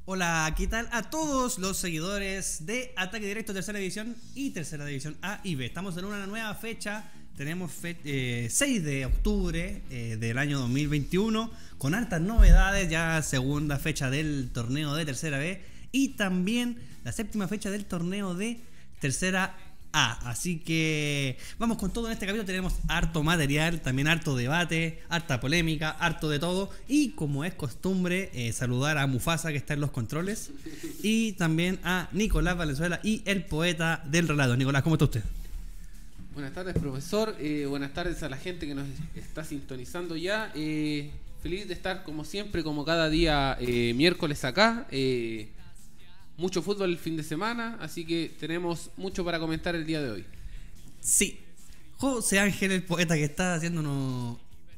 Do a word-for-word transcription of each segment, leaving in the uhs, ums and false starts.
Hola, ¿qué tal a todos los seguidores de Ataque Directo Tercera División y Tercera División A y B? Estamos en una nueva fecha, tenemos fe eh, seis de octubre eh, del año dos mil veintiuno, con hartas novedades, ya segunda fecha del torneo de Tercera B y también la séptima fecha del torneo de Tercera A. Así que vamos con todo en este capítulo. Tenemos harto material, también harto debate, harta polémica, harto de todo. Y como es costumbre, eh, saludar a Mufasa, que está en los controles, y también a Nicolás Valenzuela y el poeta del relato. Nicolás, ¿cómo está usted? Buenas tardes, profesor. Eh, buenas tardes a la gente que nos está sintonizando ya. Eh, feliz de estar como siempre, como cada día eh, miércoles acá. Eh, Mucho fútbol el fin de semana, así que tenemos mucho para comentar el día de hoy. Sí, José Ángel, el poeta que está haciendo unos,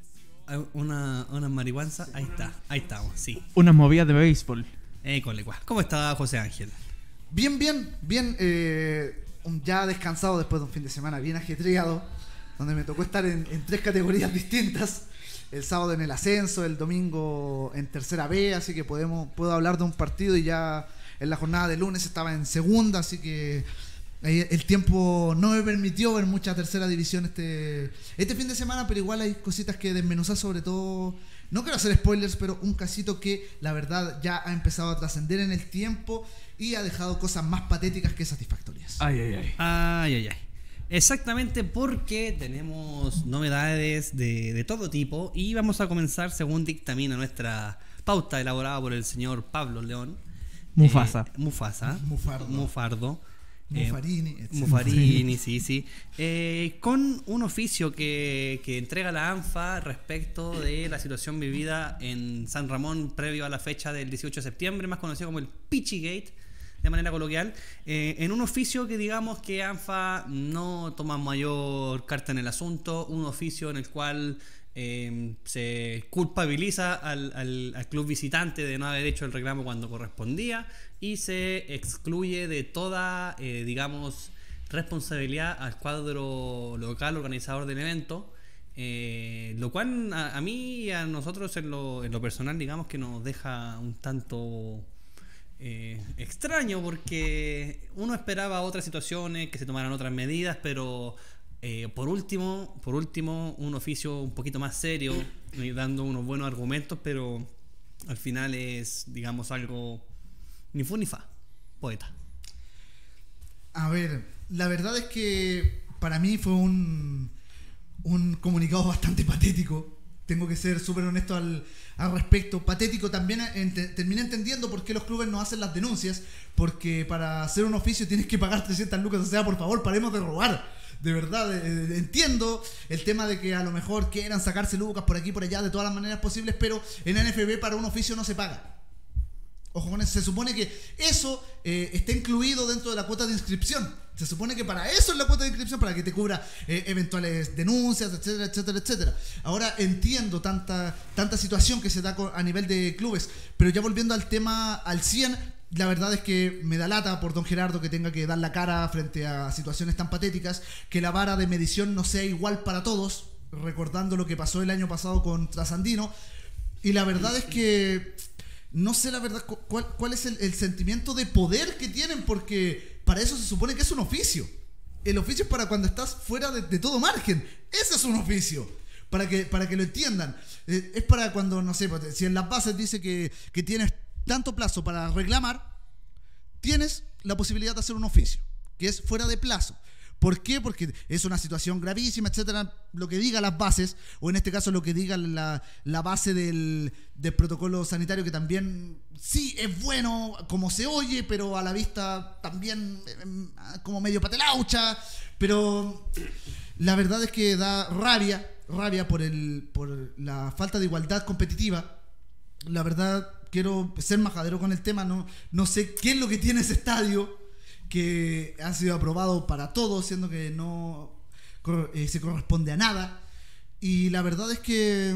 una, una marihuanza. Ahí está, ahí estamos, sí. Unas movidas de béisbol. École, ¿cómo está José Ángel? Bien, bien, bien. Eh, ya descansado después de un fin de semana bien ajetreado, donde me tocó estar en, en tres categorías distintas. El sábado en el ascenso, el domingo en Tercera B, así que podemos, puedo hablar de un partido y ya... En la jornada de lunes estaba en segunda, así que el tiempo no me permitió ver mucha tercera división este, este fin de semana, pero igual hay cositas que desmenuzar, sobre todo, no quiero hacer spoilers, pero un casito que la verdad ya ha empezado a trascender en el tiempo y ha dejado cosas más patéticas que satisfactorias. Ay, ay, ay. Ay, ay, ay. Exactamente, porque tenemos novedades de, de todo tipo y vamos a comenzar según dictamina nuestra pauta elaborada por el señor Pablo León. Mufasa. Eh, Mufasa. Mufardo. Mufardo. Mufarini. Eh, Mufarini, sí, sí. Eh, con un oficio que, que entrega la ANFA respecto de la situación vivida en San Ramón previo a la fecha del dieciocho de septiembre, más conocido como el Pichigate, de manera coloquial, eh, en un oficio que digamos que ANFA no toma mayor carta en el asunto, un oficio en el cual eh, se culpabiliza al, al, al club visitante de no haber hecho el reclamo cuando correspondía y se excluye de toda, eh, digamos, responsabilidad al cuadro local organizador del evento, eh, lo cual a, a mí y a nosotros en lo, en lo personal digamos que nos deja un tanto... Eh, extraño, porque uno esperaba otras situaciones, que se tomaran otras medidas, pero eh, por último, por último, un oficio un poquito más serio, eh, dando unos buenos argumentos, pero al final es, digamos, algo ni fu ni fa, poeta. A ver, la verdad es que para mí fue un, un comunicado bastante patético. Tengo que ser súper honesto al, al respecto. Patético también. Ent- terminé entendiendo por qué los clubes no hacen las denuncias. Porque para hacer un oficio tienes que pagar trescientas lucas. O sea, por favor, paremos de robar. De verdad, eh, entiendo el tema de que a lo mejor quieran sacarse lucas por aquí y por allá de todas las maneras posibles. Pero en N F B para un oficio no se paga. Ojo con eso. Se supone que eso eh, está incluido dentro de la cuota de inscripción. Se supone que para eso es la cuota de inscripción, para que te cubra eh, eventuales denuncias, etcétera, etcétera, etcétera. Ahora entiendo tanta, tanta situación que se da a nivel de clubes, pero ya volviendo al tema al cien, la verdad es que me da lata por don Gerardo que tenga que dar la cara frente a situaciones tan patéticas, que la vara de medición no sea igual para todos, recordando lo que pasó el año pasado con Trasandino. Y la verdad es que no sé la verdad cuál, cuál es el, el sentimiento de poder que tienen, porque para eso se supone que es un oficio. El oficio es para cuando estás fuera de, de todo margen. Ese es un oficio. Para que, para que lo entiendan. Eh, es para cuando, no sé, si en las bases dice que, que tienes tanto plazo para reclamar, tienes la posibilidad de hacer un oficio, que es fuera de plazo. ¿Por qué? Porque es una situación gravísima, etcétera. Lo que diga las bases, o en este caso lo que diga la, la base del, del protocolo sanitario, que también sí es bueno como se oye, pero a la vista también eh, como medio patelaucha. Pero la verdad es que da rabia, rabia por, el, por la falta de igualdad competitiva. La verdad, quiero ser majadero con el tema. No, no sé qué es lo que tiene ese estadio, que ha sido aprobado para todos, siendo que no eh, se corresponde a nada. Y la verdad es que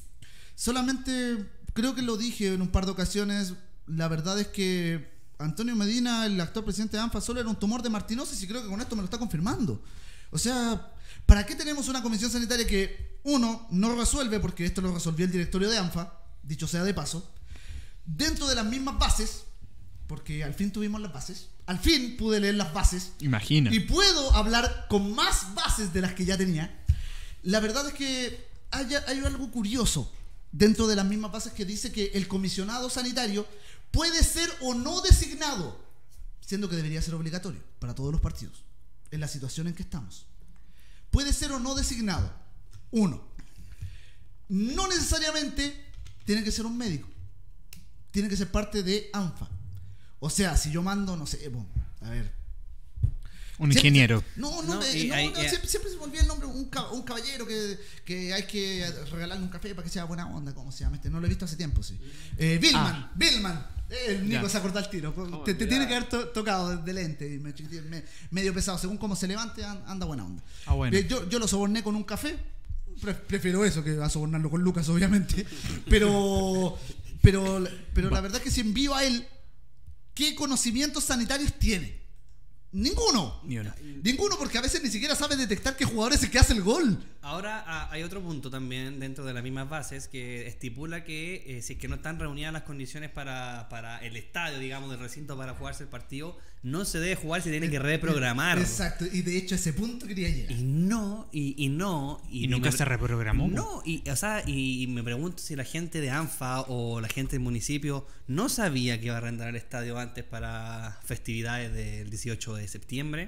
solamente, creo que lo dije en un par de ocasiones, la verdad es que Antonio Medina, el actual presidente de ANFA, solo era un tumor de Martinosis, y creo que con esto me lo está confirmando. O sea, ¿para qué tenemos una comisión sanitaria que, uno, no resuelve, porque esto lo resolvió el directorio de ANFA, dicho sea de paso, dentro de las mismas bases? porque al fin tuvimos las bases. Al fin pude leer las bases. Imagina. Y puedo hablar con más bases de las que ya tenía. La verdad es que hay, hay algo curioso dentro de las mismas bases que dice que el comisionado sanitario puede ser o no designado, siendo que debería ser obligatorio para todos los partidos, en la situación en que estamos. Puede ser o no designado. Uno, no necesariamente tiene que ser un médico. Tiene que ser parte de ANFA. O sea, si yo mando, no sé, bueno, a ver. Un Siempre- ingeniero. No, no, No, me- y no, hay- no, y- siempre, siempre se me olvida el nombre. Un, ca- un caballero que, que hay que regalarle un café para que sea buena onda. ¿Cómo se llama este? No lo he visto hace tiempo, sí. Eh, Billman, Ah. Billman. El Nico Ya. se acordó al tiro. ¿Cómo Te, te olvidar? tiene que haber to- tocado de lente. Y me, me- medio pesado. Según cómo se levante, an- anda buena onda. Ah, bueno. Eh, yo, yo lo soborné con un café. Pre- prefiero eso que a sobornarlo con Lucas, obviamente. Pero, pero, pero la verdad es que si envío a él, ¿qué conocimientos sanitarios tiene? Ninguno. Ni uno. Ninguno, porque a veces ni siquiera sabe detectar qué jugador es el que hace el gol. Ahora ah, hay otro punto también dentro de las mismas bases que estipula que eh, si es que no están reunidas las condiciones para, para el estadio, digamos, del recinto para jugarse el partido, no se debe jugar, se tiene que reprogramar. Exacto, y de hecho a ese punto quería llegar. Y no, y, y no. Y nunca me- se reprogramó. No, y, o sea, y, y me pregunto si la gente de ANFA o la gente del municipio no sabía que iba a arrendar el estadio antes para festividades del dieciocho de septiembre.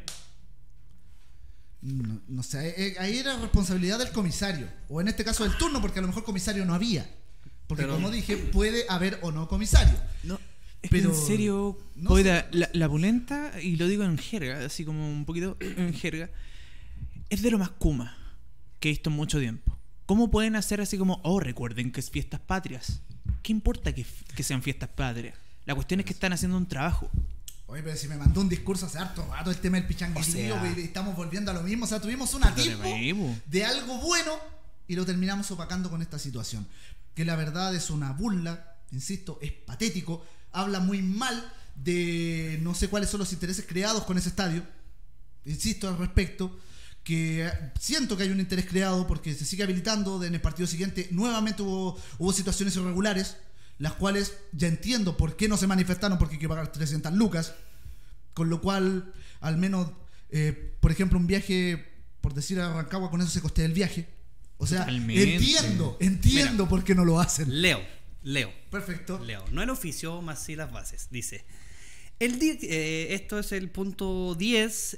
No, no sé, eh, ahí era responsabilidad del comisario, o en este caso del turno, porque a lo mejor comisario no había. Porque Pero- como dije, puede haber o no comisario. No, es Pero- que en serio, no Poeta, sé. la, la pulenta, y lo digo en jerga, así como un poquito en jerga, es de lo más kuma que he visto en mucho tiempo. ¿Cómo pueden hacer así como, oh, recuerden que es fiestas patrias? ¿Qué importa que, que sean fiestas patrias? La cuestión es que están haciendo un trabajo. Oye, pero si me mandó un discurso hace harto rato el tema del pichanguerío, O sea- y estamos volviendo a lo mismo. O sea, tuvimos un atisbo Perdóneme, de algo bueno y lo terminamos opacando con esta situación. Que la verdad es una burla, insisto, es patético. Habla muy mal de no sé cuáles son los intereses creados con ese estadio. Insisto al respecto. Que siento que hay un interés creado porque se sigue habilitando. En el partido siguiente nuevamente hubo, hubo situaciones irregulares, las cuales ya entiendo por qué no se manifestaron, porque hay que pagar trescientas lucas, con lo cual al menos eh, por ejemplo un viaje, por decir a Rancagua, con eso se costea el viaje. O sea, Totalmente. entiendo, entiendo por qué no lo hacen. Leo, Leo, Perfecto. Leo. No el oficio, más sí las bases. Dice. El di- eh, esto es el punto diez,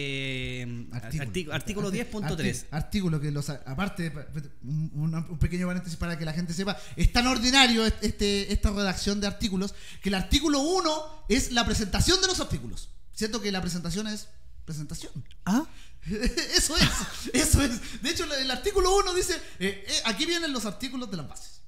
eh, artículo, artículo diez punto tres. Arti- Artículo que los aparte un, un- un pequeño paréntesis para que la gente sepa, es tan ordinario este esta redacción de artículos que el artículo uno es la presentación de los artículos. Siento que la presentación es presentación. ¿Ah? Eso es, eso es. De hecho, el, el artículo uno dice, eh, eh, aquí vienen los artículos de las bases.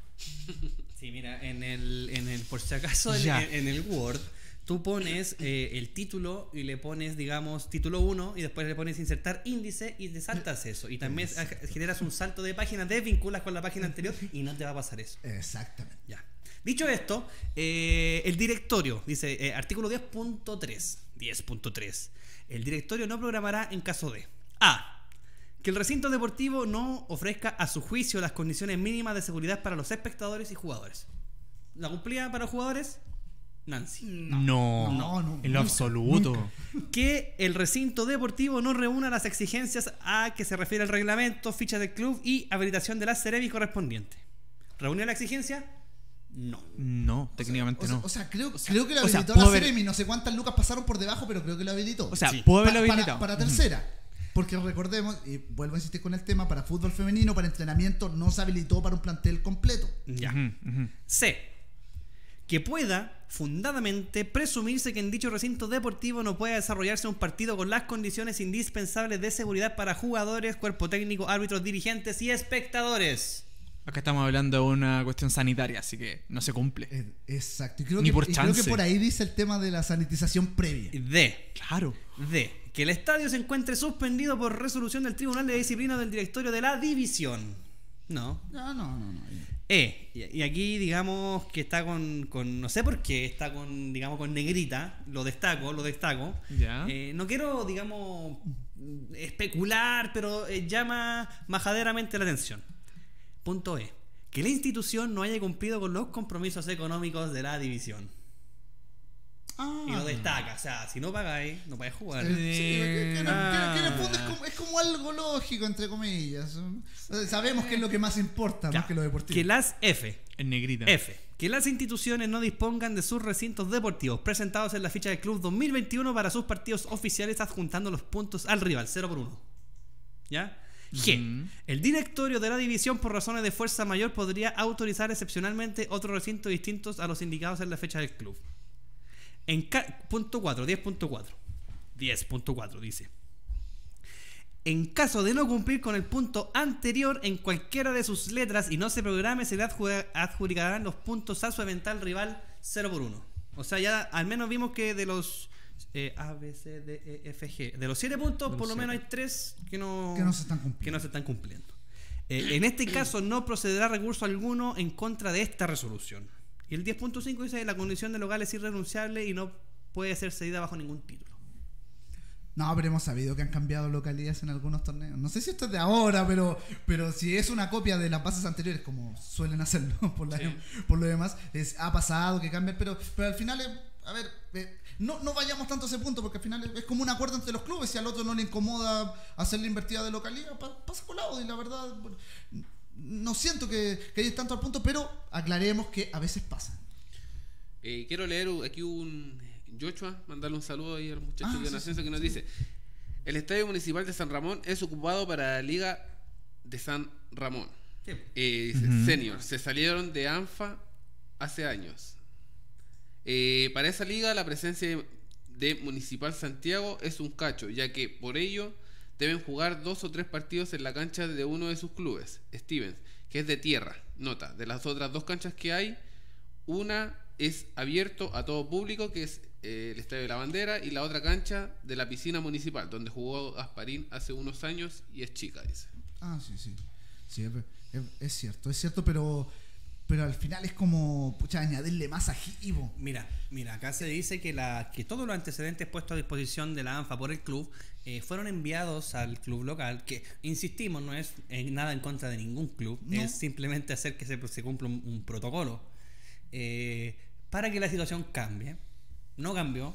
Sí, mira, en el, en el por si acaso, en, Ya. en el Word, tú pones eh, el título y le pones, digamos, título uno y después le pones insertar índice y te saltas eso. Y también ah, generas un salto de página, te vinculas con la página anterior y no te va a pasar eso. Exactamente. Ya. Dicho esto, eh, el directorio, dice eh, artículo diez punto tres. diez punto tres. El directorio no programará en caso de A. Que el recinto deportivo no ofrezca a su juicio las condiciones mínimas de seguridad para los espectadores y jugadores. ¿La cumplía para los jugadores? Nancy. No, No, no, en lo nunca, absoluto. Que el recinto deportivo no reúna las exigencias a que se refiere el reglamento, ficha del club y habilitación de la Cerebi correspondiente. ¿Reunió la exigencia? No. No, técnicamente o sea, no. O sea, creo, creo que lo o sea, habilitó pudo la haber- Ceremi. No sé cuántas lucas pasaron por debajo, pero creo que lo habilitó. O sea, Sí. pudo haberlo Pa- para, habilitado. para tercera. Porque recordemos, y vuelvo a insistir con el tema, para fútbol femenino, para entrenamiento, no se habilitó para un plantel completo. Ya. Ujú, ujú. C. Que pueda, fundadamente, presumirse que en dicho recinto deportivo no pueda desarrollarse un partido con las condiciones indispensables de seguridad para jugadores, cuerpo técnico, árbitros, dirigentes y espectadores. Acá estamos hablando de una cuestión sanitaria, así que no se cumple. Eh, Exacto. Y creo, Ni que, por y creo que chance. por ahí dice el tema de la sanitización previa. D. Claro. D. Que el estadio se encuentre suspendido por resolución del Tribunal de Disciplina del Directorio de la División. No. No, no, no. no. E. Y y aquí digamos que está con, con no sé por qué está con, digamos, con negrita. Lo destaco, lo destaco. Ya. Eh, no quiero, digamos, especular, pero eh, llama majaderamente la atención. Punto E. Que la institución no haya cumplido con los compromisos económicos de la división. Ah. Y lo destaca. O sea, si no pagáis, no podéis jugar. Eh, sí, que, que- que- Ah. que en el fondo es como, es como algo lógico, entre comillas. Eh, Sabemos que es lo que más importa, Ya. más que lo deportivo. Que las F. En negrita. F. Que las instituciones no dispongan de sus recintos deportivos presentados en la ficha del club dos mil veintiuno para sus partidos oficiales adjuntando los puntos al rival, cero por uno. ¿Ya? G. Ujú. El directorio de la división por razones de fuerza mayor podría autorizar excepcionalmente otros recintos distintos a los indicados en la fecha del club. En ca- punto cuatro, diez punto cuatro. diez punto cuatro dice: en caso de no cumplir con el punto anterior en cualquiera de sus letras y no se programe, se le adju- adjudicarán los puntos a su eventual rival cero por uno. O sea, ya al menos vimos que de los eh, A, B, C, D, E, F, G, de los siete puntos, De los por lo siete. menos hay tres que no, Que no se están cumpliendo. que no se están cumpliendo. Eh, en este caso, no procederá recurso alguno en contra de esta resolución. Y el diez punto cinco dice: la condición de local es irrenunciable y no puede ser cedida bajo ningún título. No, pero hemos sabido que han cambiado localidades en algunos torneos. No sé si esto es de ahora, pero, pero si es una copia de las bases anteriores, como suelen hacerlo por, la- Sí. por lo demás, es, ha pasado que cambian, pero, pero al final, es, a ver, eh, no, no vayamos tanto a ese punto, porque al final es, es como un acuerdo entre los clubes. Si al otro no le incomoda hacer la invertida de localidad, pa- pasa colado. Y la verdad, bueno, no siento que, que llegue tanto al punto, pero aclaremos que a veces pasa. Eh, quiero leer aquí un Joshua, mandarle un saludo ahí al muchacho Ah, de sí, Nacenso sí, que nos sí. dice: el Estadio Municipal de San Ramón es ocupado para la Liga de San Ramón. Eh, dice, Ujú. Senior, se salieron de ANFA hace años. Eh, para esa liga la presencia de Municipal Santiago es un cacho, ya que por ello deben jugar dos o tres partidos en la cancha de uno de sus clubes, Stevens, que es de tierra. Nota, de las otras dos canchas que hay, una es abierto a todo público, que es eh, el Estadio de la Bandera, y la otra cancha de la piscina municipal, donde jugó Gasparín hace unos años y es chica, dice. Ah, sí, sí. Sí, es, es- es cierto, es cierto, pero, pero al final es como, pucha, añadirle más ajivo. Mira, mira, acá se dice que, la, que todos los antecedentes puestos a disposición de la ANFA por el club eh, fueron enviados al club local, que, insistimos, no es eh, nada en contra de ningún club, No. es simplemente hacer que se, se cumpla un, un protocolo eh, para que la situación cambie. No cambió.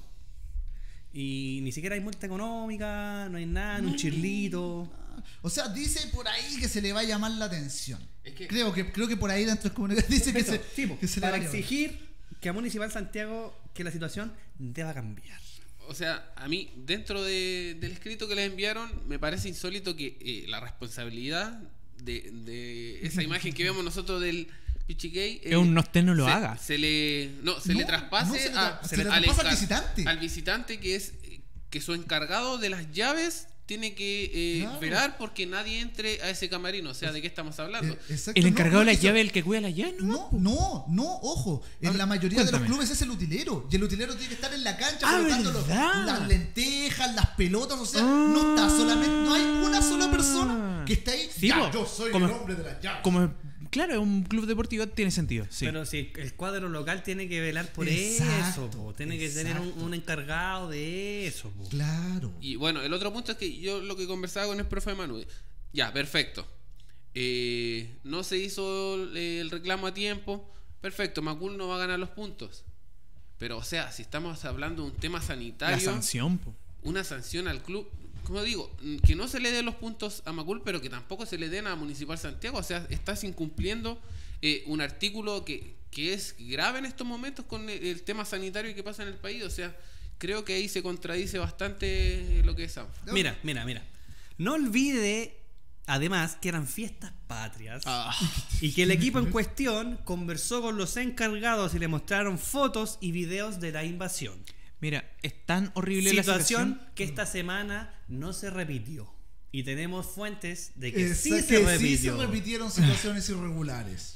Y ni siquiera hay multa económica, no hay nada, ni un chirlito. Ah, O sea, dice por ahí que se le va a llamar la atención. Es que- creo que creo que por ahí dentro de comunicación dice que se, Perfecto. Sí, po, que se le va para a llamar. exigir que a Municipal Santiago que la situación deba cambiar. O sea, a mí, dentro de- del escrito que les enviaron, me parece insólito que eh, la responsabilidad de, de esa imagen que vemos nosotros del Pichiquey Es un no usted no lo se, haga. se le no se No, le traspase no se le a- tra- se le al, traspasa al encar- visitante. al visitante que es eh, que su encargado de las llaves tiene que eh, Claro. velar porque nadie entre a ese camarino. O sea, ¿de qué estamos hablando? Eh, exacto, El no, encargado no, de la eso- llave, el que cuida la llave, No, no, no, ojo. En ver, la mayoría de cuéntame. los clubes es el utilero. Y el utilero tiene que estar en la cancha Ah, colocando los- ¿verdad? las lentejas, las pelotas. O sea, no está solamente. No hay una sola persona que está ahí. Sí, ya, po, yo soy como- el hombre de las llaves. Como, claro, es un club deportivo, tiene sentido. Sí. Pero si el cuadro local tiene que velar por Exacto, eso, po. Tiene que tener un, exacto. un encargado de eso, po. Claro. Y bueno, el otro punto es que yo lo que conversaba con el profe Manu, ya, perfecto. Eh, no se hizo eh, el reclamo a tiempo, perfecto, Macul no va a ganar los puntos. Pero, o sea, si estamos hablando de un tema la sanitario, sanción, po. una sanción al club, como digo, mm, que no se le den los puntos a Macul, pero que tampoco se le den a Municipal Santiago. O sea, estás incumpliendo eh, un artículo que, que es grave en estos momentos con el, el tema sanitario que pasa en el país. O sea, creo que ahí se contradice bastante lo que es ANFA. Mira, mira, mira. No olvide, además, que eran fiestas patrias Ah. y que el equipo en cuestión conversó con los encargados y le mostraron fotos y videos de la invasión. Mira, es tan horrible la Situación situación. que esta semana no se repitió. Y tenemos fuentes de que sí Esa- se que repitió. sí se repitieron situaciones irregulares.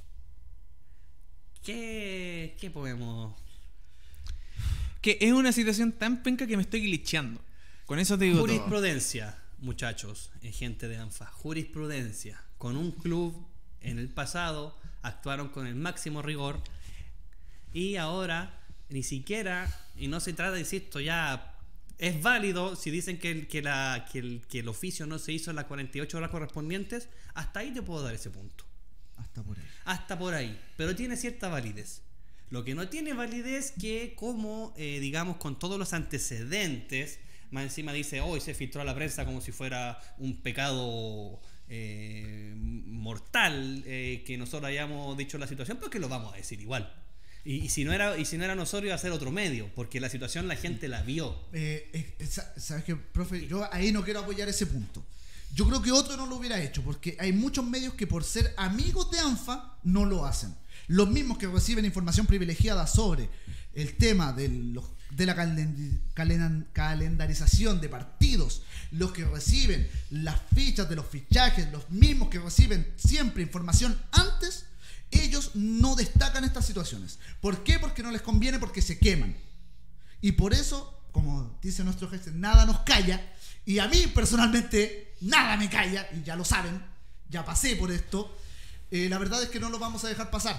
¿Qué, ¿Qué podemos...? Que es una situación tan penca que me estoy glitchando. Con eso te digo todo. Jurisprudencia, muchachos, eh, gente de ANFA. Jurisprudencia. Con un club en el pasado actuaron con el máximo rigor y ahora ni siquiera, y no se trata, insisto, ya es válido si dicen que el, que, la, que, el, que el oficio no se hizo en las cuarenta y ocho horas correspondientes, hasta ahí te puedo dar ese punto. Hasta por ahí. Hasta por ahí. Pero tiene cierta validez. Lo que no tiene validez que como, eh, digamos, con todos los antecedentes, más encima dice, hoy se filtró a la prensa como si fuera un pecado eh, mortal eh, que nosotros hayamos dicho la situación, porque lo vamos a decir igual. Y, y si no era y si no era nosorio, iba a ser otro medio, porque la situación la gente la vio. Eh, eh, ¿Sabes qué, profe? Yo ahí no quiero apoyar ese punto. Yo creo que otro no lo hubiera hecho, porque hay muchos medios que por ser amigos de ANFA no lo hacen. Los mismos que reciben información privilegiada sobre el tema de, los, de la calen, calen, calendarización de partidos, los que reciben las fichas de los fichajes, los mismos que reciben siempre información antes, ellos no destacan estas situaciones. ¿Por qué? Porque no les conviene, porque se queman. Y por eso, como dice nuestro jefe, nada nos calla. Y a mí personalmente nada me calla, y ya lo saben, ya pasé por esto. Eh, la verdad es que no lo vamos a dejar pasar.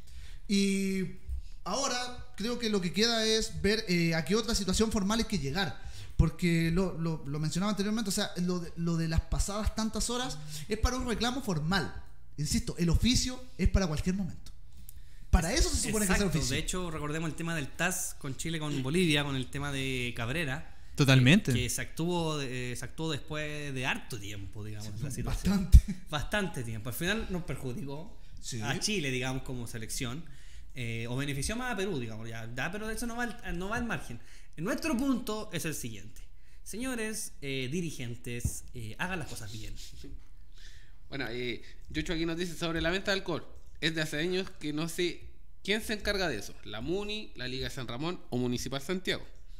Y ahora creo que lo que queda es ver eh, a qué otra situación formal hay que llegar. Porque lo, lo, lo mencionaba anteriormente, o sea, lo de, lo de las pasadas tantas horas es para un reclamo formal. Insisto, el oficio es para cualquier momento. Para eso se supone Exacto, que es el oficio. De hecho, recordemos el tema del T A S con Chile, con Bolivia, con el tema de Cabrera. Totalmente. Que se actuó, eh, se actuó después de harto tiempo, digamos, la situación. Bastante. Bastante tiempo. Al final nos perjudicó Sí. a Chile, digamos, como selección. Eh, o benefició más a Perú, digamos. Ya, ya, pero eso no va, al, no va al margen. Nuestro punto es el siguiente. Señores eh, dirigentes, eh, hagan las cosas bien. Bueno, eh, Yucho aquí nos dice sobre la venta de alcohol. Es de hace años que no sé quién se encarga de eso. La MUNI, la Liga de San Ramón o Municipal Santiago.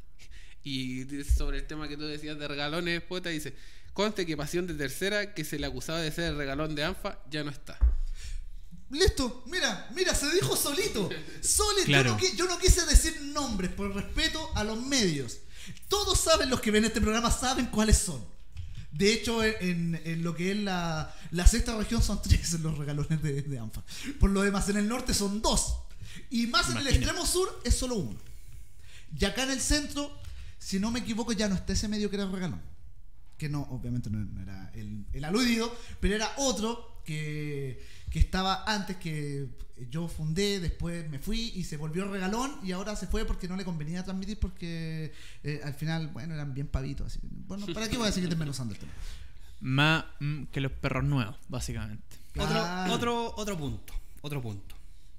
Y dice sobre el tema que tú decías de regalones, poeta, dice, conste que Pasión de Tercera, que se le acusaba de ser el regalón de ANFA, ya no está. Listo, mira, mira, se dijo solito. Solito. Claro. Yo, no, yo no quise decir nombres por respeto a los medios. Todos saben, los que ven este programa saben cuáles son. De hecho, en, en lo que es la, la sexta región son tres los regalones de, de ANFA. Por lo demás, en el norte son dos. Y más en el extremo sur es solo uno. Y acá en el centro, si no me equivoco, ya no está ese medio que era el regalón. Que no, obviamente no, no era el, el aludido, pero era otro que, que estaba antes, que yo fundé, después me fui y se volvió regalón, y ahora se fue porque no le convenía transmitir, porque eh, al final, bueno, eran bien pavitos. Así. Bueno, ¿para qué voy a seguir desmenuzando el tema? Más mm, que los perros nuevos, básicamente. Otro, Claro. otro, otro punto. Otro punto.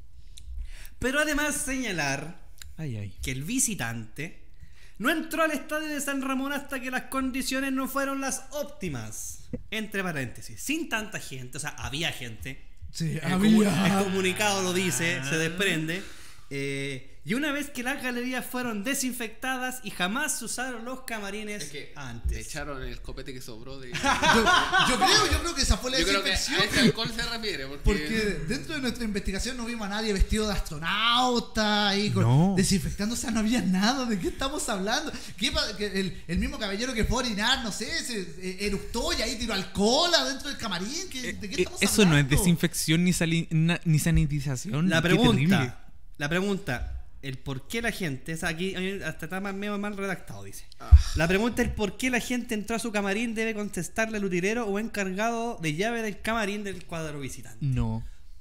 Pero además señalar Ay, ay. que el visitante no entró al estadio de San Ramón hasta que las condiciones no fueron las óptimas. Entre paréntesis, sin tanta gente, o sea, había gente. Sí, El, había. comu- el comunicado lo dice, se desprende. Eh, y una vez que las galerías fueron desinfectadas y jamás se usaron los camarines Es que antes. echaron el copete que sobró de... Yo, yo creo, yo creo que esa fue la Yo creo que a desinfección. ese alcohol se refiere, porque... Porque dentro de nuestra investigación no vimos a nadie vestido de astronauta ahí con, No. desinfectando, o sea, no había nada. ¿De qué estamos hablando? ¿Qué pa- que el, el mismo caballero que fue a orinar, no sé, se eh, eructó y ahí tiró alcohol adentro del camarín. ¿Qué- ¿De qué Eh, estamos Eso no es hablando? desinfección ni, sali- na- ni sanitización. La Qué terrible. pregunta, la pregunta, el por qué la gente, o sea, aquí hasta está más medio mal redactado, dice. Ah. La pregunta es por qué la gente entró a su camarín debe contestarle al utilero o encargado de llave del camarín del cuadro visitante. No.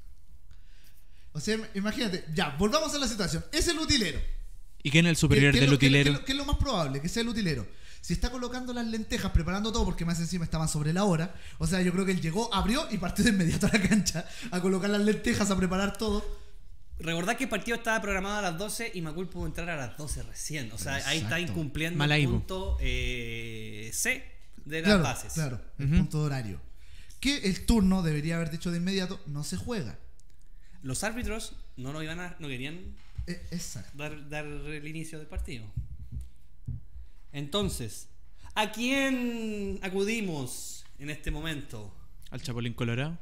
O sea, imagínate, ya, volvamos a la situación. Es el utilero. ¿Y quién es el superior ¿Qué- qué es del lo- qué- utilero? qué es lo- qué es lo más probable? Que sea el utilero. Si está colocando las lentejas, preparando todo, porque más encima estaban sobre la hora. O sea, yo creo que él llegó, abrió y partió de inmediato a la cancha a colocar las lentejas, a preparar todo. Recordad que el partido estaba programado a las doce y Macul pudo entrar a las doce recién. O sea, ahí está Exacto. incumpliendo Mal ahí, el po. punto eh, C de las Claro, bases. claro, el Ujú. punto de horario. Que el turno debería haber dicho de inmediato, no se juega. Los árbitros no lo iban a, no querían Eh, exacto. dar, dar el inicio del partido. Entonces, ¿a quién acudimos en este momento? Al Chapulín Colorado.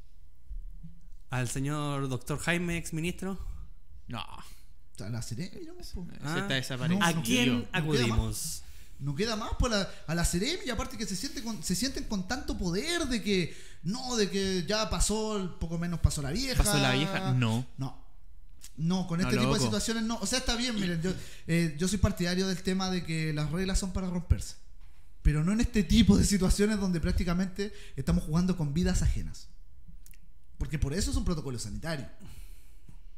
¿Al señor doctor Jaime, ex ministro? No. A la Seremi, ¿no? Po. Ah, Se está desapareciendo. no, ¿A no quién queda acudimos? No queda más por la, a la Seremi, y aparte que se, siente con- se sienten con tanto poder de que, no, de que ya pasó, el- poco menos pasó la vieja. ¿Pasó la vieja? No. No. No, con No, este tipo de loco. situaciones no. O sea, está bien, miren, yo, eh, yo soy partidario del tema de que las reglas son para romperse. Pero no en este tipo de situaciones donde prácticamente estamos jugando con vidas ajenas. Porque por eso es un protocolo sanitario.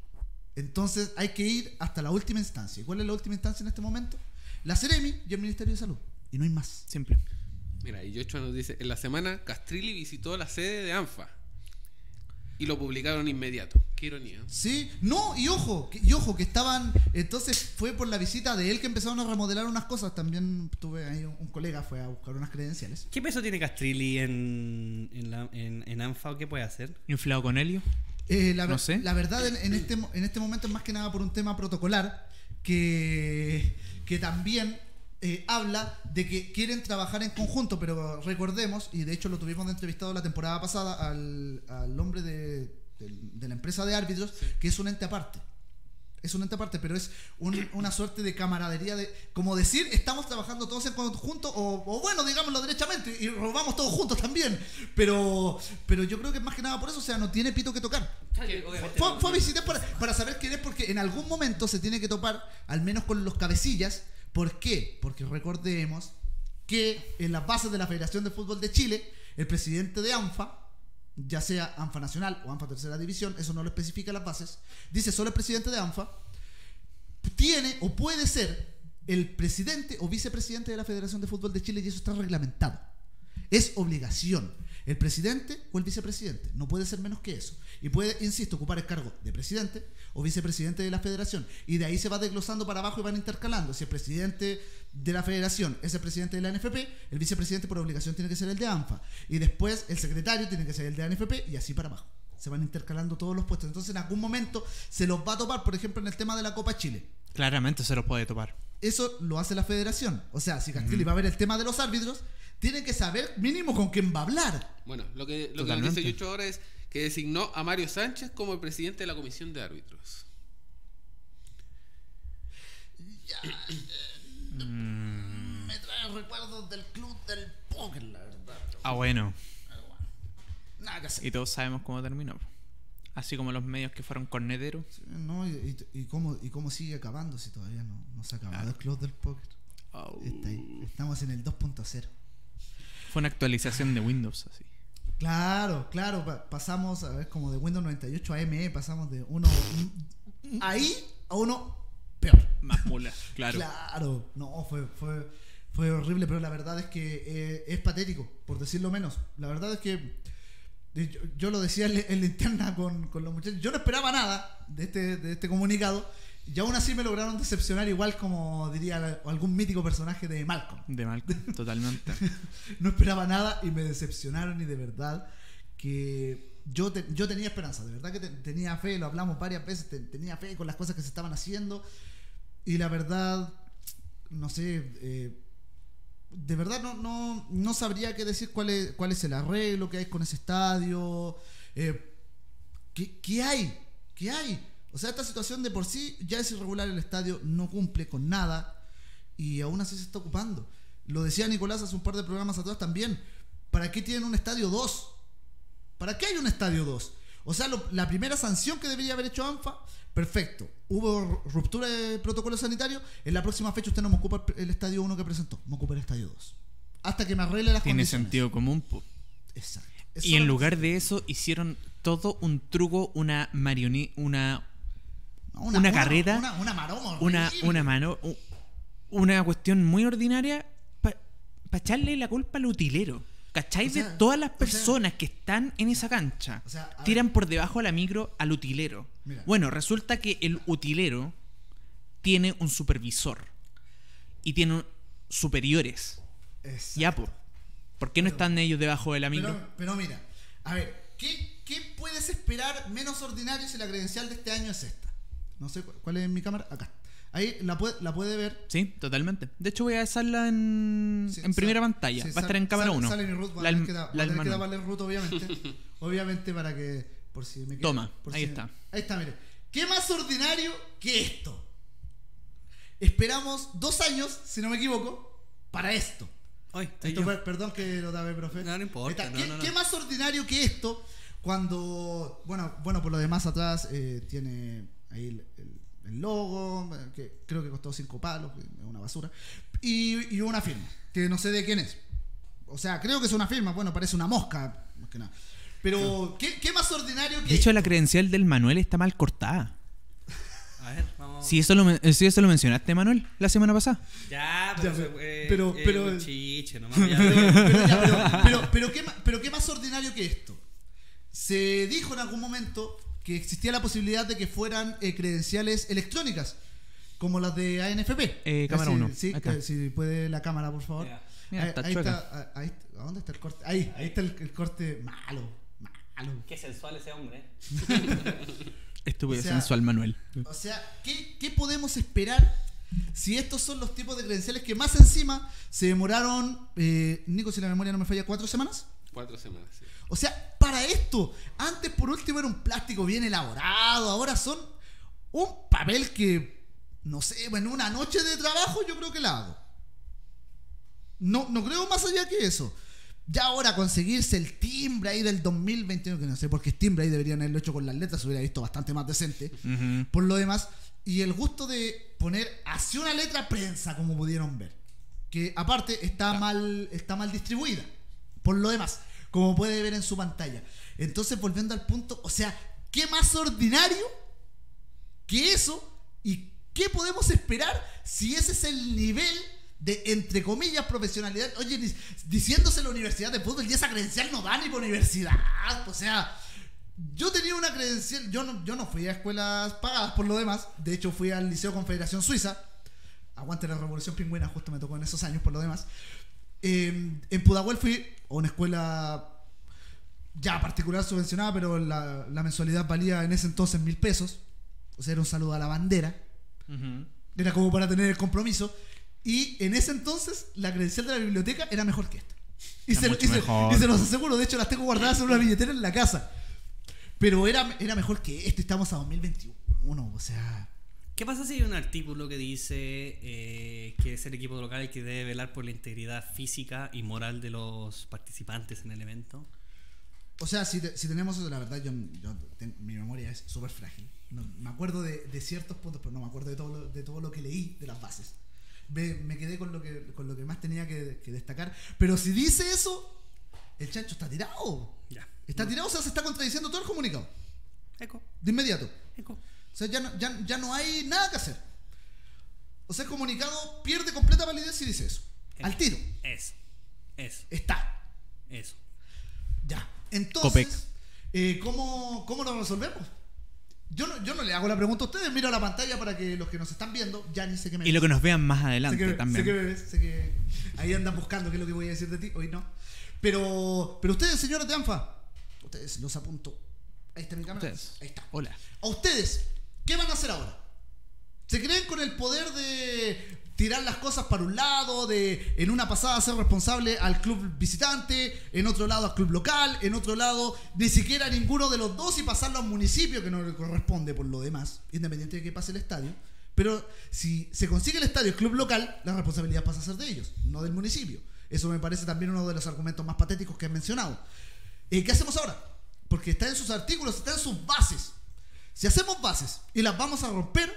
Entonces hay que ir hasta la última instancia. ¿Y cuál es la última instancia en este momento? La Seremi y el Ministerio de Salud. Y no hay más. Simple. Mira, y Yochoa nos dice, en la semana Castrilli visitó la sede de ANFA y lo publicaron inmediato. Qué ironía. Sí, no, y ojo, que, y ojo, que estaban, entonces fue por la visita de él que empezaron a remodelar unas cosas. También tuve ahí un, un colega, fue a buscar unas credenciales. ¿Qué peso tiene Castrilli en, en, la, en, en ANFA o qué puede hacer? ¿Inflado con helio? Eh, la, No sé. la verdad, en, en, este, en este momento es más que nada por un tema protocolar que, que también eh, habla de que quieren trabajar en conjunto, pero recordemos, y de hecho lo tuvimos de entrevistado la temporada pasada al, al hombre de, de, de la empresa de árbitros, sí, que es un ente aparte. Es un ente aparte, pero es un, una suerte de camaradería, de como decir, estamos trabajando todos en conjunto, o, o bueno, digámoslo derechamente, y robamos todos juntos también. Pero pero yo creo que más que nada por eso, o sea, no tiene pito que tocar. Fue, fue a visitar para, para saber quién es, porque en algún momento se tiene que topar, al menos con los cabecillas. ¿Por qué? Porque recordemos que en las bases de la Federación de Fútbol de Chile, el presidente de ANFA, ya sea ANFA Nacional o ANFA Tercera División, eso no lo especifica las bases, dice solo el presidente de ANFA, tiene o puede ser el presidente o vicepresidente de la Federación de Fútbol de Chile, y eso está reglamentado. Es obligación. El presidente o el vicepresidente. No puede ser menos que eso. Y puede, insisto, ocupar el cargo de presidente o vicepresidente de la federación. Y de ahí se va desglosando para abajo y van intercalando. Si el presidente de la federación es el presidente de la N F P, el vicepresidente por obligación tiene que ser el de ANFA. Y después el secretario tiene que ser el de la N F P, y así para abajo. Se van intercalando todos los puestos. Entonces en algún momento se los va a topar, por ejemplo, en el tema de la Copa Chile. Claramente se los puede topar. Eso lo hace la federación. O sea, si Castrilli mm. va a ver el tema de los árbitros, tiene que saber mínimo con quién va a hablar. Bueno, lo que, lo que nos dice Yucho ahora es que designó a Mario Sánchez como el presidente de la comisión de árbitros. Ya, eh, mm. Me trae recuerdos del club del póker, la verdad. Ah, bueno. Pero bueno, nada que hacer. Y todos sabemos cómo terminó. Así como los medios que fueron corneteros. Sí, no, y, y, y, cómo, y cómo sigue acabando si todavía no, no se ha acabado, claro, el club del póker. Oh. Está ahí. Estamos en el dos punto cero. Fue una actualización de Windows, así. Claro, claro. Pa- pasamos, a ver, como de Windows noventa y ocho a M E, pasamos de uno ahí a uno peor. Más mula, claro. Claro, no, fue, fue, fue horrible, pero la verdad es que eh, es patético, por decirlo menos. La verdad es que yo, yo lo decía en, en la interna con, con los muchachos. Yo no esperaba nada de este, de este comunicado. Y aún así me lograron decepcionar, igual como diría algún mítico personaje de Malcolm. De Malcolm, totalmente. No esperaba nada y me decepcionaron, y de verdad que yo, te, yo tenía esperanza, de verdad que te, tenía fe, lo hablamos varias veces, te, tenía fe con las cosas que se estaban haciendo, y la verdad, no sé, eh, de verdad no, no, no sabría qué decir cuál es, cuál es el arreglo que hay con ese estadio, eh, ¿qué, qué hay? ¿Qué hay? O sea, esta situación de por sí ya es irregular, el estadio no cumple con nada y aún así se está ocupando. Lo decía Nicolás hace un par de programas atrás también. ¿Para qué tienen un estadio dos? ¿Para qué hay un estadio dos? O sea, lo, la primera sanción que debería haber hecho ANFA, perfecto. Hubo ruptura de protocolo sanitario. En la próxima fecha usted no me ocupa el estadio uno que presentó, me ocupa el estadio dos. Hasta que me arregle las Tiene condiciones. sentido común, po. Exacto. Y en lugar de eso hicieron todo un truco, una marioneta, una... Una, una carrera, una, una maroma, una, una mano, una cuestión muy ordinaria para pa echarle la culpa al utilero. ¿Cachai? O sea, de todas las personas o sea, que están en esa cancha, o sea, tiran ver. por debajo de la micro al utilero. Mira. Bueno, resulta que el utilero tiene un supervisor y tiene un, superiores. Exacto. Ya, por. ¿Por qué no pero, están ellos debajo de la micro? Pero, pero mira, a ver, ¿qué, ¿qué puedes esperar menos ordinario si la credencial de este año es esta? No sé cuál es mi cámara. Acá. Ahí la puede, la puede ver. Sí, totalmente. De hecho, voy a dejarla en, sí, en primera sal, pantalla. Sí, Va a estar en cámara uno. Sale mi root. Va a tener que darle el root, obviamente. Obviamente, para que. Por si me quedo, Toma, por ahí si está. Me, ahí está, mire. ¿Qué más ordinario que esto? Esperamos dos años, si no me equivoco, para esto. Ay, esto fue, perdón que lo daba, profe. No, no importa. Está, no, ¿qué, no, no. ¿Qué más ordinario que esto? Cuando. Bueno, bueno por lo demás, atrás eh, tiene ahí el. el el logo, que creo que costó cinco palos, que es una basura, y, y una firma, que no sé de quién es. O sea, creo que es una firma, bueno, parece una mosca, más que nada. Pero, ¿qué, qué más ordinario que De hecho, esto? La credencial del Manuel está mal cortada. Si eso lo, men- si eso lo mencionaste, Manuel, la semana pasada. Ya, Ya, pero, pero- eh, pero- eh, pero- un chiche, nomás. ya. pero, ya, pero, pero, pero ¿qué, ma- pero ¿qué más ordinario que esto? Se dijo en algún momento que existía la posibilidad de que fueran eh, credenciales electrónicas, como las de A N F P. Eh, cámara Así, uno. Sí, Ahí está. que si puede la cámara, por favor. Ya. Mira, ahí, está ahí chueca. está, ahí- ¿a dónde está el corte? Ahí, ahí está el, el corte malo, malo. Qué sensual ese hombre. Estúpido, O sea- sensual, Manuel. O sea, ¿qué, ¿qué podemos esperar si estos son los tipos de credenciales que más encima se demoraron, eh, Nico, si la memoria no me falla, cuatro semanas? Cuatro semanas, sí. O sea, para esto, antes por último era un plástico bien elaborado, ahora son un papel que, no sé, en una noche de trabajo yo creo que la hago. No, no creo más allá que eso. Ya ahora conseguirse el timbre ahí del dos mil veintiuno, que no sé por qué es timbre, ahí deberían haberlo hecho con las letras, se hubiera visto bastante más decente. Ujú. Por lo demás, y el gusto de poner así una letra prensa, como pudieron ver, que aparte está mal, está mal distribuida, por lo demás, como puede ver en su pantalla. Entonces, volviendo al punto, o sea, ¿qué más ordinario que eso? ¿Y qué podemos esperar si ese es el nivel de, entre comillas, profesionalidad? Oye, ni- diciéndose la universidad de fútbol, y esa credencial no da ni por universidad. O sea, yo tenía una credencial, yo no, yo no fui a escuelas pagadas por lo demás. De hecho, fui al Liceo Confederación Suiza. Aguante la Revolución Pingüina, justo me tocó en esos años por lo demás. Eh, en Pudahuel fui a una escuela ya particular subvencionada, pero la, la mensualidad valía en ese entonces mil pesos. O sea, era un saludo a la bandera. Ujú. Era como para tener el compromiso. Y en ese entonces, la credencial de la biblioteca era mejor que esta. Y, Era se, mucho y se- mejor. y se los aseguro, de hecho las tengo guardadas en una billetera en la casa. Pero era, era mejor que esto y estamos a dos mil veintiuno, o sea... ¿Qué pasa si hay un artículo que dice eh, que es el equipo local el que debe velar por la integridad física y moral de los participantes en el evento? O sea, si, te- si tenemos eso, la verdad, yo, yo ten- mi memoria es súper frágil. No, me acuerdo de, de ciertos puntos, pero no me acuerdo de todo lo, de todo lo que leí de las bases. Me, me quedé con lo que, con lo que más tenía que, que destacar. Pero si dice eso, el chancho está tirado. Ya. Está tirado, o sea, se está contradiciendo todo el comunicado. Eco, De inmediato. eco. O sea, ya no, ya, ya no hay nada que hacer. O sea, el comunicado pierde completa validez si dice eso. Al tiro. Eso, eso, Está. eso. Ya. Copec. Entonces, eh, ¿cómo, ¿cómo lo resolvemos? Yo no, yo no le hago la pregunta a ustedes, miro la pantalla para que los que nos están viendo, ya ni sé qué me Y lo que nos vean más sé adelante que, también. sé que me ves, sé que ahí andan buscando qué es lo que voy a decir de ti, hoy no. Pero, pero ustedes, señores de ANFA, ustedes los apunto. Ahí está mi cámara. Ustedes. Ahí está. Hola. A ustedes, ¿qué van a hacer ahora? ¿Se creen con el poder de tirar las cosas para un lado, de en una pasada ser responsable al club visitante, en otro lado al club local, en otro lado ni siquiera a ninguno de los dos y pasarlo a un municipio que no le corresponde por lo demás, independiente de que pase el estadio? Pero si se consigue el estadio, el club local, la responsabilidad pasa a ser de ellos, no del municipio. Eso me parece también uno de los argumentos más patéticos que han mencionado. Eh, ¿Qué hacemos ahora? Porque está en sus artículos, está en sus bases. Si hacemos bases y las vamos a romper,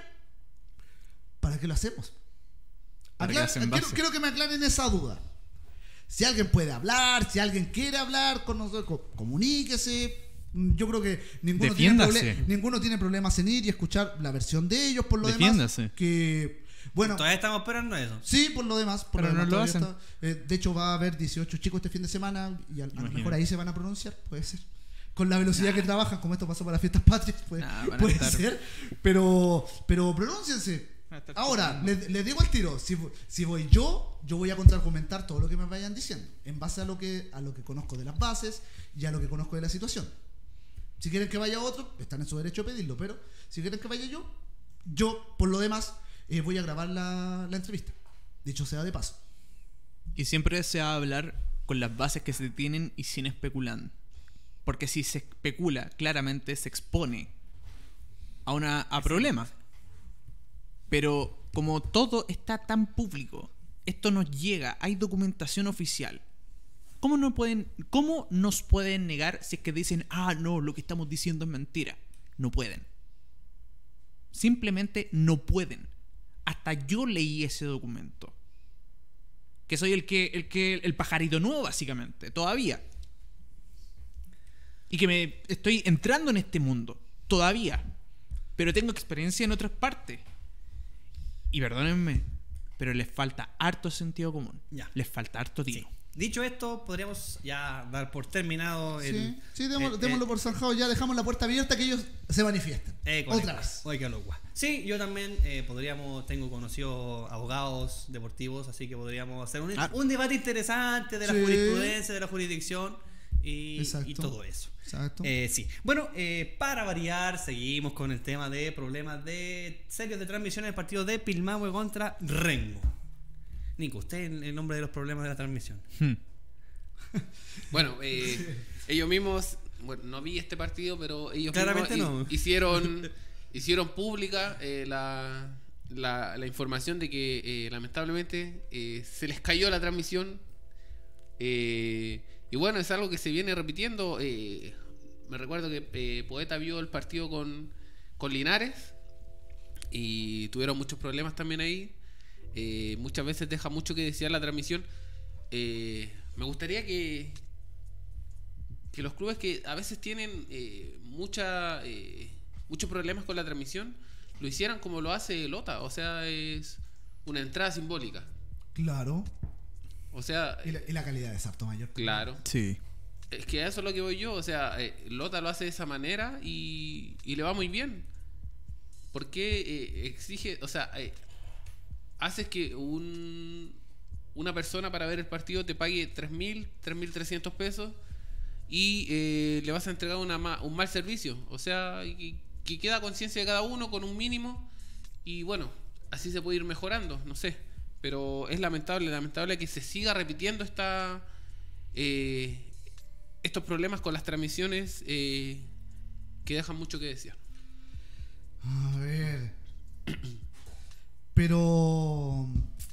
¿para qué lo hacemos? ¿Para qué Aclar- hacen quiero, base? quiero que me aclaren esa duda. Si alguien puede hablar, si alguien quiere hablar con nosotros, co- comuníquese. Mm, Yo creo que ninguno tiene, Defiéndase. proble- ninguno tiene problemas en ir y escuchar la versión de ellos, por lo Defiéndase. demás. Que, bueno, Todavía estamos esperando eso. sí, por lo demás. Por Pero lo no demás lo todavía hacen. está. Eh, de hecho, va a haber dieciocho chicos este fin de semana y a, a lo Imagínate. mejor ahí se van a pronunciar, puede ser. Con la velocidad que trabajan, como esto pasó para las fiestas patrias, puede, Nah, van a puede estar- ser. Pero, pero pronúnciense. Van a estar Ahora, chupando. les les digo al tiro, si, vo- si voy yo, yo voy a contraargumentar todo lo que me vayan diciendo, en base a lo que a lo que conozco de las bases y a lo que conozco de la situación. Si quieren que vaya otro, están en su derecho de pedirlo, pero si quieren que vaya yo, yo, por lo demás, eh, voy a grabar la, la entrevista. Dicho sea de paso. Y siempre se va a hablar con las bases que se tienen y sin especular. Porque si se especula, claramente se expone a una a problemas. Pero como todo está tan público, esto nos llega, hay documentación oficial. ¿Cómo no pueden, cómo nos pueden negar si es que dicen, ah, no, lo que estamos diciendo es mentira? No pueden. Simplemente no pueden. Hasta yo leí ese documento. Que soy el que, el que, el pajarito nuevo, básicamente, todavía. Y que me estoy entrando en este mundo, todavía. Pero tengo experiencia en otras partes. y perdónenme, pero les falta harto sentido común. Ya. Les falta harto tino. Sí. Dicho esto, podríamos ya dar por terminado el. Sí, sí, démoslo, eh, démoslo eh, por zanjado. Ya dejamos la puerta abierta que ellos se manifiesten. Eh, correcto. Otra vez. Oye, qué locura. Sí, yo también eh, podríamos, tengo conocidos abogados deportivos, así que podríamos hacer un, Ah. un debate interesante de la Sí. jurisprudencia, de la jurisdicción y, Exacto. y todo eso. Exacto. Eh, sí. Bueno, eh, para variar, seguimos con el tema de problemas de serios de transmisión del partido de Pilmahue contra Rengo. Nico, usted el, el nombre de los problemas de la transmisión. Hmm. Bueno, eh, ellos mismos, bueno, no vi este partido, pero ellos Claramente mismos no. hi- hicieron, hicieron pública eh, la, la, la información de que eh, lamentablemente eh, se les cayó la transmisión. Eh, y bueno, es algo que se viene repitiendo. Eh, me recuerdo que eh, Poeta vio el partido con, con Linares y tuvieron muchos problemas también ahí. Eh, muchas veces deja mucho que desear la transmisión. Eh, me gustaría que que los clubes que a veces tienen eh, mucha eh, muchos problemas con la transmisión lo hicieran como lo hace Lota, o sea, es una entrada simbólica. Claro. O sea, Y la, y la calidad de Sarto Mayor. claro. Sí. Es que a eso es lo que voy yo, o sea, eh, Lota lo hace de esa manera y, y le va muy bien. ¿Por qué eh, exige, o sea, eh, haces que un, una persona para ver el partido te pague tres mil, tres mil trescientos pesos y eh, le vas a entregar una ma- un mal servicio? O sea, que, que queda conciencia de cada uno con un mínimo y bueno, así se puede ir mejorando, no sé. Pero es lamentable, lamentable que se siga repitiendo esta... Eh, estos problemas con las transmisiones eh, que dejan mucho que desear. A ver. Pero.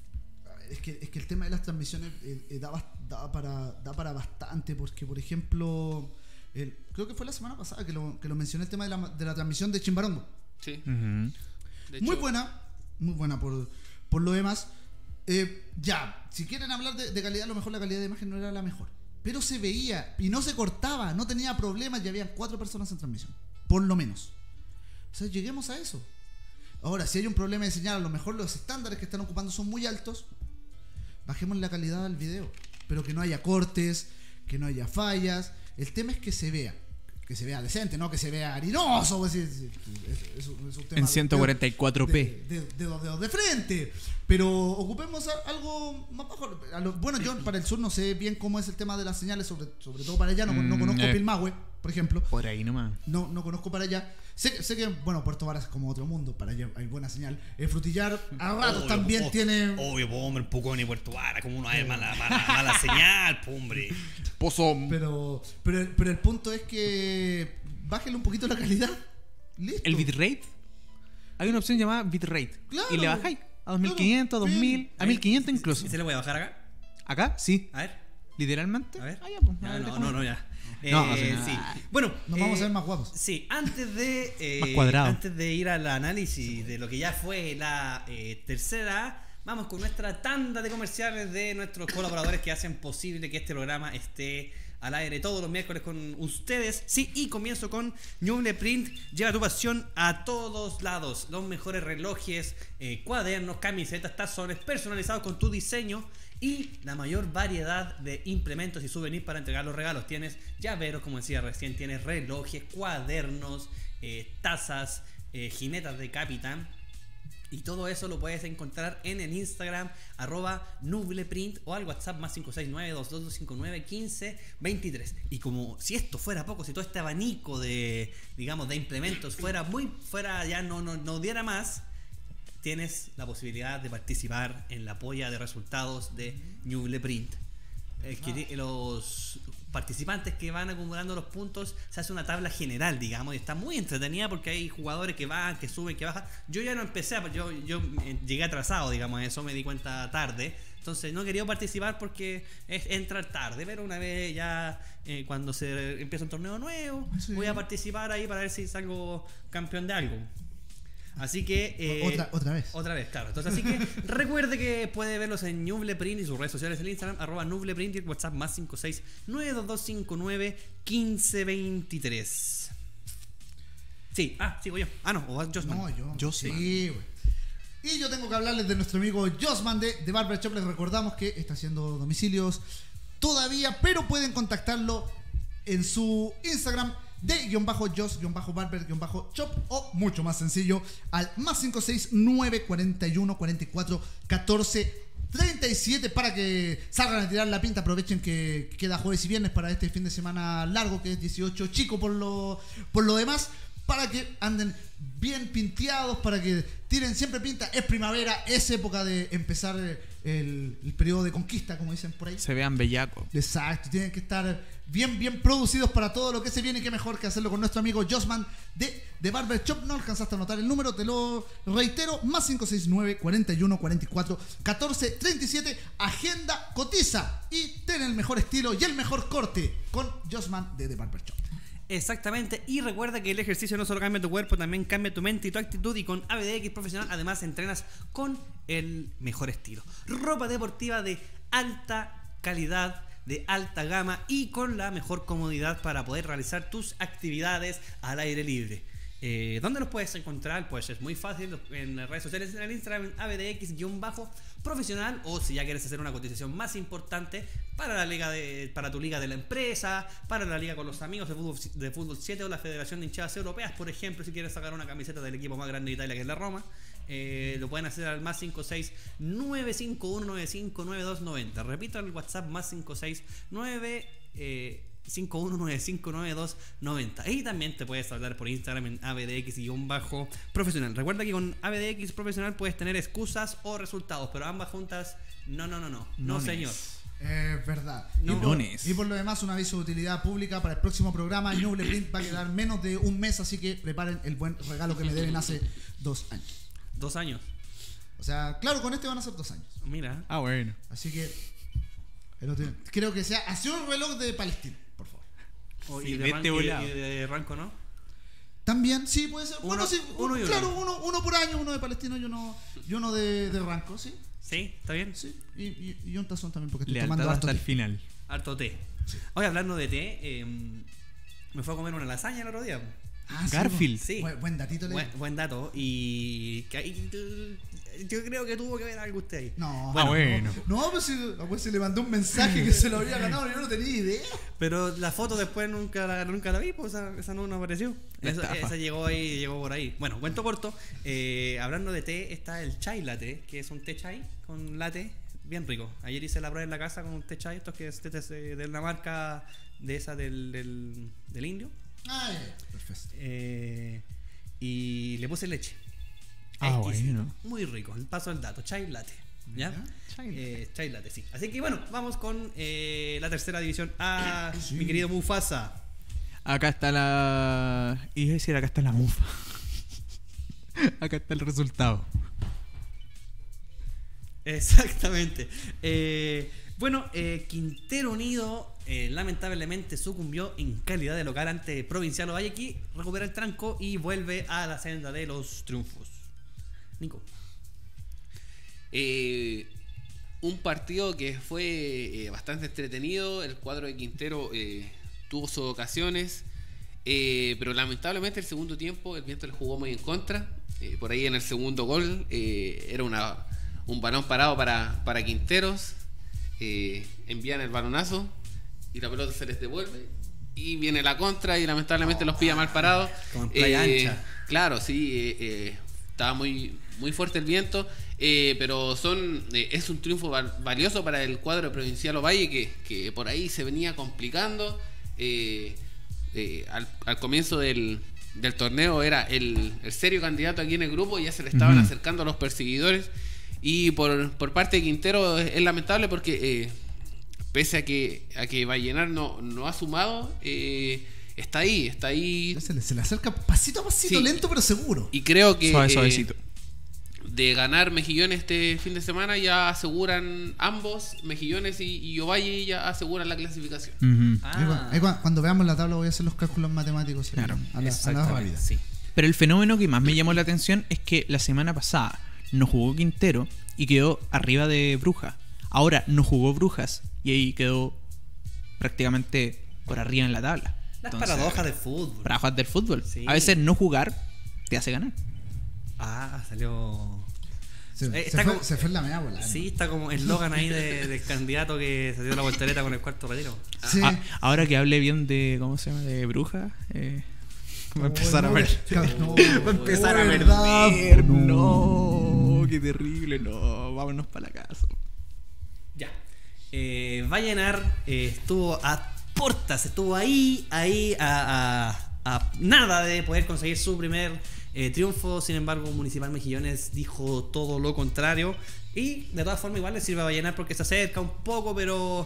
Es que, es que el tema de las transmisiones eh, eh, da, bas- da para, da para bastante. Porque, por ejemplo. el- creo que fue la semana pasada que lo, que lo mencioné, el tema de la, de la transmisión de Chimbarongo. Sí. Ujú. De Muy hecho, buena. Muy buena por, por lo demás. Eh, ya, si quieren hablar de, de calidad, a lo mejor la calidad de imagen no era la mejor. Pero se veía y no se cortaba, no tenía problemas y habían cuatro personas en transmisión. Por lo menos. O sea, lleguemos a eso. Ahora, si hay un problema de señal, a lo mejor los estándares que están ocupando son muy altos. Bajemos la calidad del video. Pero que no haya cortes, que no haya fallas. El tema es que se vea. Que se vea decente, no que se vea harinoso. Pues, es, es- es- es un- es un tema En de- ciento cuarenta y cuatro p. de, de, de dos dedos de frente. Pero ocupemos a- algo más bajo. A lo- bueno, yo para el sur no sé bien cómo es el tema de las señales, sobre, sobre todo para allá. No, no Mm, conozco eh. Pilmahue, por ejemplo. Por ahí nomás. No, no conozco para allá. Sé, sé que, bueno, Puerto Varas es como otro mundo. Para allá hay buena señal. El Frutillar a ratos Obvio, también oh, tiene. Obvio, po, hombre, Pucón y Puerto Vara, como uno hay mala, mala, mala señal, po, hombre. Pozo. Pero, pero, pero el punto es que bájale un poquito la calidad. Listo. El bitrate. Hay una opción llamada bitrate. Claro. Y le bajáis a dos mil quinientos, Claro, dos mil, bien. a mil quinientos incluso. ¿Y se le puede bajar acá? Acá, sí. A ver, Literalmente. a ver. Ah, ya, pues, Ya, a ver, no, déjame. no, no, ya. No, Eh, o sea, sí. Bueno, Nos eh, vamos a ver más guapos. Sí, antes de eh, Más cuadrado. antes de ir al análisis de lo que ya fue la eh, tercera, vamos con nuestra tanda de comerciales de nuestros colaboradores que hacen posible que este programa esté al aire todos los miércoles con ustedes. Sí, y comienzo con Ñuble Print. Lleva tu pasión a todos lados. Los mejores relojes, eh, cuadernos, camisetas, tazones personalizados con tu diseño y la mayor variedad de implementos y souvenirs para entregar los regalos. Tienes llaveros, como decía recién, tienes relojes, cuadernos, eh, tazas, eh, jinetas de capitán. Y todo eso lo puedes encontrar en el Instagram arroba nubleprint o al WhatsApp más cinco seis nueve, dos dos dos cinco nueve, uno cinco dos tres. Y como si esto fuera poco, si todo este abanico de, digamos, de implementos fuera muy, fuera ya no, no, no diera más, tienes la posibilidad de participar en la polla de resultados de Nubleprint. Es que los participantes que van acumulando los puntos se hace una tabla general, digamos, y está muy entretenida porque hay jugadores que van, que suben, que bajan. Yo ya no empecé, yo, yo llegué atrasado, digamos, eso me di cuenta tarde. Entonces no quería participar porque es entrar tarde, pero una vez ya eh, cuando se empieza un torneo nuevo, Sí. voy a participar ahí para ver si salgo campeón de algo. Así que... eh, otra, otra vez. Otra vez, claro. Entonces, así que recuerde que puede verlos en Nubleprint y sus redes sociales, el Instagram, arroba Nubleprint y el WhatsApp más cinco seis nueve dos dos cinco nueve uno cinco dos tres. Sí, ah, sigo yo. Ah, no, o vas Josman. No, yo. Yo sí, sí. güey. Y yo tengo que hablarles de nuestro amigo Josman de, de Barber Shop. Les recordamos que está haciendo domicilios todavía, pero pueden contactarlo en su Instagram de guión bajo Jos, guión bajo Barber, guión bajo Shop, o mucho más sencillo al más cinco seis nueve cuatro uno cuarenta y cuatro catorce treinta y siete para que salgan a tirar la pinta. Aprovechen que queda jueves y viernes para este fin de semana largo, que es dieciocho chico por lo, por lo demás, para que anden bien pinteados, para que tiren siempre pinta. Es primavera, es época de empezar el, el periodo de conquista, como dicen por ahí. Se vean bellacos. Exacto, tienen que estar bien, bien producidos para todo lo que se viene. Y qué mejor que hacerlo con nuestro amigo Josman de, de Barber Shop. No alcanzaste a anotar el número, te lo reitero: más cinco seis nueve cuarenta y uno cuarenta y cuatro catorce treinta y siete. Agenda, cotiza y ten el mejor estilo y el mejor corte con Josman de The Barber Shop. Exactamente, y recuerda que el ejercicio no solo cambia tu cuerpo, también cambia tu mente y tu actitud, y con A B D X Profesional además entrenas con el mejor estilo. Ropa deportiva de alta calidad, de alta gama y con la mejor comodidad para poder realizar tus actividades al aire libre. Eh, ¿Dónde los puedes encontrar? Pues es muy fácil, en las redes sociales, en el Instagram A B D X-profesional, o si ya quieres hacer una cotización más importante para la liga de, para tu liga de la empresa, para la liga con los amigos de fútbol, de fútbol siete o la Federación de Hinchadas Europeas, por ejemplo, si quieres sacar una camiseta del equipo más grande de Italia, que es la Roma, eh, lo pueden hacer al más cinco seis nueve cinco uno nueve cinco nueve dos nueve cero. Repito, el WhatsApp más cinco seis nueve cinco uno nueve cinco nueve dos nueve cero. Y también te puedes hablar por Instagram en A B D X-profesional. Recuerda que con A B D X Profesional puedes tener excusas o resultados, pero ambas juntas, no, no, no, no, no, Nones. señor. Es verdad. No. Y, por, Lunes. y por lo demás, un aviso de utilidad pública para el próximo programa. Ñuble Print va a quedar menos de un mes, así que preparen el buen regalo que me deben hace dos años. Dos años. O sea, claro, con este van a ser dos años. Mira. Ah, bueno. Así que el otro- creo que sea así un reloj de Palestina, por favor. O- Sí, y, de de este ran- y- volado. y de Ranco, ¿no? También, sí, puede ser. Bueno, Uno- sí, uno y uno. claro, uno, uno por año, uno de Palestina y uno, y uno de, de Ranco, sí. ¿Sí? ¿Está bien? Sí. Y, y, y un tazón también, porque estoy Lealtad tomando harto hasta el té. final. Harto té. Hoy hablando de té, eh, me fue a comer una lasaña el otro día. Ah, sí, Garfield. Sí. Buen, buen datito le Buen, buen dato. Y que ahí, eh, yo creo que tuvo que ver algo usted ahí. No, Ah, bueno. No, no, pues si, pues si le mandó un mensaje que se lo había ganado, yo no tenía idea. Pero la foto después nunca la, nunca la vi, pues esa, esa no, no apareció. La Esa, estafa. esa llegó ahí, llegó por ahí. Bueno, cuento corto. Eh, hablando de té, está el chai latte, que es un té chai con latte bien rico. Ayer hice la prueba en la casa con un té chai, esto que es té de, de la marca de esa del, del, del indio. Ah, ya, perfecto. Eh, y le puse leche. Ah, Exquisito. bueno. Muy rico. Paso al dato. Chai latte. ¿Ya? Ya. Chai Eh, chai latte, sí. Así que bueno, vamos con eh, la tercera división A, Sí. mi querido Mufasa. Acá está la... Iba a decir, acá está la mufa. Acá está el resultado. Exactamente. Eh, bueno, eh, Quintero Unido eh, lamentablemente sucumbió en calidad de local ante Provincial Ovalle, recupera el tranco y vuelve a la senda de los triunfos. Nico. Eh, un partido que fue eh, bastante entretenido. El cuadro de Quintero eh, tuvo sus ocasiones, eh, pero lamentablemente el segundo tiempo el viento le jugó muy en contra. Eh, por ahí en el segundo gol eh, era una, un balón parado para, para Quinteros. Eh, envían el balonazo y la pelota se les devuelve y viene la contra y lamentablemente los pilla mal parados. Como en Playa Eh, Ancha. Claro, sí, eh, eh, estaba muy, muy fuerte el viento, eh, pero son eh, es un triunfo val- valioso para el cuadro provincial Ovalle que, que por ahí se venía complicando. Eh, eh, al, al comienzo del, del torneo era el, el serio candidato aquí en el grupo, ya se le estaban Ujú. acercando los perseguidores. Y por, por parte de Quintero es, es lamentable porque eh, pese a que a que Vallenar no, no ha sumado, eh, está ahí, está ahí. Se le, se le acerca pasito a pasito, Sí. lento pero seguro. Y creo que Suave, eh, suavecito. de ganar Mejillones este fin de semana ya aseguran ambos, Mejillones y, y Ovalle ya aseguran la clasificación. Ujú. Ah. Ahí cua- ahí cua- cuando veamos la tabla voy a hacer los cálculos matemáticos. eh, Claro, a la, a la Exactamente, rápida. sí. Pero el fenómeno que más me llamó la atención es que la semana pasada no jugó Quintero y quedó arriba de Brujas. Ahora no jugó Brujas y ahí quedó prácticamente por arriba en la tabla. Las Entonces, paradojas del fútbol. paradojas del fútbol. Sí. A veces no jugar te hace ganar. Ah, salió. Se, Eh, se está fue, como- se fue en la media bola. Sí, está como eslogan ahí de- del candidato que se dio la voltereta con el cuarto retiro. Sí. Ah, ahora que hable bien de, ¿cómo se llama? De bruja, eh, va a empezar a No, ver. no, Va a empezar a no, perder. verdad, No, qué terrible, no. Vámonos para la casa. Ya. Eh, Vallenar eh, estuvo a portas, estuvo ahí, ahí a, a- a nada de poder conseguir su primer eh, triunfo. Sin embargo, Municipal Mejillones dijo todo lo contrario. Y de todas formas, igual le sirve a Vallenar porque se acerca un poco, pero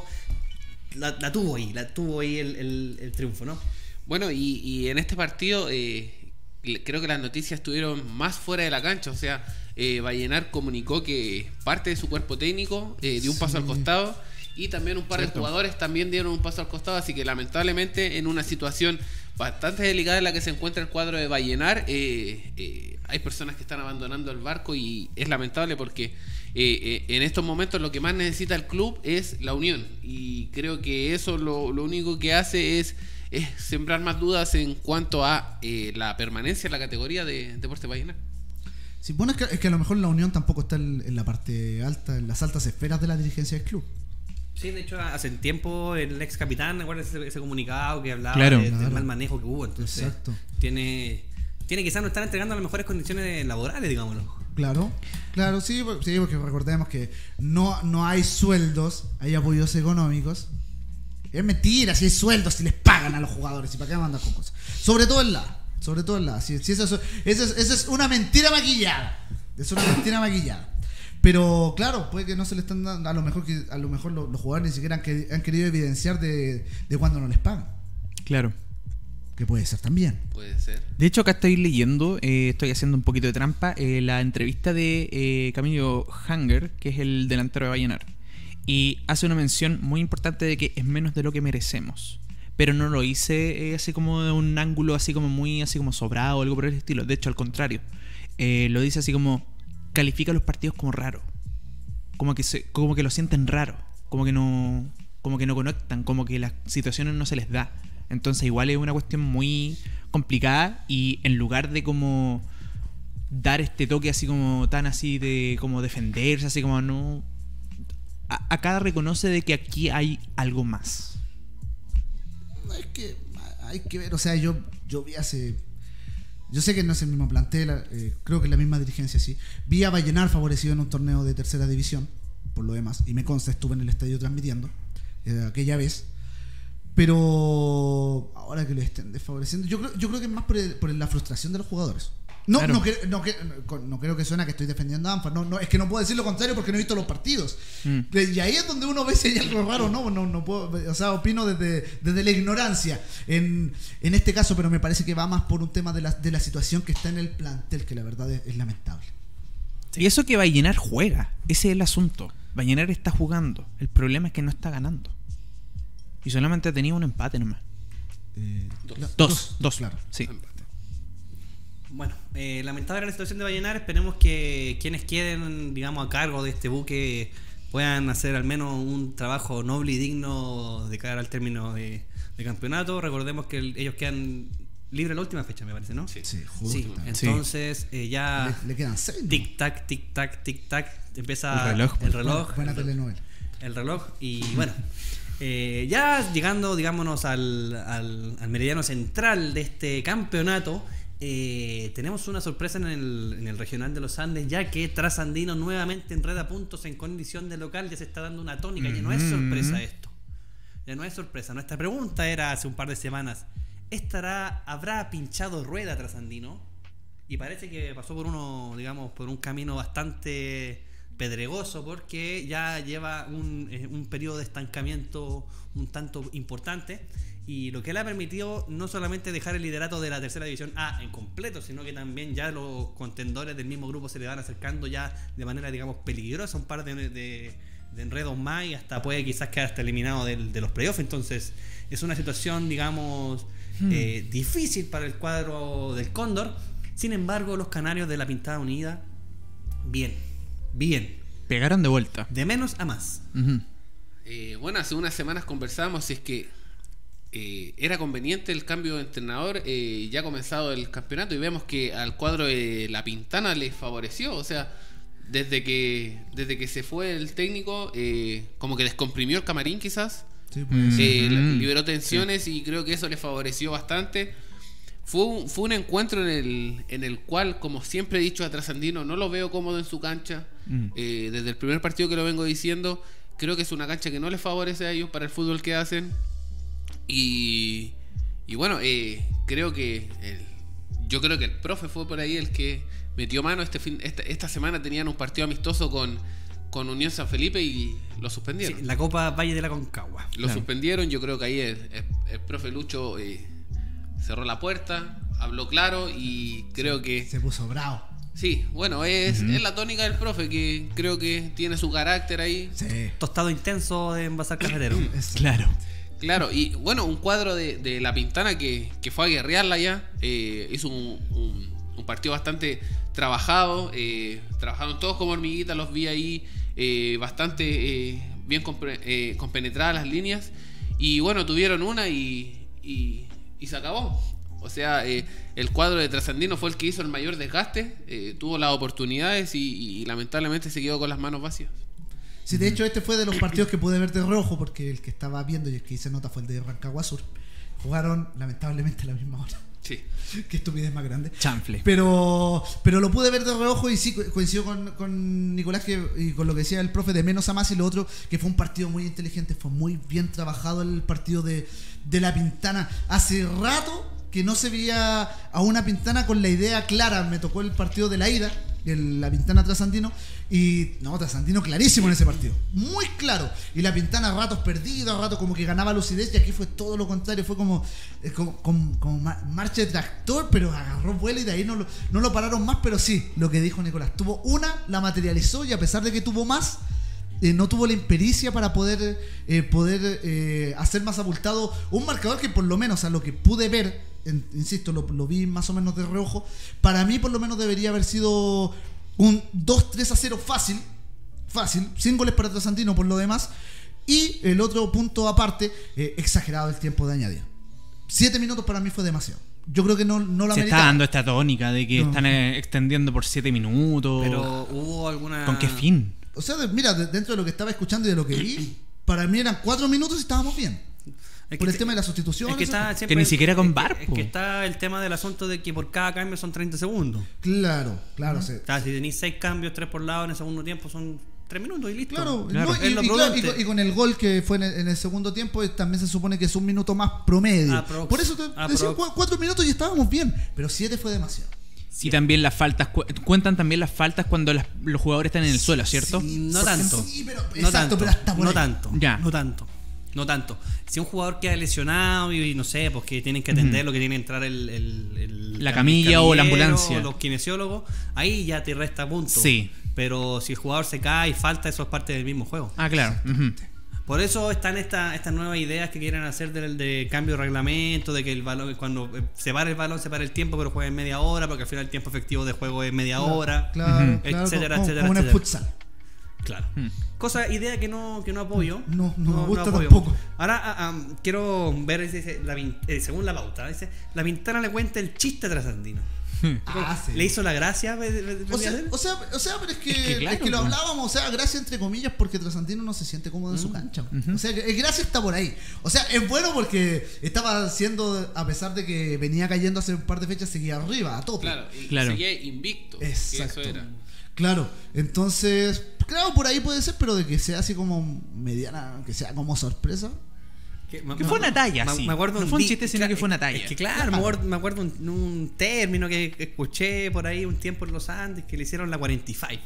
la, la tuvo ahí, la tuvo ahí el, el- el triunfo, ¿no? Bueno, y, y en este partido eh, le- creo que las noticias estuvieron más fuera de la cancha. O sea, eh, Vallenar comunicó que parte de su cuerpo técnico eh, dio un paso Sí. al costado, y también un par Cierto. de jugadores también dieron un paso al costado. Así que lamentablemente, en una situación bastante delicada en la que se encuentra el cuadro de Vallenar, eh, eh, hay personas que están abandonando el barco, y es lamentable porque eh, eh, en estos momentos lo que más necesita el club es la unión, y creo que eso lo, lo único que hace es, es sembrar más dudas en cuanto a eh, la permanencia en la categoría de Deportes Vallenar. Sí, bueno, es que, es que a lo mejor la unión tampoco está en, en la parte alta, en las altas esferas de la dirigencia del club. Sí, de hecho, hace tiempo el ex capitán, ¿recuerdas ese, ese comunicado que hablaba Claro. de- del Claro. mal manejo que hubo? Entonces, Exacto. tiene, tiene quizás no estar entregando las mejores condiciones laborales, digámoslo. Claro, claro, sí, por- sí, porque recordemos que no, no hay sueldos, hay apoyos económicos. Es mentira, si hay sueldos, si les pagan a los jugadores, y para qué mandar con cosas. Sobre todo en la, sobre todo en la. Si, si eso, es- eso, es, eso es una mentira maquillada. Es una mentira maquillada. Pero claro, puede que no se le están dando, a lo mejor que a lo mejor los, los jugadores ni siquiera han, que- han querido evidenciar de, de cuando no les pagan. Claro. Que puede ser también. Puede ser. De hecho, acá estoy leyendo, eh, estoy haciendo un poquito de trampa, eh, la entrevista de eh, Camilo Hanger, que es el delantero de Vallenar. Y hace una mención muy importante de que es menos de lo que merecemos. Pero no lo hice eh, así como de un ángulo así como muy así como sobrado o algo por el estilo. De hecho, al contrario. Eh, lo dice así como califica los partidos como raros. Como que se, como que lo sienten raro. Como que no. Como que no conectan. Como que las situaciones no se les da. Entonces igual es una cuestión muy complicada. Y en lugar de como dar este toque así como tan así de como defenderse, así como no. a- Acá reconoce de que aquí hay algo más. Es que hay que ver, o sea, yo, yo vi hace. Yo sé que no es el mismo plantel, eh, creo que es la misma dirigencia, sí. Vi a Vallenar favorecido en un torneo de tercera división, por lo demás, y me consta, estuve en el estadio transmitiendo eh, aquella vez. Pero ahora que lo estén desfavoreciendo, yo creo, yo creo que es más por, el- por la frustración de los jugadores. No, Claro. no, cre- no, cre- no, no creo que suena que estoy defendiendo a ANFA. No, no, es que no puedo decir lo contrario porque no he visto los partidos. Mm. Y ahí es donde uno ve si hay algo raro o no. No, no puedo, o sea, opino desde, desde la ignorancia en, en este caso, pero me parece que va más por un tema de la, de la situación que está en el plantel, que la verdad es, es lamentable. Y eso que Vallenar juega, ese es el asunto. Vallenar está jugando. El problema es que no está ganando. Y solamente ha tenido un empate nomás. Eh, Dos. la- Dos, dos, claro. Sí. Bueno, eh, lamentable la situación de Vallenar. Esperemos que quienes queden, digamos, a cargo de este buque puedan hacer al menos un trabajo noble y digno de cara al término de, de campeonato. Recordemos que el- ellos quedan libres la última fecha, me parece, ¿no? Sí. Sí, justo. Sí, entonces eh, ya le, le quedan seis. ¿no? tic tac, tic tac, tic tac, empieza El reloj, el reloj, Buena el, telenovela. el reloj y bueno, eh, ya llegando, digámonos al, al, al meridiano central de este campeonato. Eh, tenemos una sorpresa en el, en el regional de los Andes, ya que Trasandino nuevamente enreda puntos en condición de local. Ya se está dando una tónica, ya no es sorpresa esto, ya no es sorpresa. Nuestra pregunta era hace un par de semanas: ¿estará, habrá pinchado rueda Trasandino? Y parece que pasó por uno, digamos, por un camino bastante pedregoso, porque ya lleva un, eh, un periodo de estancamiento un tanto importante, y lo que le ha permitido no solamente dejar el liderato de la tercera división A en completo, sino que también ya los contendores del mismo grupo se le van acercando ya de manera, digamos, peligrosa, un par de, de, de enredos más, y hasta puede quizás quedar hasta eliminado del, de los playoffs. Entonces es una situación, digamos, Hmm. eh, difícil para el cuadro del Cóndor. Sin embargo, los canarios de la Pintada Unida, bien, bien, Pegaron de vuelta. de menos a más. Ujú. Eh, bueno, hace unas semanas conversábamos si es que eh, era conveniente el cambio de entrenador eh, ya comenzado el campeonato, y vemos que al cuadro de La Pintana le favoreció. O sea, desde que desde que se fue el técnico, eh, como que descomprimió el camarín quizás. Sí, pues. Eh, Mm. liberó tensiones y creo que eso le favoreció bastante. Fue un, fue un encuentro en el, en el cual, como siempre he dicho a Trasandino, no lo veo cómodo en su cancha. Mm. Eh, desde el primer partido que lo vengo diciendo, creo que es una cancha que no les favorece a ellos para el fútbol que hacen. Y, y bueno, eh, creo que el, yo creo que el profe fue por ahí el que metió mano. Este fin, esta, esta semana tenían un partido amistoso con, con Unión San Felipe y lo suspendieron. Sí, la Copa Valle de la Concagua. Lo Claro. suspendieron, yo creo que ahí el, el, el profe Lucho eh, cerró la puerta, habló claro y creo que... Se puso bravo. Sí, bueno, es, Ujú. es la tónica del profe, que creo que tiene su carácter ahí. Sí. Tostado intenso de envasar cafetero. Es- Claro. Claro, y bueno, un cuadro de, de La Pintana que, que fue a guerrearla ya. eh, hizo un, un, un partido bastante trabajado. Eh, trabajaron todos como hormiguitas, los vi ahí eh, bastante eh, bien compre- eh, compenetradas las líneas. Y bueno, tuvieron una y, y, y se acabó. O sea, eh, el cuadro de Trasandino fue el que hizo el mayor desgaste. eh, tuvo las oportunidades y, y lamentablemente se quedó con las manos vacías. Sí, de hecho este fue de los partidos que pude ver de rojo, porque el que estaba viendo y el que hice nota fue el de Rancagua Sur. Jugaron lamentablemente a la misma hora. Sí. Qué estupidez más grande. Chanfle. Pero, pero lo pude ver de reojo y sí co- coincido con, con Nicolás que, y con lo que decía el profe de menos a más, y lo otro que fue un partido muy inteligente, fue muy bien trabajado el partido de, de La Pintana. Hace rato que no se veía a una Pintana con la idea clara. Me tocó el partido de la ida, el, La Pintana Trasandino, y no, Trasandino clarísimo en ese partido, muy claro, y La Pintana a ratos perdido, a ratos como que ganaba lucidez, y aquí fue todo lo contrario, fue como, eh, como, como- como ma- marcha de tractor, pero agarró vuelo y de ahí no lo, no lo pararon más. Pero sí, lo que dijo Nicolás, tuvo una, la materializó, y a pesar de que tuvo más, eh, no tuvo la impericia para poder, eh, poder eh, hacer más abultado un marcador que, por lo menos a lo que pude ver, en- insisto, lo, lo vi más o menos de reojo, para mí por lo menos debería haber sido un dos tres a cero fácil, fácil, sin goles para Trasandino por lo demás. Y el otro punto aparte, eh, exagerado el tiempo de añadir. Siete minutos para mí fue demasiado. Yo creo que no, no lo Se está ameritaba. dando esta tónica de que No. están eh, extendiendo por siete minutos. Pero hubo alguna. ¿Con qué fin? O sea, de- mira, de- dentro de lo que estaba escuchando y de lo que vi, para mí eran cuatro minutos y estábamos bien. Es Por que el se- tema de la sustitución. Es que, está eso- siempre- Que ni siquiera con es que- V A R, Es po. que está el tema del asunto de que por cada cambio son treinta segundos. Claro, claro. sí. O sea, si tenéis seis cambios, tres por lado en el segundo tiempo, son tres minutos y listo. Claro, Claro. no, y, Es lo y claro, y prudente. con, y con el gol que fue en el, en el segundo tiempo, eh, también se supone que es un minuto más promedio. Aprox. Por eso te Aprox. decía, cu- cuatro minutos y estábamos bien, pero siete fue demasiado. Y también las faltas, cu- cuentan también las faltas cuando las- los jugadores están en el suelo, ¿cierto? Sí, no Porque- tanto. sí, pero- no exacto, tanto, pero hasta por no ahí. tanto. Ya. No tanto. No tanto. Si un jugador queda lesionado y, y no sé, pues que tienen que atenderlo, que tiene que entrar el, el- el La cam- camilla o la camillero, ambulancia. o los kinesiólogos, ahí ya te resta puntos. Sí. Pero si el jugador se cae y falta, eso es parte del mismo juego. Ah, claro. Ujú. Por eso están esta, estas nuevas ideas que quieren hacer del de cambio de reglamento, de que el balón, cuando eh, se para el balón, se para el tiempo, pero juega en media hora, porque al final el tiempo efectivo de juego es media hora. Claro, Ujú. claro, Etcétera, como, etcétera, como en el etcétera. futsal. Claro. Hmm. Cosa, idea que no, que no apoyo. No, no me gusta apoyo. tampoco. Ahora ah, ah, quiero ver, dice, dice, la, Vin- eh, según la pauta, dice, La Pintana le cuenta el chiste a Trasandino. Ah, sí. ¿Le hizo la gracia? ve- ve- O venía sea, a hacer? o sea, o sea, pero es que, Es que claro, es que lo pues. hablábamos, o sea, gracias entre comillas, porque Trasandino no se siente cómodo en su cancha. O sea, que- el gracia está por ahí. O sea, es bueno porque estaba haciendo, a pesar de que venía cayendo hace un par de fechas, seguía arriba, a tope. Claro, y Claro. seguía invicto. que Exacto. Eso era. Claro, entonces, claro, por ahí puede ser, pero de que sea así como mediana, que sea como sorpresa. Que, me- Que me- fue una talla, me- sí. Me acuerdo No fue un di- chiste, sino cla- que fue una talla. Es que claro, me acuerdo, me acuerdo un, un término que escuché por ahí un tiempo en los Andes, que le hicieron la cuarenta y cinco.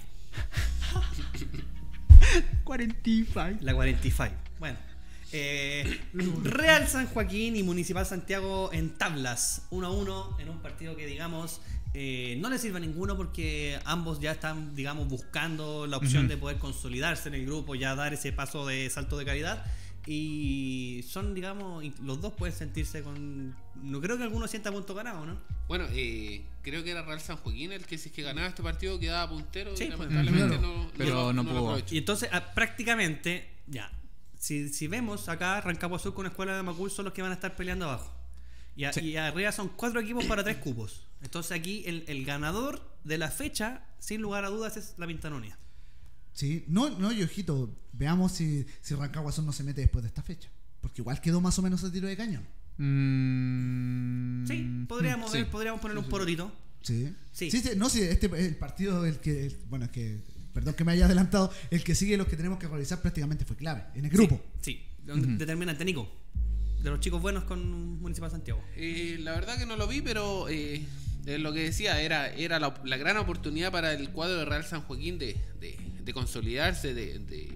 cuarenta y cinco. La cuarenta y cinco. Bueno. eh, Real San Joaquín y Municipal Santiago en tablas, uno a uno, en un partido que, digamos, eh, no le sirve a ninguno porque ambos ya están, digamos, buscando la opción Ujú. de poder consolidarse en el grupo, ya dar ese paso de salto de calidad. Y son, digamos, in- los dos pueden sentirse con. No creo que alguno sienta punto ganado, ¿no? Bueno, eh, creo que era Real San Joaquín el que si es que ganaba este partido quedaba puntero Sí, y pues, lamentablemente claro. no, Pero lo- no lo pudo. aprovechó. Y entonces, ah, prácticamente, ya. Si, si vemos acá, Rancagua Sur con Escuela de Macul son los que van a estar peleando abajo. Y, a- Sí. y arriba son cuatro equipos para tres cupos. Entonces aquí el, el ganador de la fecha, sin lugar a dudas, es la Pintana Unida. Sí, no, no, y ojito, veamos si, si Rancagua Sur no se mete después de esta fecha. Porque igual quedó más o menos a tiro de cañón. Mm, Sí, podríamos, sí. ver, podríamos ponerle un porotito. Sí. Sí. Sí, sí, no, sí, este el partido, el que, el- bueno, es que, perdón que me haya adelantado, el que sigue los que tenemos que realizar prácticamente fue clave, en el grupo. Sí, sí. Donde Ujú. determinante Nico. De los chicos buenos con Municipal Santiago. Eh, la verdad que no lo vi, pero eh, eh, lo que decía era, era la, la gran oportunidad para el cuadro de Real San Joaquín de, de, de consolidarse, de, de,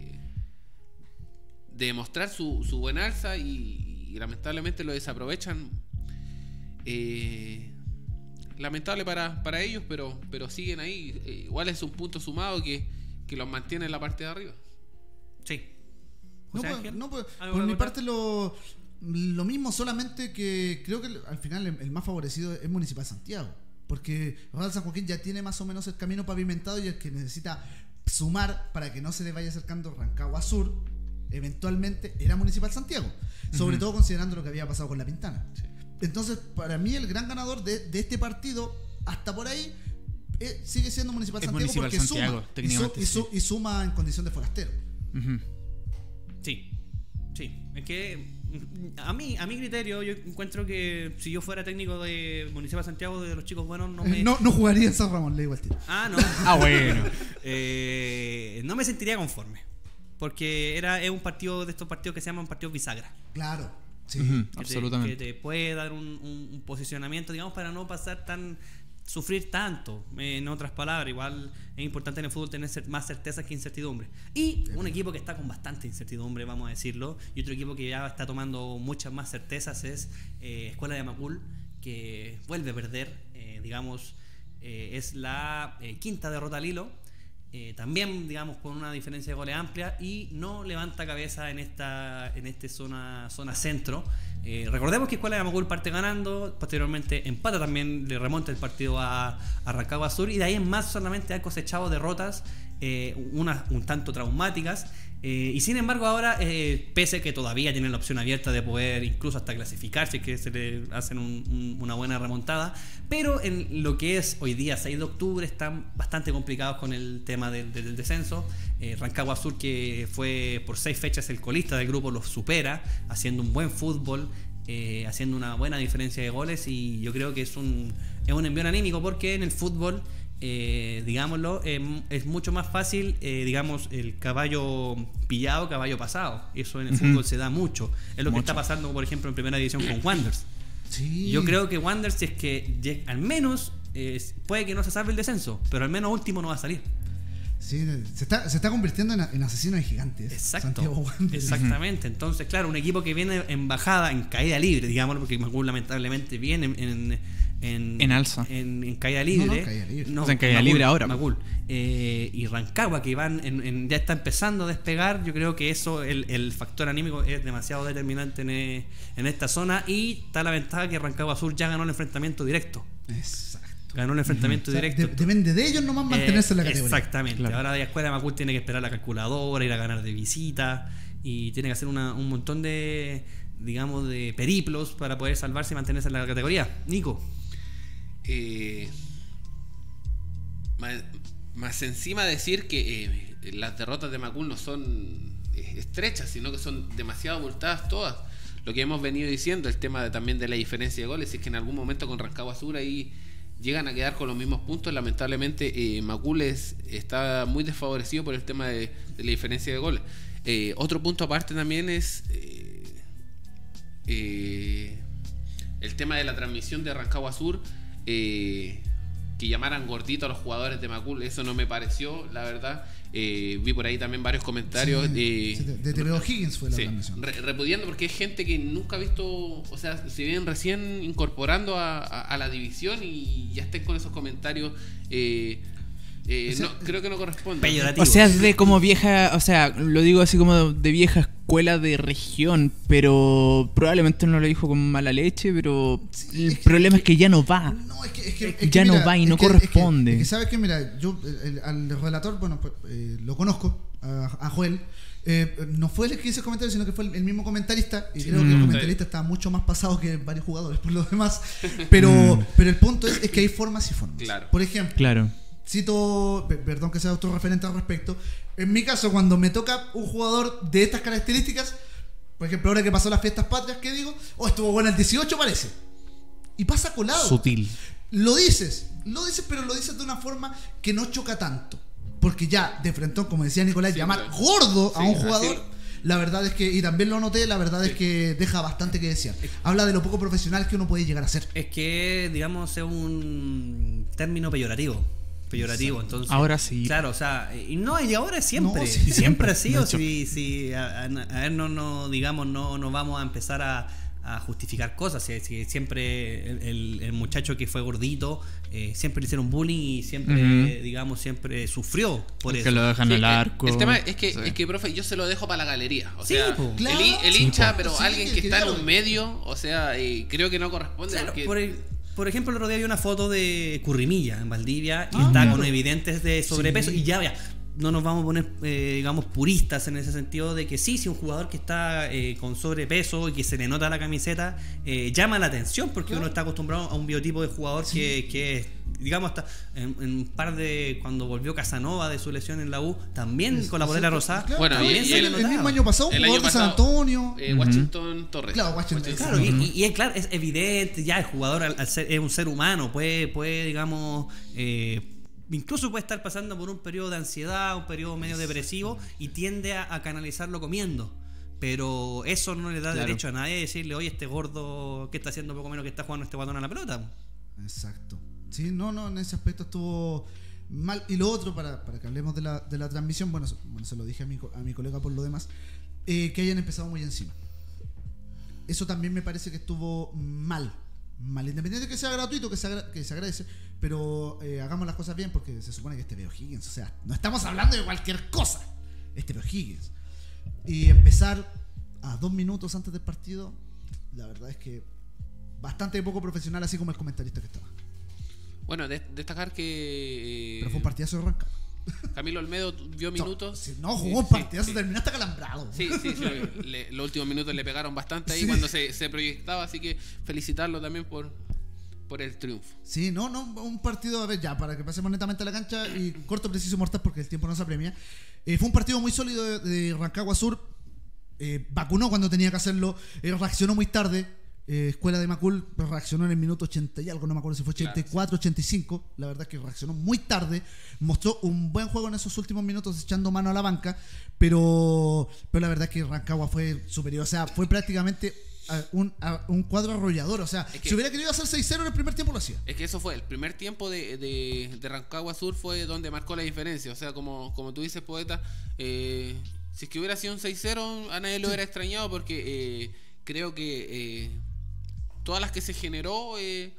de demostrar su, su buen alza y, y lamentablemente lo desaprovechan. Eh, lamentable para, para ellos, pero, pero siguen ahí. Eh, igual es un punto sumado que, que los mantiene en la parte de arriba. Sí. No, José pues, Ángel, no, pues, ¿algo por que mi acotar? parte lo, lo mismo, solamente que creo que al final el, el más favorecido es Municipal Santiago. Porque Real San Joaquín ya tiene más o menos el camino pavimentado y el que necesita sumar para que no se le vaya acercando Rancagua Sur, eventualmente era Municipal Santiago. Sobre Ujú. todo considerando lo que había pasado con la Pintana. Sí. Entonces, para mí el gran ganador de, de este partido, hasta por ahí, eh, sigue siendo Municipal Es Santiago Municipal porque Santiago, suma, y, su- técnicamente, y su- sí. y suma en condición de forastero. Ujú. Sí, sí. Es que mm, a mí, a mi criterio, yo encuentro que si yo fuera técnico de Municipal Santiago, de los chicos buenos, no me. Eh, No, no jugaría en San Ramón, le digo al tiro. Ah, no. Ah, bueno. Eh, no me sentiría conforme. Porque era, es un partido de estos partidos que se llaman partidos bisagra. Claro, sí. Ujú, Que te, absolutamente. que te puede dar un, un- un posicionamiento, digamos, para no pasar tan. Sufrir tanto. Eh, en otras palabras, igual es importante en el fútbol tener cer- más certezas que incertidumbre. Y un equipo que está con bastante incertidumbre, vamos a decirlo, y otro equipo que ya está tomando muchas más certezas es eh, Escuela de Macul, que vuelve a perder, eh, digamos, eh, es la eh, quinta derrota al hilo. Eh, también, digamos, con una diferencia de goles amplia y no levanta cabeza en esta en este zona zona centro. Eh, recordemos que Escuela de Macul parte ganando, posteriormente empata también, le remonta el partido a, a Rancagua Sur y de ahí en más solamente ha cosechado derrotas, eh, unas un tanto traumáticas. Eh, y sin embargo ahora, eh, pese a que todavía tienen la opción abierta de poder incluso hasta clasificarse, que se le hacen un- un- una buena remontada, pero en lo que es hoy día seis de octubre están bastante complicados con el tema del, del- del descenso. eh, Rancagua Sur, que fue por seis fechas el colista del grupo, los supera haciendo un buen fútbol, eh, haciendo una buena diferencia de goles, y yo creo que es un, es un envío anímico porque en el fútbol, eh, digámoslo, eh, es mucho más fácil, eh, digamos, el caballo pillado, caballo pasado. Eso en el Ujú. fútbol se da mucho. Es lo que Mucho. está pasando, por ejemplo, en primera división con Wanderers. Sí. Yo creo que Wanderers, si es que lleg- al menos, eh, puede que no se salve el descenso, pero al menos último no va a salir. Sí, se está, se está convirtiendo en, en asesino de gigantes. Exacto. Santiago Wanderers. Exactamente. Entonces, claro, un equipo que viene en bajada, en caída libre, digámoslo, porque Macul lamentablemente viene en, en, en, En alza. En, en caída libre. No, no, caída libre. O sea, en caída libre ahora. Macul. Eh, y Rancagua, que van en, en- ya está empezando a despegar. Yo creo que eso, el, el factor anímico es demasiado determinante en, eh, en esta zona. Y está la ventaja que Rancagua Sur ya ganó el enfrentamiento directo. Exacto. Ganó el enfrentamiento O sea, directo. de- depende de ellos nomás mantenerse en la Eh, categoría. Exactamente. Claro. Ahora la escuela de Macul tiene que esperar la calculadora, ir a ganar de visita y tiene que hacer una- un montón de, digamos, de periplos para poder salvarse y mantenerse en la categoría. Nico. Eh, más, más encima decir que eh, las derrotas de Macul no son eh, estrechas, sino que son demasiado abultadas todas. Lo que hemos venido diciendo, el tema de, también de la diferencia de goles, es que en algún momento con Rancagua Sur ahí llegan a quedar con los mismos puntos. Lamentablemente eh, Macul es- está muy desfavorecido por el tema de, de la diferencia de goles. Eh, otro punto aparte también es eh, eh, el tema de la transmisión de Rancagua Sur, eh, que llamaran gordito a los jugadores de Macul. Eso no me pareció, la verdad. Eh, vi por ahí también varios comentarios Sí, de, sí, de, de T V O'Higgins fue la sí, transmisión. re- repudiando, porque es gente que nunca ha visto, o sea, se vienen recién incorporando a, a- a la división y ya estén con esos comentarios. eh, Eh, O sea, no, creo que no corresponde. Peyorativo. O sea, es de como vieja, o sea, lo digo así como de vieja escuela de región, pero probablemente no lo dijo con mala leche, pero Sí, el es que- problema es es que ya no va. No, es que, es que- es Ya que no mira, va y es no que- es que- corresponde. Es que, sabes que, mira, yo el- al relator, bueno, pues, eh, lo conozco, a, a Joel. Eh, no fue el que hizo el comentario, sino que fue el, el mismo comentarista. Y creo que el Mm. comentarista está mucho más pasado que varios jugadores por lo demás. Pero, Mm. pero el punto es, es que hay formas y formas. Claro. Por ejemplo, Claro. cito, pe- perdón que sea autorreferente al respecto. En mi caso, cuando me toca un jugador de estas características, por ejemplo, ahora que pasó las fiestas patrias, ¿qué digo? Oh, estuvo bueno el dieciocho, parece. Y pasa colado. Sutil. Lo dices, lo dices, pero lo dices de una forma que no choca tanto. Porque ya, de frentón, como decía Nicolás, Sí, llamar claro. gordo a Sí, un jugador, así. la verdad es que, y también lo noté, la verdad Sí. es que deja bastante que desear. Habla de lo poco profesional que uno puede llegar a ser. Es que, digamos, es un término peyorativo. Peyorativo, entonces. Ahora sí. Claro, o sea, y no, y ahora es siempre. No, sí, siempre, siempre, ha sido. de hecho. Si, si a, a- a ver, no, no, digamos, no, no vamos a empezar a, a justificar cosas. Si, si siempre el, el- el muchacho que fue gordito, eh, siempre le hicieron bullying y siempre, Ujú. digamos, siempre sufrió por El eso. que lo dejan Sí, al el- arco. El, tema es que, Sí. es que, profe, yo se lo dejo para la galería. O Sí, sea, po. Claro. el, hi- el Sí, hincha, po. pero Sí, alguien que- que que está en claro. un medio, o sea, eh, creo que no corresponde. Claro, porque- por, el- por ejemplo, el otro día vi una foto de Currimilla en Valdivia y Ah, está claro. con evidentes de sobrepeso. Sí. Y ya, ya, no nos vamos a poner, eh, digamos, puristas en ese sentido de que sí, si un jugador que está eh, con sobrepeso y que se le nota la camiseta, eh, llama la atención porque Claro. uno está acostumbrado a un biotipo de jugador Sí. que, que es, digamos, hasta en, en un par de. Cuando volvió Casanova de su lesión en la U, también con la polera rosada. Claro. Bueno, también y- se y le el, el notaba. mismo año pasado, un El jugador año de San pasado, Antonio. eh, Ujú. Washington Torres. Claro, Washington. Claro, y, y- y es claro, es evidente, ya el jugador al, al ser, es un ser humano, puede, puede digamos, eh, incluso puede estar pasando por un periodo de ansiedad, un periodo medio depresivo y tiende a, a canalizarlo comiendo. Pero eso no le da Claro. derecho a nadie a decirle, oye, este gordo, ¿qué está haciendo poco menos que está jugando este guatón a la pelota? Exacto. Sí, no, no, en ese aspecto estuvo mal. Y lo otro, para, para que hablemos de la, de la transmisión, bueno, se- bueno, se lo dije a mi, co- a mi colega por lo demás, eh, que hayan empezado muy encima. Eso también me parece que estuvo mal. Mal, independiente de que sea gratuito, que se, agra- que se agradece, pero eh, hagamos las cosas bien porque se supone que este Veo Higgins, o sea, no estamos hablando de cualquier cosa. Este Veo Higgins. Y empezar a dos minutos antes del partido, la verdad es que bastante poco profesional, así como el comentarista que estaba. Bueno, de- destacar que eh, Pero fue un partidazo de Rancagua. Camilo Olmedo vio minutos. Si no, jugó un Sí, partidazo, sí. terminaste acalambrado. Sí, sí, sí. le- los últimos minutos le pegaron bastante ahí Sí. cuando se, se proyectaba, así que felicitarlo también por, por el triunfo. Sí, no, no, un partido, a ver, ya, para que pasemos netamente a la cancha y corto, preciso y mortal porque el tiempo no se apremia. Eh, fue un partido muy sólido de, de Rancagua Sur. Eh, vacunó cuando tenía que hacerlo, eh, reaccionó muy tarde. Eh, Escuela de Macul reaccionó en el minuto ochenta y algo, no me acuerdo si fue ochenta y cuatro, ochenta y cinco. La verdad es que reaccionó muy tarde. Mostró un buen juego en esos últimos minutos, echando mano a la banca. Pero, pero la verdad es que Rancagua fue superior. O sea, fue prácticamente a un, a un cuadro arrollador. O sea, Es que- si hubiera querido hacer seis cero en el primer tiempo, lo hacía. Es que eso fue, el primer tiempo de, de, de Rancagua Sur fue donde marcó la diferencia. O sea, como, como tú dices, poeta, eh, si es que hubiera sido un seis cero, a nadie lo hubiera extrañado porque eh, creo que eh, todas las que se generó eh,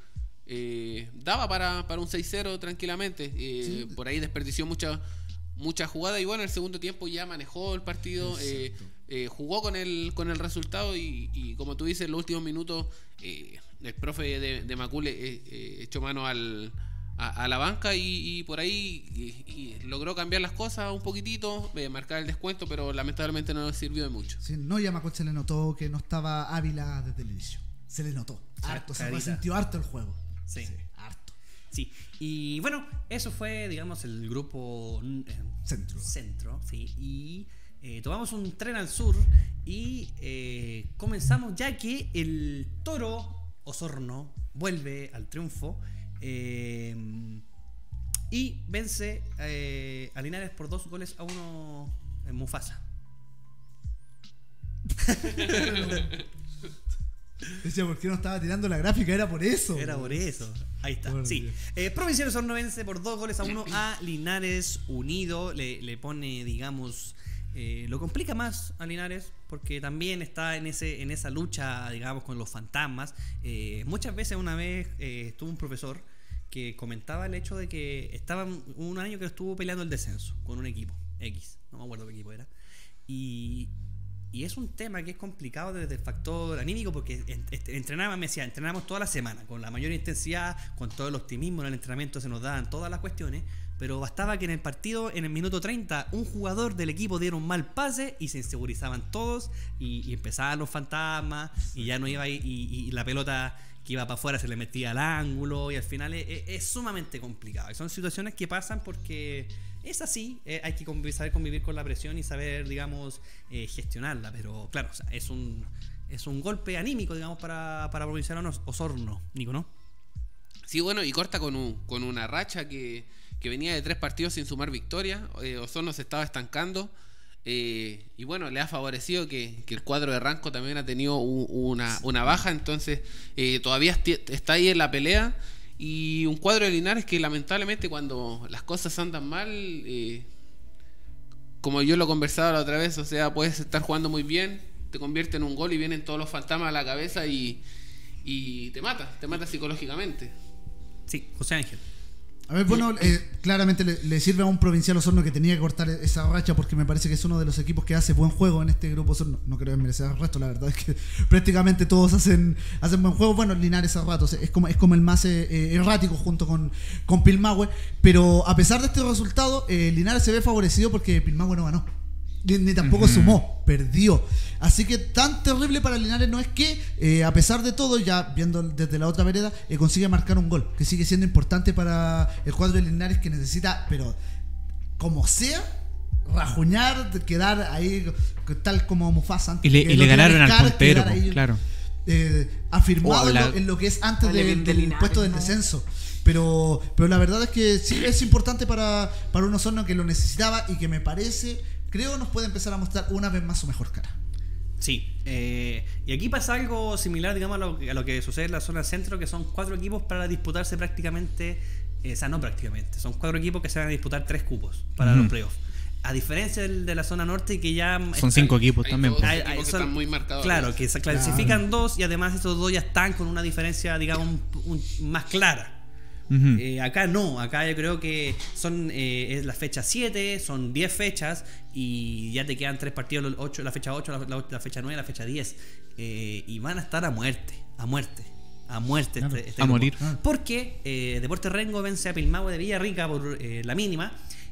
eh, daba para, para un seis cero tranquilamente. Eh, Sí. Por ahí desperdició mucha, mucha jugada y bueno, el segundo tiempo ya manejó el partido. eh, Exacto. eh, jugó con el con el resultado y, y como tú dices, en los últimos minutos eh, el profe de, de Macul eh, eh, echó mano al, a, a la banca y, y por ahí y, y logró cambiar las cosas un poquitito, eh, marcar el descuento, pero lamentablemente no le sirvió de mucho. Sí, no, y a Macol se le notó que no estaba Ávila desde el inicio. Se le notó. Harto, se Clarita. resintió harto el juego. Sí. harto. Sí, y bueno, eso fue, digamos, el grupo eh, Centro. Centro, sí, y eh, tomamos un tren al sur y eh, comenzamos ya que el Toro Osorno vuelve al triunfo eh, y vence eh, a Linares por dos goles a uno en Mufasa. Decía, ¿por qué no estaba tirando la gráfica? Era por eso. Era por eso. Ahí está. Por Sí. Dios. Eh, Provincial Osorno vence por dos goles a uno a Linares Unido. Le, le pone, digamos, eh, lo complica más a Linares porque también está en ese en esa lucha, digamos, con los fantasmas. Eh, muchas veces, una vez, eh, estuvo un profesor que comentaba el hecho de que estaba un año que estuvo peleando el descenso con un equipo X, no me acuerdo qué equipo era, y, y es un tema que es complicado desde el factor anímico, porque entrenaba, me decía, entrenamos toda la semana con la mayor intensidad, con todo el optimismo en el entrenamiento, se nos daban todas las cuestiones, pero bastaba que en el partido, en el minuto treinta, un jugador del equipo diera un mal pase y se insegurizaban todos y, y empezaban los fantasmas y ya no iba y, y, y la pelota que iba para afuera se le metía al ángulo y al final es, es, es sumamente complicado. Y son situaciones que pasan porque es así, eh, hay que convivir, saber convivir con la presión y saber, digamos, eh, gestionarla, pero claro, o sea, es un es un golpe anímico, digamos, para, para Provincial Osorno, Nico, ¿no? Sí, bueno, y corta con, un, con una racha que, que venía de tres partidos sin sumar victoria. eh, Osorno se estaba estancando. Eh, y bueno, le ha favorecido que, que el cuadro de Ranco también ha tenido un, una, una baja, entonces eh, todavía está ahí en la pelea. Y un cuadro de Linares que lamentablemente cuando las cosas andan mal, eh, como yo lo conversaba la otra vez, o sea, puedes estar jugando muy bien, te convierte en un gol y vienen todos los fantasmas a la cabeza y, y te mata, te mata psicológicamente. Sí, José Ángel. A ver, bueno, eh, claramente le, le sirve a un Provincial Osorno que tenía que cortar esa racha, porque me parece que es uno de los equipos que hace buen juego en este grupo Osorno. No quiero desmerecer al resto, la verdad es que prácticamente todos hacen hacen buen juego. Bueno, Linares a ratos es como, es como el más eh, errático junto con, con Pilmahue, pero a pesar de este resultado, eh, Linares se ve favorecido porque Pilmahue no ganó. Ni, ni tampoco uh-huh. sumó, perdió. Así que tan terrible para Linares no es que, eh, a pesar de todo, ya viendo desde la otra vereda, eh, consigue marcar un gol, que sigue siendo importante para el cuadro de Linares, que necesita, pero como sea, rajuñar, quedar ahí tal como Mufasa antes. Y le, y le ganaron al puntero, ahí, claro. Eh, afirmado oh, la, en, lo, en lo que es antes de, del, del Linares, puesto del ¿no? descenso. Pero, pero la verdad es que sí es importante para, para un Osorno que lo necesitaba y que me parece... creo nos puede empezar a mostrar una vez más su mejor cara. Sí, eh, y aquí pasa algo similar, digamos, a lo, a lo que sucede en la zona centro, que son cuatro equipos para disputarse prácticamente, eh, o sea, no prácticamente, son cuatro equipos que se van a disputar tres cupos para uh-huh. los playoffs. A diferencia del, de la zona norte, que ya... Son están, cinco equipos también. Hay, hay, que son, están muy marcados. Claro, que se clasifican claro. dos y además esos dos ya están con una diferencia, digamos, un, un, más clara. Uh-huh. Eh, acá no, acá yo creo que son eh, es la fecha siete, son diez fechas y ya te quedan tres partidos, los ocho, la fecha ocho, la, la, la fecha nueve, la fecha diez, eh, y van a estar a muerte, a muerte, a muerte claro, este, este a grupo. morir. Porque eh, Deportes Rengo vence a Pilmahue de Villarrica por eh, la mínima.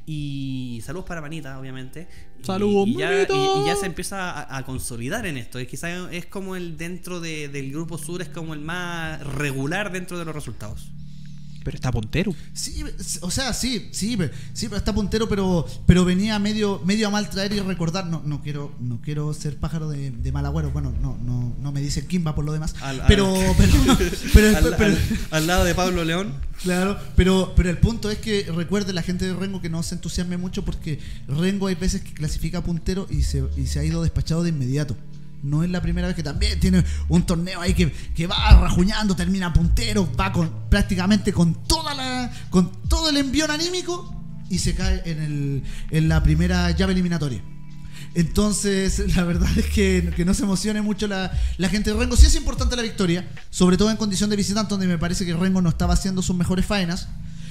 Y saludos para Manita, obviamente. Saludos, y, y, ya, Manita. y, y ya se empieza a, a consolidar en esto. Es quizás es como el dentro de, del grupo sur, es como el más regular dentro de los resultados. Pero está puntero. Sí, o sea, sí, sí, sí, pero está puntero, pero, pero venía medio, medio a mal traer y recordar. No, no quiero, no quiero ser pájaro de, de mal agüero. Bueno, no, no, no me dice Kimba por lo demás. Al, pero, al, pero, pero, pero, al, pero al, al lado de Pablo León. Claro, pero, pero el punto es que recuerde la gente de Rengo que no se entusiasme mucho, porque Rengo hay veces que clasifica puntero y se, y se ha ido despachado de inmediato. No es la primera vez que también tiene un torneo ahí que, que va rajuñando, termina puntero, va con prácticamente con toda la con todo el envión anímico y se cae en el en la primera llave eliminatoria. Entonces, la verdad es que, que no se emocione mucho la, la gente de Rengo. Sí es importante la victoria, sobre todo en condición de visitante, donde me parece que Rengo no estaba haciendo sus mejores faenas.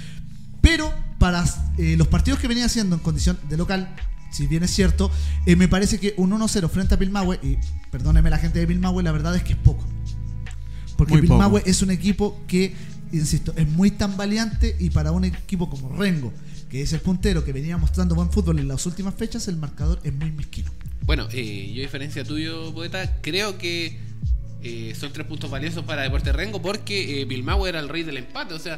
Pero para eh, los partidos que venía haciendo en condición de local, si bien es cierto, eh, me parece que un uno cero frente a Pilmahue, y perdóneme la gente de Pilmahue, la verdad es que es poco. Porque muy Pilmahue poco. Es un equipo que, insisto, es muy tambaleante, y para un equipo como Rengo, que es el puntero, que venía mostrando buen fútbol en las últimas fechas, el marcador es muy mezquino. Bueno, eh, yo a diferencia tuyo, Poeta, creo que eh, son tres puntos valiosos para Deportes Rengo, porque eh, Pilmahue era el rey del empate, o sea...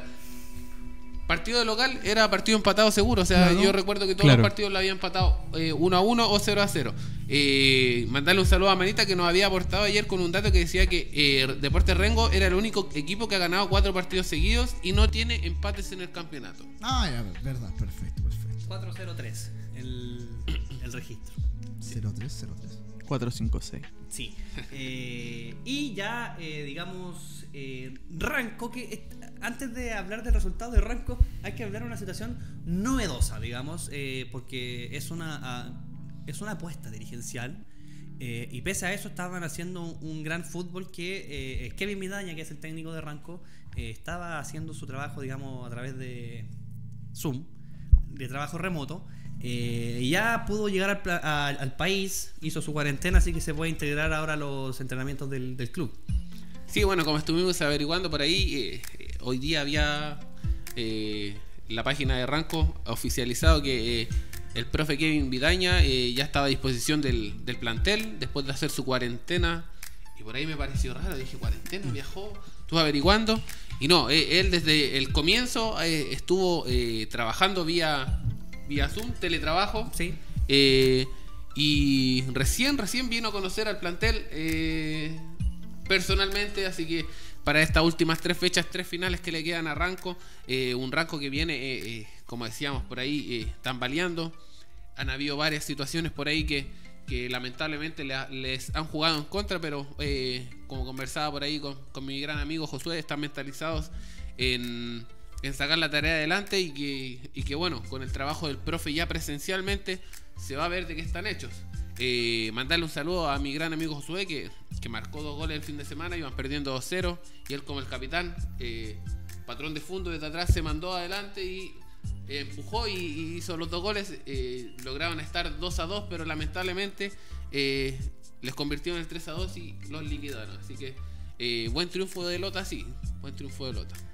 Partido de local era partido empatado seguro. O sea, claro. Yo recuerdo que todos claro. los partidos lo habían empatado eh, uno a uno o cero a cero. Eh, mandarle un saludo a Manita, que nos había aportado ayer con un dato que decía que eh, Deportes Rengo era el único equipo que ha ganado cuatro partidos seguidos y no tiene empates en el campeonato. Ah, ya, verdad, perfecto, perfecto. cuatro cero tres el, el registro. cero tres cero tres cuatro cinco seis. Sí. Eh, y ya, eh, digamos, eh, Ranco, que eh, antes de hablar del resultado de Ranco, hay que hablar de una situación novedosa, digamos, eh, porque es una, uh, es una apuesta dirigencial Eh, y pese a eso estaban haciendo un, un gran fútbol que eh, Kevin Vidaña, que es el técnico de Ranco, eh, estaba haciendo su trabajo, digamos, a través de Zoom, de trabajo remoto. Eh, y ya pudo llegar al, pla- a- al país, hizo su cuarentena, así que se puede integrar ahora a los entrenamientos del, del club. Sí, bueno, como estuvimos averiguando por ahí, eh, eh, hoy día había eh, la página de Ranco oficializado que eh, el profe Kevin Vidaña eh, ya estaba a disposición del, del plantel después de hacer su cuarentena. Y por ahí me pareció raro, dije, ¿cuarentena? ¿Viajó? Estuve averiguando. Y no, eh, él desde el comienzo eh, estuvo eh, trabajando vía, vía Zoom, teletrabajo. Sí. Eh, y recién, recién vino a conocer al plantel eh, personalmente, así que para estas últimas tres fechas, tres finales que le quedan a Ranco, eh, un Ranco que viene, eh, eh, como decíamos por ahí, eh, tambaleando. Han habido varias situaciones por ahí que, que lamentablemente le, les han jugado en contra, pero eh, como conversaba por ahí con, con mi gran amigo Josué, están mentalizados en, en sacar la tarea adelante y que, y que bueno, con el trabajo del profe ya presencialmente se va a ver de qué están hechos. Eh, mandarle un saludo a mi gran amigo Josué que, que marcó dos goles el fin de semana, iban perdiendo dos cero y él como el capitán, eh, patrón de fondo desde atrás, se mandó adelante y eh, empujó y, y hizo los dos goles. Eh, lograron estar dos a dos, pero lamentablemente eh, les convirtió en el tres a dos y los liquidaron. Así que eh, buen triunfo de Lota, sí, buen triunfo de Lota.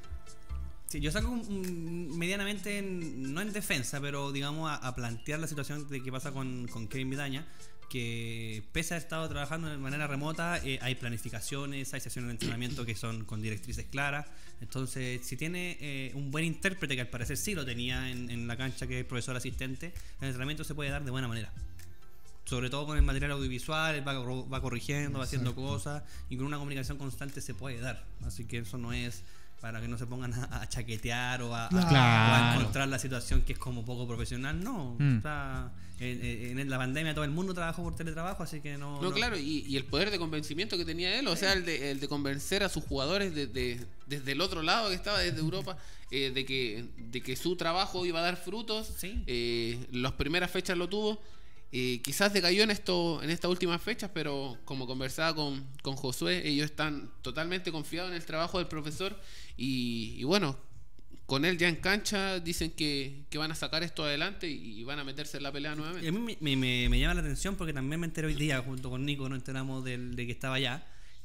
Sí, yo saco un, un- medianamente, en- no en defensa, pero digamos a, a plantear la situación de qué pasa con, con Kevin Vidaña, que pese a haber estado trabajando de manera remota, eh, hay planificaciones, hay sesiones de entrenamiento que son con directrices claras. Entonces, si tiene eh, un buen intérprete, que al parecer sí lo tenía en, en la cancha, que es profesor asistente, el entrenamiento se puede dar de buena manera. Sobre todo con el material audiovisual, él va, corro- va corrigiendo, va haciendo cosas, y con una comunicación constante se puede dar. Así que eso no es para que no se pongan a, a chaquetear o a, a- Claro. o a encontrar la situación que es como poco profesional. No, Mm. o sea, en, en la pandemia todo el mundo trabajó por teletrabajo, así que no... No, claro, y, y el poder de convencimiento que tenía él, o sea, el de, el de convencer a sus jugadores de- de- desde el otro lado que estaba, desde Europa, eh, de, que, de que su trabajo iba a dar frutos. Sí. Eh, las primeras fechas lo tuvo. Eh, quizás decayó en esto en estas últimas fechas, pero como conversaba con, con Josué, ellos están totalmente confiados en el trabajo del profesor y, y bueno, con él ya en cancha dicen que, que van a sacar esto adelante y, y van a meterse en la pelea Y nuevamente. a mí me, me- me llama la atención porque también me enteré hoy día, junto con Nico, nos enteramos del, de que estaba allá.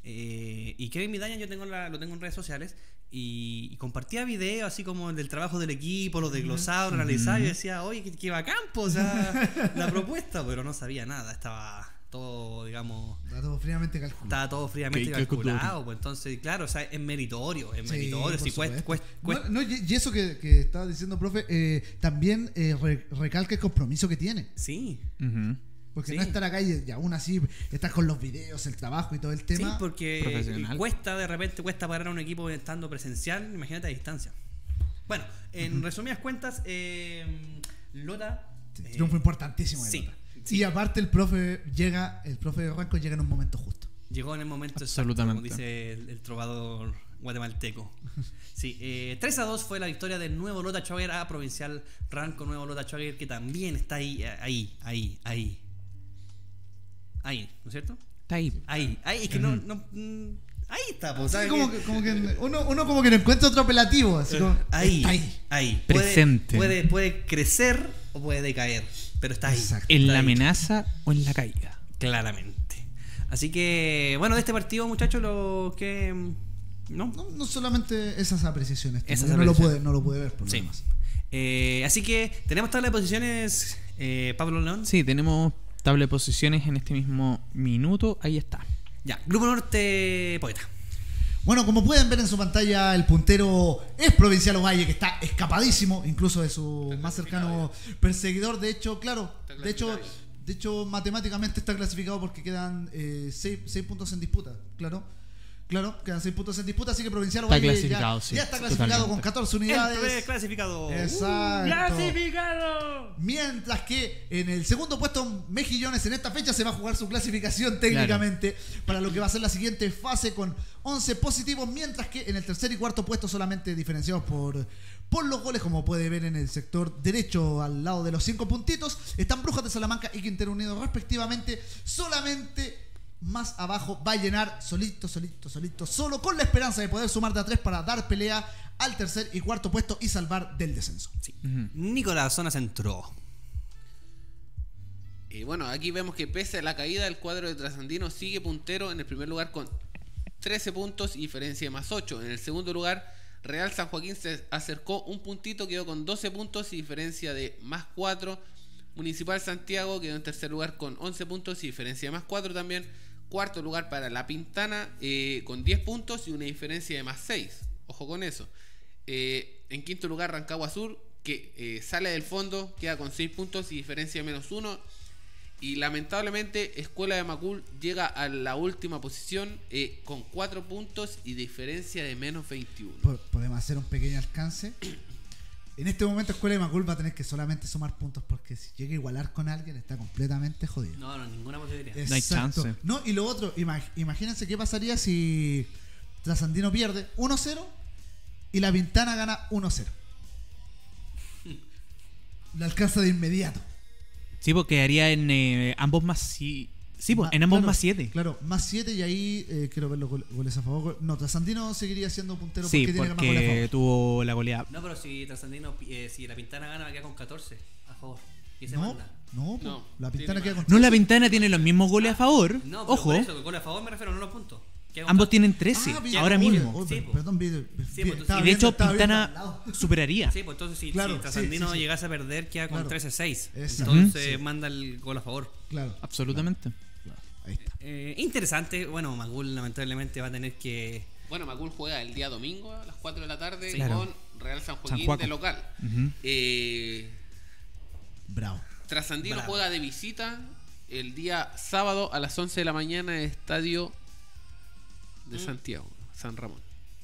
Eh, y Kevin Vidaña yo tengo la- lo tengo en redes sociales y, y compartía videos así como del trabajo del equipo, los desglosados, lo analizaba y yo decía, oye, qué, qué bacán, po, o sea, la propuesta, pero no sabía nada, estaba todo, digamos, Está todo fríamente calculado. estaba todo fríamente Qué- qué calculado, cultura. pues entonces, claro, o sea, es meritorio, es Sí, meritorio, por si cuesta, supuesto. cuesta, cuesta- No, no, y y eso que, que estaba diciendo, profe, eh, también eh, re- recalca el compromiso que tiene. sí. Ujú. Porque Sí. no estar acá y, y aún así estás con los videos, el trabajo y todo el tema. Sí, porque profesional. cuesta, de repente cuesta parar a un equipo estando presencial, imagínate a distancia. Bueno, en resumidas cuentas, eh, Lota... Sí, eh, triunfo importantísimo de sí, Lota. sí. Y aparte el profe llega, el profe de Ranco llega en un momento justo. llegó en el momento exacto, Absolutamente. como dice el, el trovador guatemalteco. Sí, eh, tres a dos fue la victoria del nuevo Lota Schwager a Provincial Ranco, nuevo Lota Schwager, que también está ahí, ahí, ahí, ahí. Ahí, ¿no es cierto? Está ahí. Ahí, ahí, es que no... no mm, ahí está, pues, Sí, ¿sabes como qué? que, como que uno, uno como que no encuentra otro apelativo. Así como, Ahí, está ahí. ahí. Puede- Presente. Puede, puede crecer o puede decaer, pero está ahí. Exacto. ¿En Está la ahí, amenaza o en la caída? claramente. Así que, bueno, de este partido, muchachos, lo que... ¿No? No, no solamente esas apreciaciones. Esas no, lo apreciaciones. pude, no lo pude ver por lo Sí. demás. Eh, así que tenemos tabla de posiciones, eh, Pablo León. Sí, tenemos tabla de posiciones en este mismo minuto. Ahí está. Ya, Grupo Norte, Poeta. Bueno, como pueden ver en su pantalla, el puntero es Provincial Ovalle, que está escapadísimo, incluso de su más cercano perseguidor. De hecho, claro, Está de hecho, clasificado de hecho, matemáticamente está clasificado porque quedan eh, seis, seis puntos en disputa, claro. Claro, quedan seis puntos en disputa, así que Provincial Está Ovalle clasificado, ya, sí, ya está clasificado totalmente. con catorce El unidades. clasificado. Exacto. ¡Clasificado! Mientras que en el segundo puesto Mejillones en esta fecha se va a jugar su clasificación técnicamente para lo que va a ser la siguiente fase con once positivos, mientras que en el tercer y cuarto puesto solamente diferenciados por, por los goles, como puede ver en el sector derecho al lado de los cinco puntitos. Están Brujas de Salamanca y Quintero Unido respectivamente. Solamente más abajo va a llenar solito, solito, solito, solo con la esperanza de poder sumar de a tres para dar pelea al tercer y cuarto puesto y salvar del descenso. Sí. Uh-huh. Nicolás, zona centro. Y bueno, aquí vemos que pese a la caída, el cuadro de Trasandino sigue puntero en el primer lugar con trece puntos y diferencia de más ocho. En el segundo lugar, Real San Joaquín se acercó un puntito, quedó con doce puntos y diferencia de más cuatro. Municipal Santiago quedó en tercer lugar con once puntos y diferencia de más cuatro también. Cuarto lugar para La Pintana eh, con diez puntos y una diferencia de más seis. Ojo con eso. Eh, en quinto lugar, Rancagua Sur, que eh, sale del fondo, queda con seis puntos y diferencia de menos uno. Y lamentablemente Escuela de Macul llega a la última posición eh, con cuatro puntos y diferencia de menos veintiuno. Podemos hacer un pequeño alcance. En este momento Escuela de Macul va a tener que solamente sumar puntos, porque si llega a igualar con alguien está completamente jodido. No, no, ninguna posibilidad. No hay chance. No, y lo otro, imag imagínense qué pasaría si Trasandino pierde uno cero y La Pintana gana uno cero. Lo alcanza de inmediato. Sí, porque haría en eh, ambos más si... Sí, pues, Ma, en ambos claro, más siete. Claro, más siete y ahí eh, quiero ver los gol goles a favor. No, Trasandino seguiría siendo puntero sí, porque tiene más porque goles a favor. tuvo la goleada. No, pero si Trasandino, eh, si La Pintana gana, va a quedar con catorce a favor. Y se No, manda. no, No, La Pintana queda con No, La Pintana tiene los mismos goles a favor. No, pero Ojo, por eso, gol a favor me refiero, no los puntos. Queda con ambos catorce. tienen trece Ah, vi- ahora oye, mismo. oye, Sí, per- po. perdón, vi, vi- Sí, vi- pues, estaba Y de viendo- hecho, estaba viendo al Pintana lado. superaría. Sí, pues entonces si, Claro, si Trasandino sí, sí, sí. llegase a perder, queda con Claro. trece seis. Exacto. Entonces Sí. manda el gol a favor. Claro, Absolutamente. claro, ahí está. Eh, interesante. Bueno, Macul lamentablemente va a tener que... Bueno, Macul juega el día domingo a las cuatro de la tarde Sí. Claro. con Real San Joaquín San Juaco. de local. Ujú. Eh, Bravo. Trasandino Bravo. juega de visita el día sábado a las once de la mañana en el estadio de Santiago, San Ramón.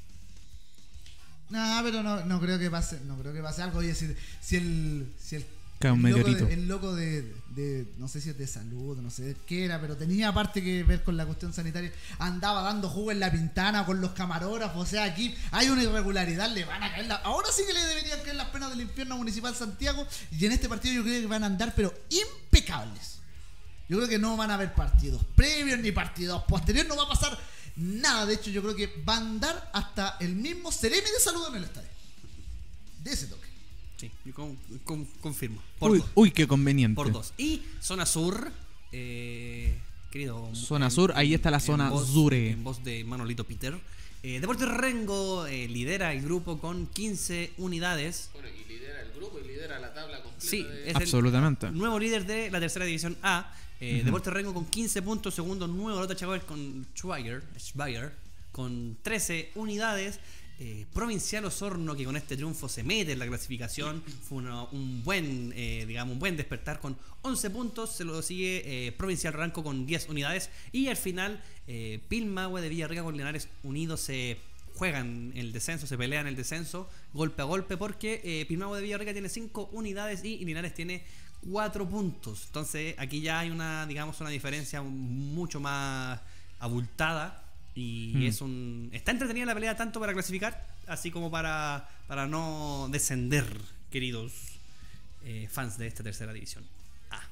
No, pero no, no creo que pase, no creo que pase algo. Oye, si, si el, si el, Cae un el loco, meteorito. de, el loco de, de, no sé si es de salud, no sé qué era, pero tenía aparte que ver con la cuestión sanitaria, andaba dando jugo en La Pintana con los camarógrafos, o sea, aquí hay una irregularidad, le van a caer la, ahora sí que le deberían caer las penas del infierno a Municipal Santiago, y en este partido yo creo que van a andar pero impecables. Yo creo que no van a haber partidos previos ni partidos posteriores, no va a pasar nada. De hecho, yo creo que va a andar hasta el mismo Ceremi de salud en el estadio. De ese toque. Sí, yo con- con- confirmo. Por Uy, dos. uy, qué conveniente. Por dos. Y zona sur, eh, querido. Zona en- sur, ahí está la en zona voz- Zure. En voz de Manolito Peter. Eh, Deportes Rengo eh, lidera el grupo con quince unidades. Bueno, y lidera el grupo y lidera la tabla completa. Sí, de... es Absolutamente. el nuevo líder de la tercera división A. Eh, Ujú. Deportes Rengo con quince puntos. Segundo, Nuevo Lota Chaguel con Schweiger, Schweiger con trece unidades. Eh, Provincial Osorno, que con este triunfo se mete en la clasificación, fue una- un buen eh, digamos un buen despertar con once puntos. Se lo sigue eh, Provincial Ranco con diez unidades, y al final eh, Pilmahue de Villarrica con Linares Unidos se juegan el descenso, se pelean el descenso golpe a golpe, porque eh, Pilmahue de Villarrica tiene cinco unidades y Linares tiene cuatro puntos. Entonces aquí ya hay una, digamos, una diferencia mucho más abultada. Y Mm. es un. Está entretenida la pelea tanto para clasificar, así como para, para no descender, queridos eh, fans de esta tercera división A.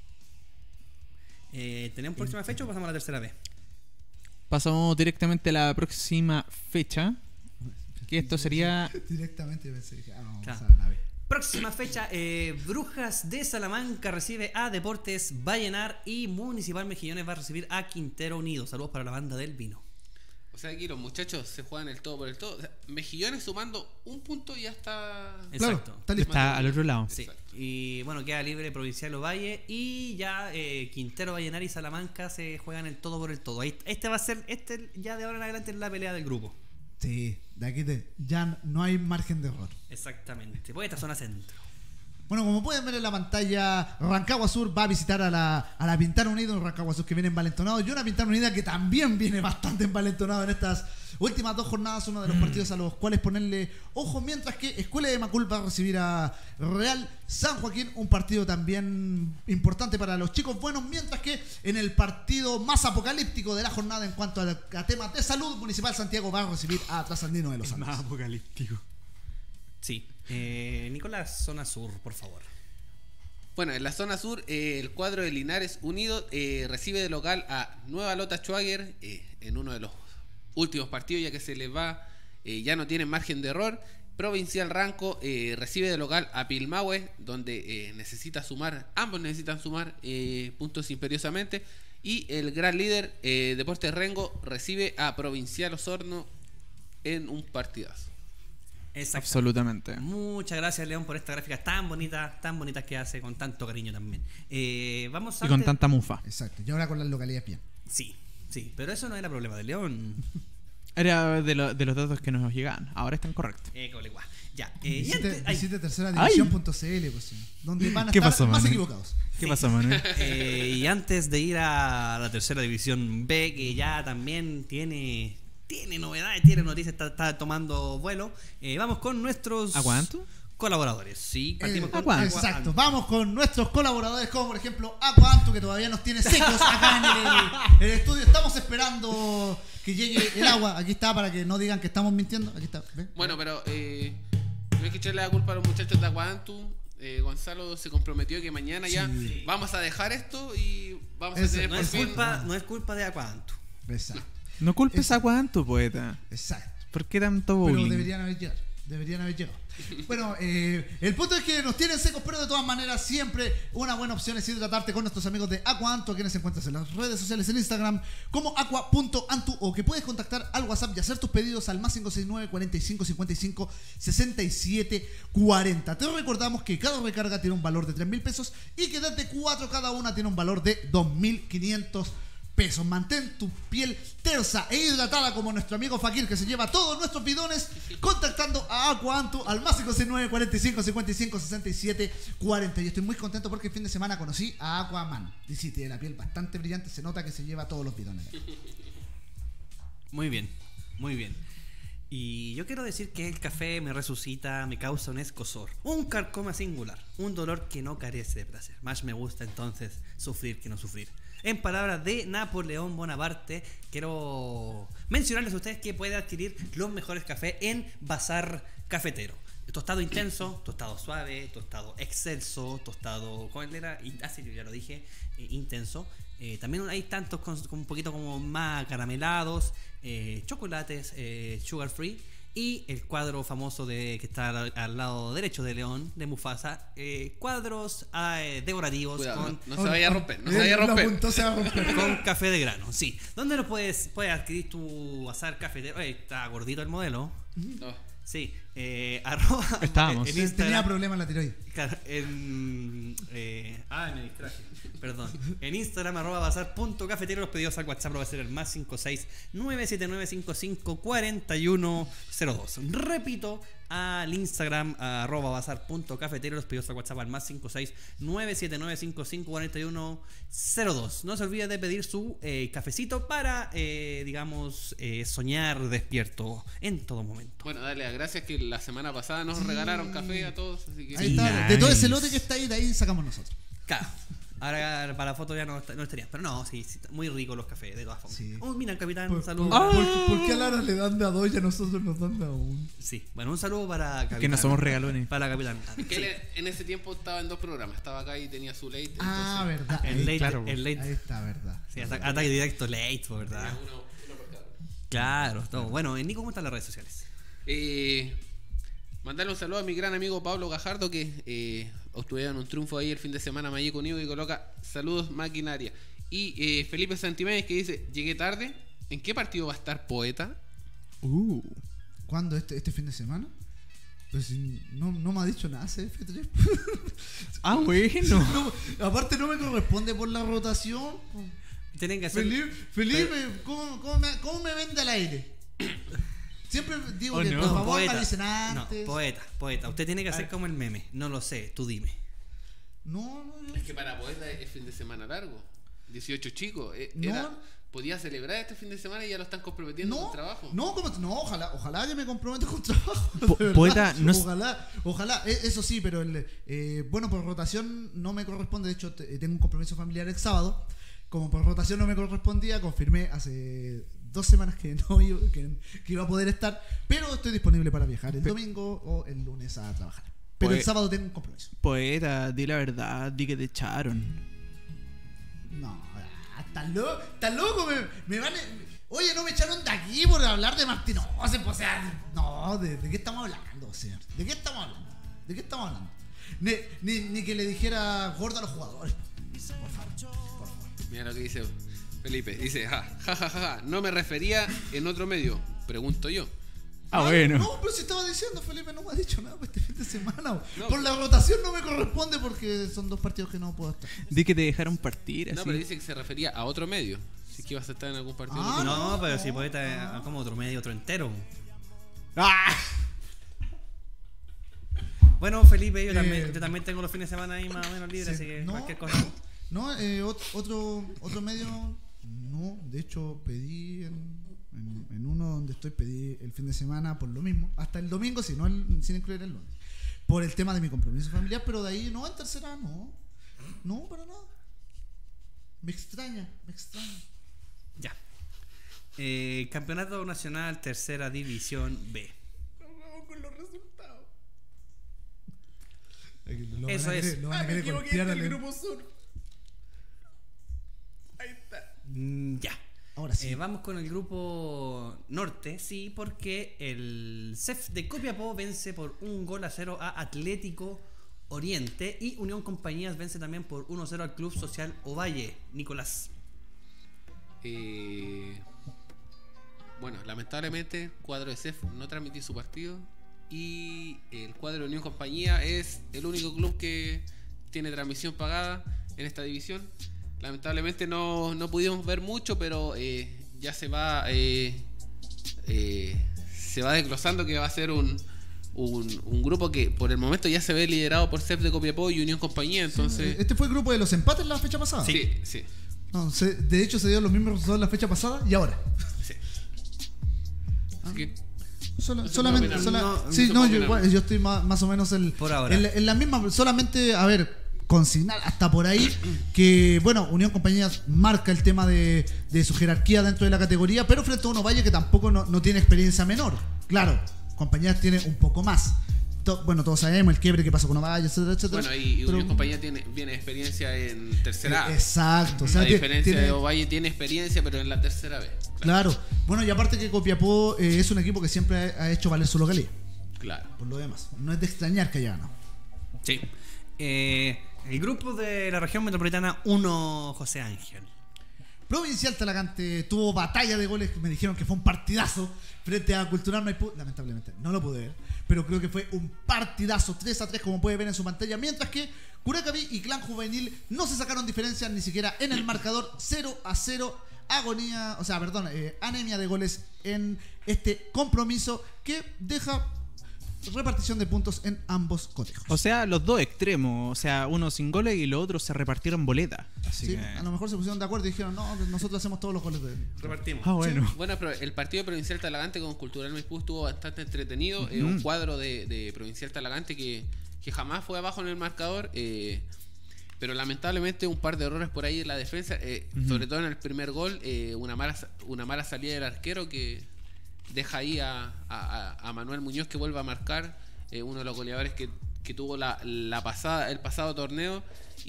Eh, ¿Tenemos próxima fecha o pasamos a la tercera B? Pasamos directamente a la próxima fecha. Que esto sería. Directamente pensé, dije, ah, vamos Claro. a la nave. Próxima fecha, eh, Brujas de Salamanca recibe a Deportes Vallenar, y Municipal Mejillones va a recibir a Quintero Unido. Saludos para la banda del vino. O sea, aquí los muchachos se juegan el todo por el todo. O sea, Mejillones sumando un punto y ya está. Claro, Exacto. está listo. Está al otro lado. Sí, Exacto. y bueno, queda libre Provincial Ovalle, y ya eh, Quintero, Vallenar y Salamanca se juegan el todo por el todo. Ahí- Este va a ser, este ya de ahora en adelante es la pelea del grupo. Sí, de aquí te, ya no hay margen de error. Exactamente. Pues esta zona centro. Bueno, como pueden ver en la pantalla, Rancagua Sur va a visitar a la, a la Pintana Unido, un Rancagua Sur que viene envalentonado, y una Pintana Unida que también viene bastante envalentonado en estas últimas dos jornadas, uno de los partidos a los cuales ponerle ojo, mientras que Escuela de Macul va a recibir a Real San Joaquín, un partido también importante para los chicos buenos, mientras que en el partido más apocalíptico de la jornada en cuanto a, a temas de salud, Municipal Santiago va a recibir a Trasandino de los Andes. apocalíptico. Sí. Eh, Nicolás, zona sur, por favor. Bueno, en la zona sur, eh, el cuadro de Linares Unido eh, recibe de local a Nueva Lota Schwager eh, en uno de los últimos partidos, ya que se les va, eh, ya no tienen margen de error. Provincial Ranco eh, recibe de local a Pilmahue, donde eh, necesita sumar, ambos necesitan sumar eh, puntos imperiosamente. Y el gran líder, eh, Deportes Rengo, recibe a Provincial Osorno en un partidazo. Exacto. Absolutamente. Muchas gracias, León, por esta gráfica tan bonita, tan bonitas que hace con tanto cariño también. Eh, vamos Y con antes- tanta mufa. Exacto. Y ahora con las localidades bien. Sí, sí, pero eso no era problema de León. Era de, lo- de los datos que nos llegaban. Ahora están correctos. Eh, colegua. Ya. Eh, y Visite, antes- ay, visite tercera Ay. división punto c l, pues, sí, donde van a ¿Qué estar pasó, más Manuel? equivocados. ¿Qué Sí. pasó, Manuel? eh, y antes de ir a la tercera división B, que ya también tiene tiene novedades, tiene noticias, está, está tomando vuelo, eh, vamos con nuestros ¿A cuánto? colaboradores. Sí, partimos Eh, con Aqua. Aqua Exacto, Ant. vamos con nuestros colaboradores, como por ejemplo Aquantu, que todavía nos tiene secos acá en el, en el estudio. Estamos esperando que llegue el agua. Aquí está, para que no digan que estamos mintiendo. Aquí está, ¿ve? Bueno, pero eh, no hay que echarle la culpa a los muchachos de Aguantu. Eh, Gonzalo se comprometió que mañana ya Sí. vamos a dejar esto y vamos Eso, a tener No por es fin. culpa, no es culpa de Aquanto. Exacto, No culpes Eso. a cuánto, poeta. exacto. ¿Por qué tanto Pero bullying? deberían haber llegado. Deberían haber llegado. Bueno, eh, el punto es que nos tienen secos, pero de todas maneras siempre una buena opción es hidratarte con nuestros amigos de Aquantu, a quienes encuentras en las redes sociales, en Instagram como aqua punto antu, o que puedes contactar al WhatsApp y hacer tus pedidos al más cinco seis nueve, cuarenta y cinco, cincuenta y cinco, sesenta y siete, cuarenta. Te recordamos que cada recarga tiene un valor de tres mil pesos y que desde cuatro cada una tiene un valor de dos mil quinientos pesos. Mantén tu piel tersa e hidratada como nuestro amigo Fakir, que se lleva todos nuestros bidones, contactando a Aquantu al más cinco seis nueve, cuarenta y cinco, cincuenta y cinco, sesenta y siete, cuarenta. Y estoy muy contento porque el fin de semana conocí a Aquaman. Y sí, tiene la piel bastante brillante, se nota que se lleva todos los bidones. Muy bien, muy bien. Y yo quiero decir que el café me resucita, me causa un escozor, un carcoma singular, un dolor que no carece de placer. Más me gusta entonces sufrir que no sufrir. En palabras de Napoleón Bonaparte, quiero mencionarles a ustedes que pueden adquirir los mejores cafés en Bazar Cafetero. Tostado intenso, tostado suave, tostado excelso, tostado, ¿cómo era? Así yo ya lo dije, eh, intenso. Eh, también hay tantos con, con un poquito como más caramelados, eh, chocolates, eh, sugar free. Y el cuadro famoso de que está al, al lado derecho de León, de Mufasa, eh, cuadros eh, decorativos Cuidado, con, no, no se vaya a romper, no se Eh, vaya a lo romper. apuntó, se va a romper. con café de grano, sí. ¿Dónde lo puedes, puedes adquirir tu bazar cafetero? Eh, está gordito el modelo. No. Sí, eh, arroba. Estábamos. en Tenía Instagram. problemas en la tiroides. Claro, en. Eh, ah, me distraje. Perdón. En Instagram, arroba bazar punto cafetero. Los pedidos al WhatsApp lo va a ser el más cinco seis nueve siete nueve cinco cinco cuatro uno cero dos. Repito, al Instagram, arroba bazar punto cafetero. Los pedidos al WhatsApp al más cinco seis nueve siete nueve cinco cinco cuatro uno cero dos. No se olvide de pedir su eh, cafecito para, eh, digamos, eh, soñar despierto en todo momento. Bueno, dale las gracias que la semana pasada nos Sí. regalaron café a todos, así que Ahí Sí, está, de todo ese nice. lote que está ahí, de ahí sacamos nosotros. Claro. Ahora para la foto ya no, est- no estaría. Pero no, sí, sí, muy rico los cafés, de todas formas. Sí. Oh, mira, capitán, ¿Por, un saludo. por- Ah. por- por qué a Lara le dan de a dos y a nosotros nos dan de a uno? Sí, bueno, un saludo para capitán. Que no somos regalones. Para la capitán. que Sí. él en ese tiempo estaba en dos programas, estaba acá y tenía su late. Ah, entonces, verdad. El Ahí, late, claro, el late. ahí está, verdad. Sí, ata- ataque directo, late, pues, ¿verdad? tenía uno- uno por cada uno. Claro, todo. Bueno, eh, Nico, ¿cómo están las redes sociales? Eh, mandarle un saludo a mi gran amigo Pablo Gajardo, que eh, obtuvieron un triunfo ahí el fin de semana Maye conmigo, y coloca saludos maquinaria. Y eh, Felipe Santiménez, que dice: llegué tarde. ¿En qué partido va a estar Poeta? Uh. ¿Cuándo? ¿Este, este fin de semana? Pues si no, no me ha dicho nada C F tres. Ah, bueno. No, aparte no me corresponde por la rotación. Tienen que hacer. Felipe, Felipe ¿cómo, cómo me, ¿cómo me vende al aire? Siempre digo Oh, que no. por favor poeta. me dicen No, antes. poeta, poeta. Usted tiene que hacer como el meme. No lo sé, tú dime. No, no, no. Es que para Poeta es fin de semana largo. dieciocho chicos. Eh, No. era- podía celebrar este fin de semana y ya lo están comprometiendo No, con trabajo. no, como- no, ojalá, ojalá que me comprometa con trabajo. Po- de verdad. poeta, no es- ojalá, ojalá, e- eso sí, pero el, eh, bueno, por rotación no me corresponde. De hecho, te- tengo un compromiso familiar el sábado. Como por rotación no me correspondía, confirmé hace dos semanas que no iba, que, que iba a poder estar, pero estoy disponible para viajar el domingo o el lunes a trabajar. Pero Pues- el sábado tengo un compromiso. Poeta, di la verdad, di que te echaron. No, ah, estás loco, estás loco, me, me van a- Oye, no me echaron de aquí por hablar de Martínez. O sea, o sea, no, ¿de, de qué estamos hablando, señor? ¿De qué estamos hablando? ¿De qué estamos hablando? Ni, ni, ni que le dijera gordo a los jugadores. Por favor, por favor. Mira lo que dice Felipe. Dice, ja, ja, ja, ja, ja, no me refería en otro medio. Pregunto yo. Ah, bueno. No, pero si estaba diciendo, Felipe no me ha dicho nada para este fin de semana. No. Por la rotación no me corresponde porque son dos partidos que no puedo estar. Di que te dejaron partir, No, así. pero dice que se refería a otro medio. Si es que ibas a estar en algún partido. Ah, No, no, pero no, si poeta es como otro medio, otro entero. ¡Ah! Bueno, Felipe, yo, Eh, también, yo también tengo los fines de semana ahí más o menos libres, Sí, así que no. cualquier cosa. No, eh, ot- otro, otro medio, no, de hecho pedí en, en, en uno donde estoy, pedí el fin de semana por lo mismo, hasta el domingo, sí, no el- sin incluir el lunes, por el tema de mi compromiso familiar, pero de ahí no, en tercera no, no, para nada. Me extraña, me extraña. Ya. Eh, Campeonato Nacional, Tercera División B. Con los resultados. Lo Eso van a es. querer- lo van a querer golpear al- sur. Ahí está. Mm, ya. Ahora sí. Eh, vamos con el grupo norte, sí, porque el C E F de Copiapó vence por un gol a cero a Atlético Oriente y Unión Compañías vence también por uno a cero al Club Social Ovalle. Nicolás. Eh, bueno, lamentablemente el cuadro de C E F no transmitió su partido y el cuadro de Unión Compañía es el único club que tiene transmisión pagada en esta división. Lamentablemente no, no pudimos ver mucho, pero eh, ya se va eh, eh, se va desglosando que va a ser un, un, un grupo que por el momento ya se ve liderado por C E F de Copiapó y Unión Compañía, entonces Este fue el grupo de los empates la fecha pasada. sí, sí, No, se- de hecho se dieron los mismos resultados la fecha pasada y ahora. sí. Así que Sola- No se solamente, puede sola- opinar. No, sí, no se no, puede yo, opinar. igual, yo estoy más, más o menos el, Por ahora. en, la- en la misma, solamente, a ver, consignar hasta por ahí que, bueno, Unión Compañías marca el tema de, de su jerarquía dentro de la categoría, pero frente a uno Valle que tampoco no, no tiene experiencia menor. Claro, Compañías tiene un poco más. To- bueno, todos sabemos el quiebre que pasó con Ovalle, etcétera, etcétera. bueno, y, y pero- Unión Compañía tiene, tiene experiencia en tercera A. Eh, Exacto, o sea, a tie- diferencia tiene- de Ovalle tiene experiencia, pero en la tercera vez. Claro, bueno, y aparte que Copiapó eh, es un equipo que siempre ha, ha hecho valer su localidad, Claro. por lo demás. No es de extrañar que haya ganado. Sí. Eh, el grupo de la región metropolitana uno, José Ángel. Provincial Talagante tuvo batalla de goles que me dijeron que fue un partidazo frente a Cultural Maipú. Lamentablemente no lo pude ver, pero creo que fue un partidazo tres a tres como puede ver en su pantalla. Mientras que Curacaví y Clan Juvenil no se sacaron diferencias ni siquiera en el marcador. Cero a cero. Agonía, o sea, perdón, eh, anemia de goles en este compromiso que deja repartición de puntos en ambos cotejos. O sea, los dos extremos. O sea, uno sin goles y los otros se repartieron boletas. Así Sí, que... a lo mejor se pusieron de acuerdo y dijeron, no, nosotros hacemos todos los goles de... Repartimos. Ah, bueno. Bueno, pero el partido de Provincial Talagante con Cultural Maipú estuvo bastante entretenido. Eh, un cuadro de, de Provincial Talagante que, que jamás fue abajo en el marcador. eh, pero lamentablemente un par de errores por ahí en la defensa. eh, Ujú. Sobre todo en el primer gol. eh, una, mala, sa- una mala salida del arquero que deja ahí a, a- a Manuel Muñoz que vuelve a marcar. eh, uno de los goleadores que, que tuvo la, la pasada, el pasado torneo.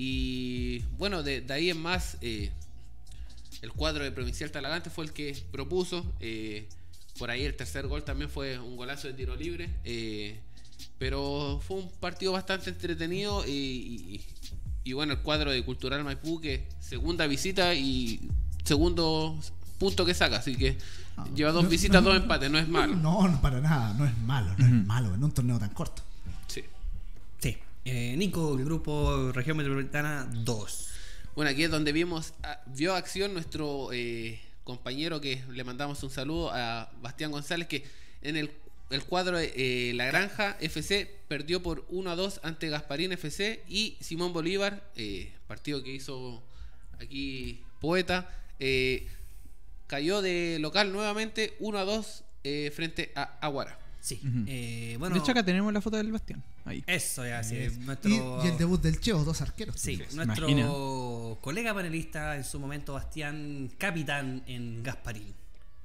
Y bueno, de, de ahí en más... eh, el cuadro de Provincial Talagante fue el que propuso. eh, por ahí el tercer gol también fue un golazo de tiro libre. eh, pero fue un partido bastante entretenido. Y, y- y bueno, el cuadro de Cultural Maipú, que segunda visita y segundo punto que saca. Así que Ah, lleva dos no, visitas, no, dos no, empates. No es malo. No, no, para nada, no es malo, no es malo en un torneo tan corto. Sí. Sí. Eh, Nico, el grupo región metropolitana dos. Bueno, aquí es donde vimos ah, vio acción nuestro eh, compañero, que le mandamos un saludo a Bastián González, que en el, el cuadro de eh, La Granja F C perdió por uno a dos ante Gasparín F C, y Simón Bolívar, eh, partido que hizo aquí Poeta, eh, cayó de local nuevamente uno a dos eh, frente a Aguara. Sí. Ujú. Eh, bueno, De hecho, acá tenemos la foto del Bastián. Ahí. eso ya, sí. Es- Nuestro, y, y el debut del Cheo, dos arqueros. Sí, ¿Se nuestro imagina? colega panelista en su momento, Bastián, capitán en Gasparín.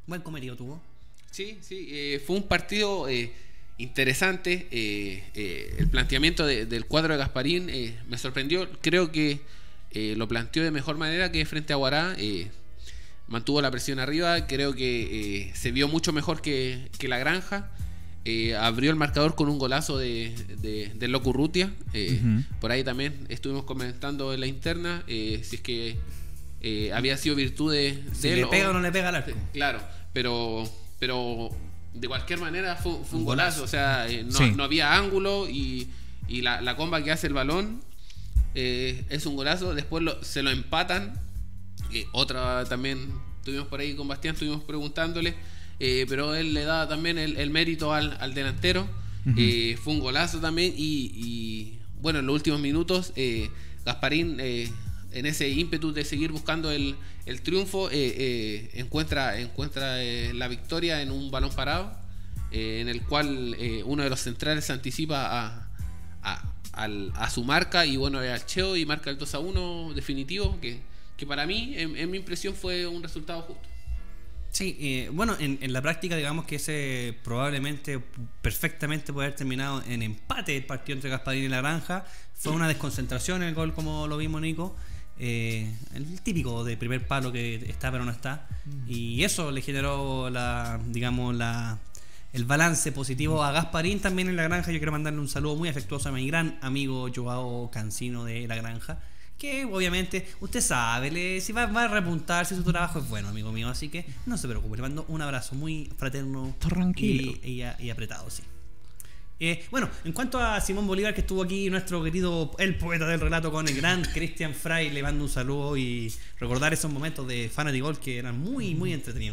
Buen comerío tuvo. Sí, sí, eh, fue un partido eh, interesante. Eh, eh, el planteamiento de, del cuadro de Gasparín eh, me sorprendió. Creo que eh, lo planteó de mejor manera que frente a Aguará. Eh, mantuvo la presión arriba. Creo que eh, se vio mucho mejor que, que La Granja. Eh, abrió el marcador con un golazo de, de, de Loco Urrutia. Eh, uh-huh. Por ahí también estuvimos comentando en la interna eh, si es que eh, había sido virtud de, de si él le pega o o no le pega al arco. Claro, pero pero de cualquier manera fue, fue un golazo. O sea, eh, no, sí. no había ángulo y, y la, la comba que hace el balón eh, es un golazo. Después lo, se lo empatan. Eh, otra también estuvimos por ahí con Bastián, estuvimos preguntándole. Eh, pero él le da también el, el mérito al, al delantero. Uh-huh. eh, fue un golazo también y, y bueno, en los últimos minutos eh, Gasparín eh, en ese ímpetu de seguir buscando el, el triunfo eh, eh, encuentra, encuentra eh, la victoria en un balón parado eh, en el cual eh, uno de los centrales se anticipa a, a, al, a su marca y bueno, al Cheo y marca el dos a uno definitivo que, que para mí en, en mi impresión fue un resultado justo. Sí, eh, bueno, en, en la práctica digamos que ese probablemente perfectamente puede haber terminado en empate el partido entre Gasparín y La Granja. Fue una desconcentración el gol como lo vimos, Nico. Eh, el típico de primer palo que está pero no está. Y eso le generó la, digamos, la, el balance positivo a Gasparín también en La Granja. Yo quiero mandarle un saludo muy afectuoso a mi gran amigo Joao Cancino de La Granja. Que obviamente usted sabe, le, si va, va a repuntar, si su trabajo es bueno, amigo mío. Así que no se preocupe, le mando un abrazo muy fraterno tranquilo y, y, y apretado, sí. Eh, bueno, en cuanto a Simón Bolívar, que estuvo aquí, nuestro querido, el poeta del relato, con el gran Cristian Fray, le mando un saludo y recordar esos momentos de Fantasy Golf que eran muy, muy entretenidos.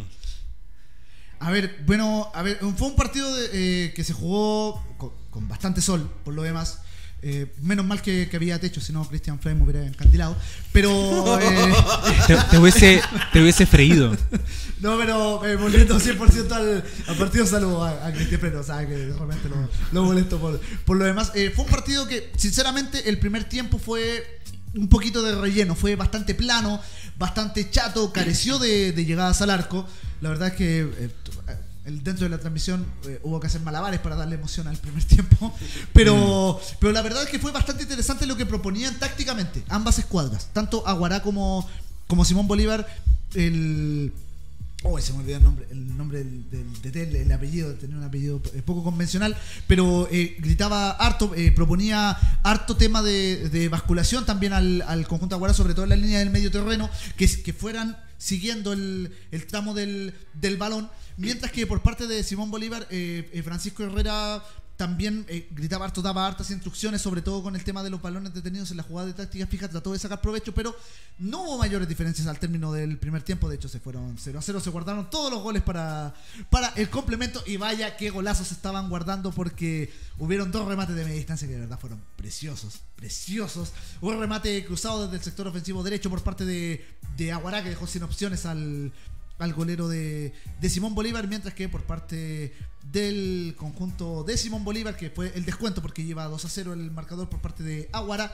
A ver, bueno, a ver, fue un partido de, eh, que se jugó con, con bastante sol, por lo demás. Eh, menos mal que, que había techo, si no Christian Frey me hubiera encandilado. Pero eh, te, te, hubiese, te hubiese freído. No, pero eh, volviendo cien por ciento al, al partido, saludo a, a Cristian Frey, o sea, que realmente lo, lo molesto por, por lo demás. Eh, fue un partido que, sinceramente, el primer tiempo fue un poquito de relleno, fue bastante plano, bastante chato, careció de, de llegadas al arco. La verdad es que eh, dentro de la transmisión eh, hubo que hacer malabares para darle emoción al primer tiempo, pero, mm. pero la verdad es que fue bastante interesante lo que proponían tácticamente ambas escuadras, tanto Aguará como, como Simón Bolívar. El oh, se me olvidó el nombre el nombre del, del, del, del el apellido, tenía un apellido poco convencional, pero eh, gritaba harto, eh, proponía harto tema de, de basculación también al, al conjunto Aguará, sobre todo en la línea del medio terreno, que, que fueran siguiendo el, el tramo del, del balón. Mientras que por parte de Simón Bolívar, eh, eh, Francisco Herrera también eh, gritaba harto, daba hartas instrucciones, sobre todo con el tema de los balones detenidos en la jugada de táctica fija, trató de sacar provecho, pero no hubo mayores diferencias al término del primer tiempo. De hecho, se fueron cero a cero, se guardaron todos los goles para, para el complemento, y vaya qué golazos se estaban guardando, porque hubieron dos remates de media distancia que de verdad fueron preciosos, preciosos. Hubo un remate cruzado desde el sector ofensivo derecho por parte de, de Aguará, que dejó sin opciones al... al golero de, de Simón Bolívar, mientras que por parte del conjunto de Simón Bolívar, que fue el descuento porque lleva dos a cero el marcador por parte de Aguará,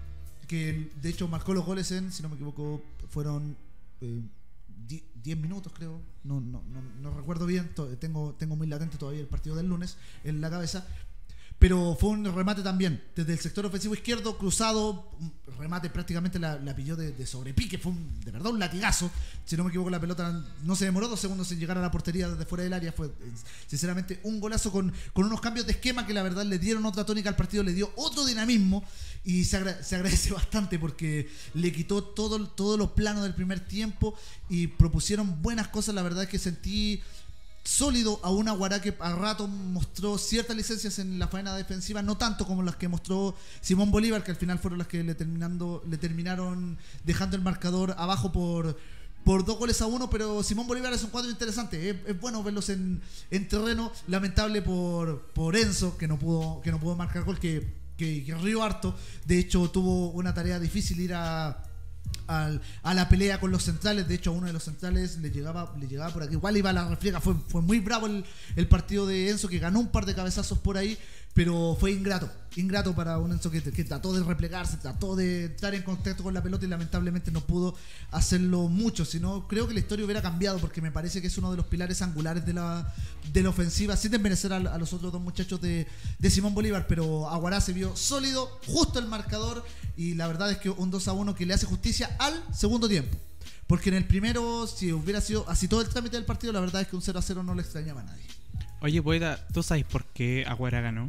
que de hecho marcó los goles en, si no me equivoco, fueron eh, diez minutos creo, no, no, no, no recuerdo bien, tengo, tengo muy latente todavía el partido del lunes en la cabeza. Pero fue un remate también desde el sector ofensivo izquierdo, cruzado, un remate prácticamente la, la pilló de, de sobrepique, fue un, de verdad un latigazo. Si no me equivoco, la pelota no se demoró dos segundos en llegar a la portería desde fuera del área. Fue sinceramente un golazo con, con unos cambios de esquema que la verdad le dieron otra tónica al partido, le dio otro dinamismo, y se, agra- se agradece bastante porque le quitó todo, todo lo plano del primer tiempo y propusieron buenas cosas. La verdad es que sentí sólido a un Aguará que a rato mostró ciertas licencias en la faena defensiva, no tanto como las que mostró Simón Bolívar, que al final fueron las que le terminando le terminaron dejando el marcador abajo por por dos goles a uno. Pero Simón Bolívar es un cuadro interesante, es, es bueno verlos en, en terreno. Lamentable por, por Enzo, que no pudo que no pudo marcar gol, que, que, que rió harto. De hecho tuvo una tarea difícil ir a Al, a la pelea con los centrales. De hecho a uno de los centrales le llegaba le llegaba por aquí, igual iba a la refriega. Fue, fue muy bravo el, el partido de Enzo, que ganó un par de cabezazos por ahí, pero fue ingrato, ingrato para un Enzo que, que trató de replegarse, trató de entrar en contacto con la pelota y lamentablemente no pudo hacerlo mucho. Sino creo que la historia hubiera cambiado, porque me parece que es uno de los pilares angulares de la, de la ofensiva, sin desmerecer a, a los otros dos muchachos de, de Simón Bolívar, pero Aguará se vio sólido, justo el marcador, y la verdad es que un dos a uno que le hace justicia al segundo tiempo. Porque en el primero, si hubiera sido así todo el trámite del partido, la verdad es que un cero a cero no le extrañaba a nadie. Oye, poeta, ¿tú sabes por qué Aguara ganó?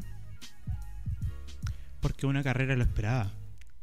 Porque una carrera lo esperaba.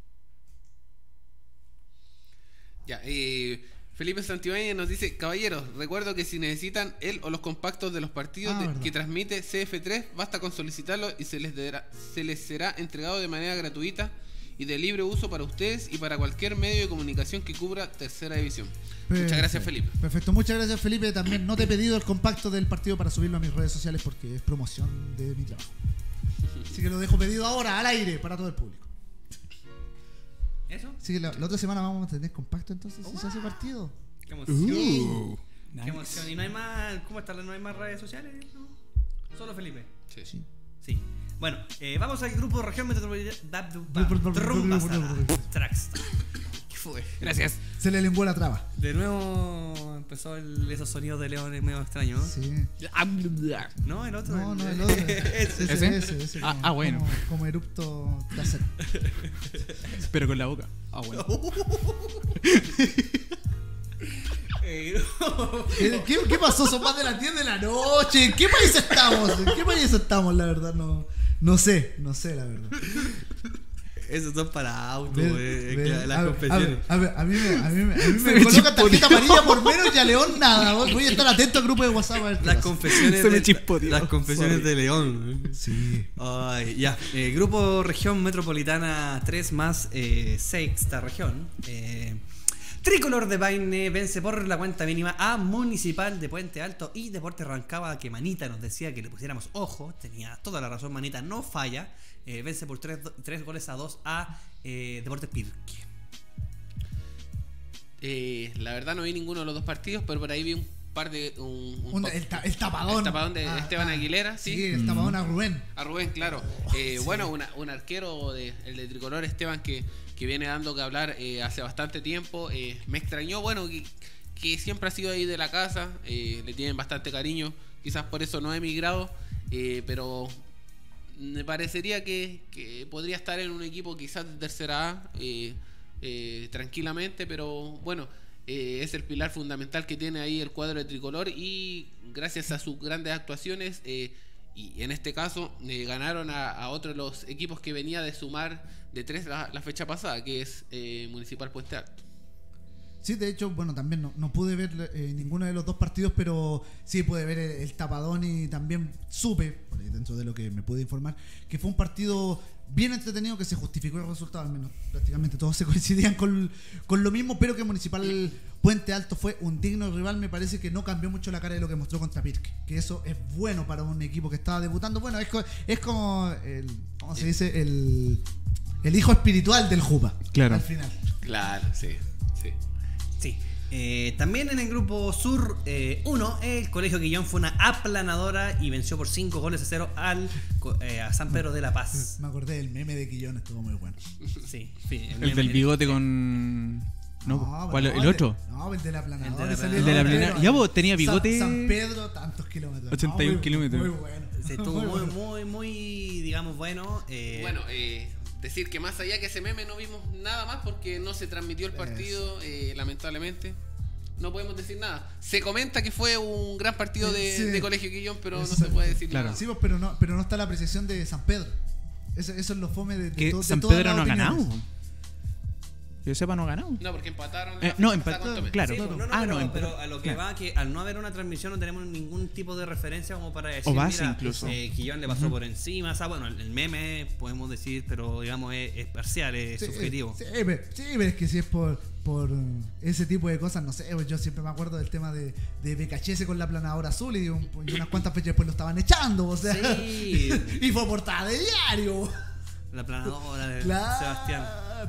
Ya, eh, Felipe Santibáñez nos dice: caballeros, recuerdo que si necesitan él o los compactos de los partidos Ah, de- verdad. que transmite C F tres, basta con solicitarlo y se les, dará- se les será entregado de manera gratuita y de libre uso para ustedes y para cualquier medio de comunicación que cubra tercera división. Muchas gracias, Felipe. Perfecto, muchas gracias, Felipe. También no te he pedido el compacto del partido para subirlo a mis redes sociales porque es promoción de mi trabajo. Así que lo dejo pedido ahora al aire para todo el público. ¿Eso? Así que la, la otra semana vamos a tener compacto entonces si se hace partido. Qué emoción. Uh, Qué emoción. Y no hay más. ¿Cómo está? ¿No hay más redes sociales? ¿No? Solo Felipe. Sí. Sí. Sí. Bueno, eh, vamos al grupo Región Metropolitana. Tracks. ¿Qué fue? Gracias. Se le lenguó la traba. De nuevo empezó el, esos sonidos de leones medio extraños, ¿no? Sí. No, el otro. No, no, el otro. Ese, ¿Ese? ese, ese, ese, Ah, como- ah, bueno. Como, como erupto trasero. pero con la boca. Ah, bueno. Eh, ¿Qué, qué, qué pasó? Son más de las diez de la noche. ¿En qué país estamos? ¿En qué país estamos? La verdad, no, no sé. No sé, la verdad. Esos son para autos, Ven, eh, ven, cla- las a ver, confesiones. A ver, a, ver, a mí me, a mí me, a mí Se me me colocan tarjeta chispoteó. amarilla por menos y a León nada. Voy a estar atento al grupo de WhatsApp a ver qué Las pasa. confesiones, Se me de, chispoteó. las confesiones Sorry. de León. Sí. Ay, ya. Eh, grupo Región Metropolitana tres más eh, sexta región. Eh, Tricolor de Paine vence por la cuenta mínima a Municipal de Puente Alto y Deportes Rancagua, que Manita nos decía que le pusiéramos ojo. Tenía toda la razón, Manita no falla. Eh, vence por tres goles a dos a eh, Deportes Pirque. Eh, la verdad no vi ninguno de los dos partidos, pero por ahí vi un par de... Un, un Un- pa- el, ta- el tapadón. El tapadón de Ah, Esteban ah. Aguilera, sí. Sí, el tapadón a Rubén. A Rubén, claro. Oh, Eh, sí. Bueno, una- un arquero, de, el de Tricolor, Esteban, que, que viene dando que hablar eh, hace bastante tiempo. Eh, me extrañó, bueno, que, que siempre ha sido ahí de la casa. Eh, le tienen bastante cariño. Quizás por eso no ha emigrado. Eh, pero me parecería que, que podría estar en un equipo quizás de tercera A eh, eh, tranquilamente. Pero bueno, eh, es el pilar fundamental que tiene ahí el cuadro de Tricolor. Y gracias a sus grandes actuaciones... Eh, y en este caso eh, ganaron a, a otro de los equipos que venía de sumar de tres la, la fecha pasada, que es eh, Municipal Puente Alto. Sí, de hecho, bueno, también no, no pude ver eh, ninguno de los dos partidos, pero sí pude ver el, el tapadón y también supe, por ahí dentro de lo que me pude informar, que fue un partido bien entretenido, que se justificó el resultado, al menos prácticamente todos se coincidían con, con lo mismo, pero que Municipal Puente Alto fue un digno rival. Me parece que no cambió mucho la cara de lo que mostró contra Pirque, que eso es bueno para un equipo que estaba debutando. Bueno, es, co- es como el, ¿cómo se dice? El, el hijo espiritual del Jupa, Claro. al final. Claro, sí, sí. Sí. Eh, también en el grupo Sur uno, el Colegio Quillón fue una aplanadora y venció por cinco goles a cero al, co- eh, a San Pedro de la Paz. Me acordé del meme de Quillón, estuvo muy bueno. Sí, sí, El del bigote con. No, ¿cuál? no, ¿El otro? de- no, el de la planadora. El de la salió El de la Pedro. planadora. Ya, vos, tenía bigote. San, San Pedro, tantos kilómetros. ochenta y uno muy- kilómetros. Muy bueno. Sí, estuvo muy, bueno. muy, muy, digamos, bueno. Eh, Bueno, eh, decir que más allá que ese meme no vimos nada más porque no se transmitió el partido, eh, lamentablemente. No podemos decir nada. Se comenta que fue un gran partido de, Sí. de Colegio Quillón, pero Eso no se se- puede decir claro. nada. Sí, pues, pero no, pero no está la apreciación de San Pedro. Eso, eso es lo fome de, de, Que to- de San todas Pedro las no ha ganado. opiniones. Que yo sepa, no ha ganado. No, porque empataron. Eh, la no, fecha pasada empató, con Tomé. claro. sí, pues, no, no, Ah, pero, no, pero empató. a lo que Claro. va, que al no haber una transmisión no tenemos ningún tipo de referencia como para decir, base mira, incluso. eh, Quillón le pasó por encima. O sea, bueno, el, el meme podemos decir, pero digamos es, es parcial, es Sí, subjetivo. Sí, pero, sí, pero es que si es por, por uh, ese tipo de cosas, no sé, pues yo siempre me acuerdo del tema de, de Becachese con la planadora azul y, un- y unas cuantas fechas después lo estaban echando, o sea, Sí. y fue portada de diario. La planadora de Claro. Sebastián.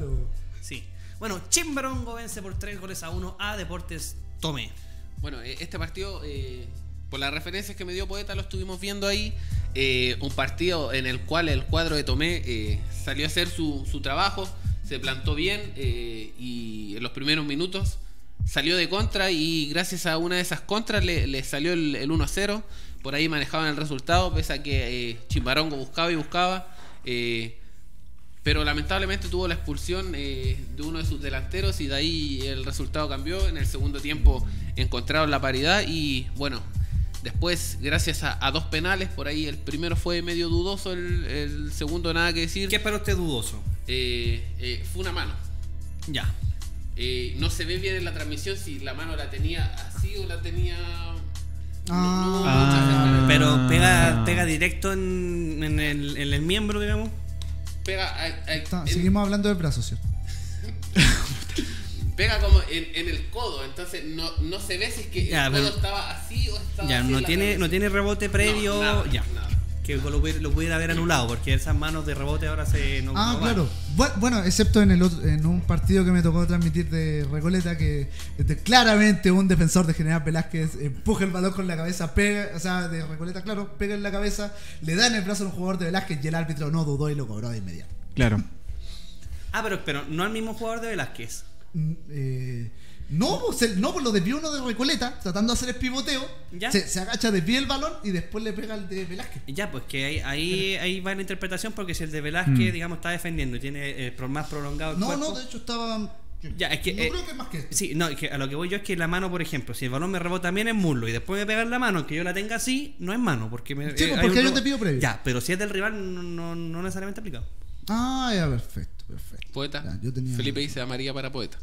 Sí. Bueno, Chimbarongo vence por tres goles a uno a Deportes Tomé. Bueno, eh, este partido, eh, por las referencias que me dio Poeta, lo estuvimos viendo ahí. Eh, un partido en el cual el cuadro de Tomé eh, salió a hacer su, su trabajo, se plantó bien eh, y en los primeros minutos salió de contra y gracias a una de esas contras le, le salió el, el uno a cero. Por ahí manejaban el resultado, pese a que eh, Chimbarongo buscaba y buscaba. Eh, pero lamentablemente tuvo la expulsión eh, de uno de sus delanteros y de ahí el resultado cambió. En el segundo tiempo encontraron la paridad y bueno, después gracias a, a dos penales, por ahí el primero fue medio dudoso, el, el segundo nada que decir. ¿Qué es para usted dudoso? Eh, eh, fue una mano. Ya. Eh, no se ve bien en la transmisión si la mano la tenía así o la tenía... No, Ah. no hubo Ah. mucha cercanía. Pero pega, pega directo en, en, el, en el miembro, digamos. Pega, a- a- Está, en- seguimos hablando del brazo, ¿cierto? pega como en, en el codo, entonces no, no se ve si es que Ya, el pero- codo estaba así o estaba Ya, así no en la tiene, cabeza. no tiene rebote previo. No, nada, ya. nada. Que lo, pudiera- lo pudiera haber anulado, porque esas manos de rebote ahora se. No, Ah, no van. claro. Bu- Bueno, excepto en el otro- en un partido que me tocó transmitir de Recoleta, que este, claramente un defensor de General Velázquez empuja el balón con la cabeza, pega, o sea, de Recoleta, claro, pega en la cabeza, le da en el brazo a un jugador de Velázquez y el árbitro no dudó y lo cobró de inmediato. Claro. Ah, pero, pero no al mismo jugador de Velázquez. Mm, eh, no, pues, el- no, pues lo desvió uno de Recoleta, tratando de hacer el pivoteo, ¿Ya? se, se agacha, desvía el balón y después le pega al de Velázquez. Ya, pues que ahí, ahí, ahí va la interpretación, porque si el de Velázquez, Mm. digamos, está defendiendo y tiene eh, pro- más prolongado el No, cuerpo. no, de hecho estaba... Ya, es que, no eh, creo que es más que esto. Sí, no, es que a lo que voy yo es que la mano, por ejemplo, si el balón me rebota bien en muslo y después me pega en la mano, que yo la tenga así, no es mano, porque me, Sí, eh, pues, porque hay un rebo- te pido previo. Ya, pero si es del rival, no, no, no necesariamente aplicado. Ah, ya, perfecto, perfecto. Poeta, Ya, yo tenía- Felipe dice amarilla para Poeta.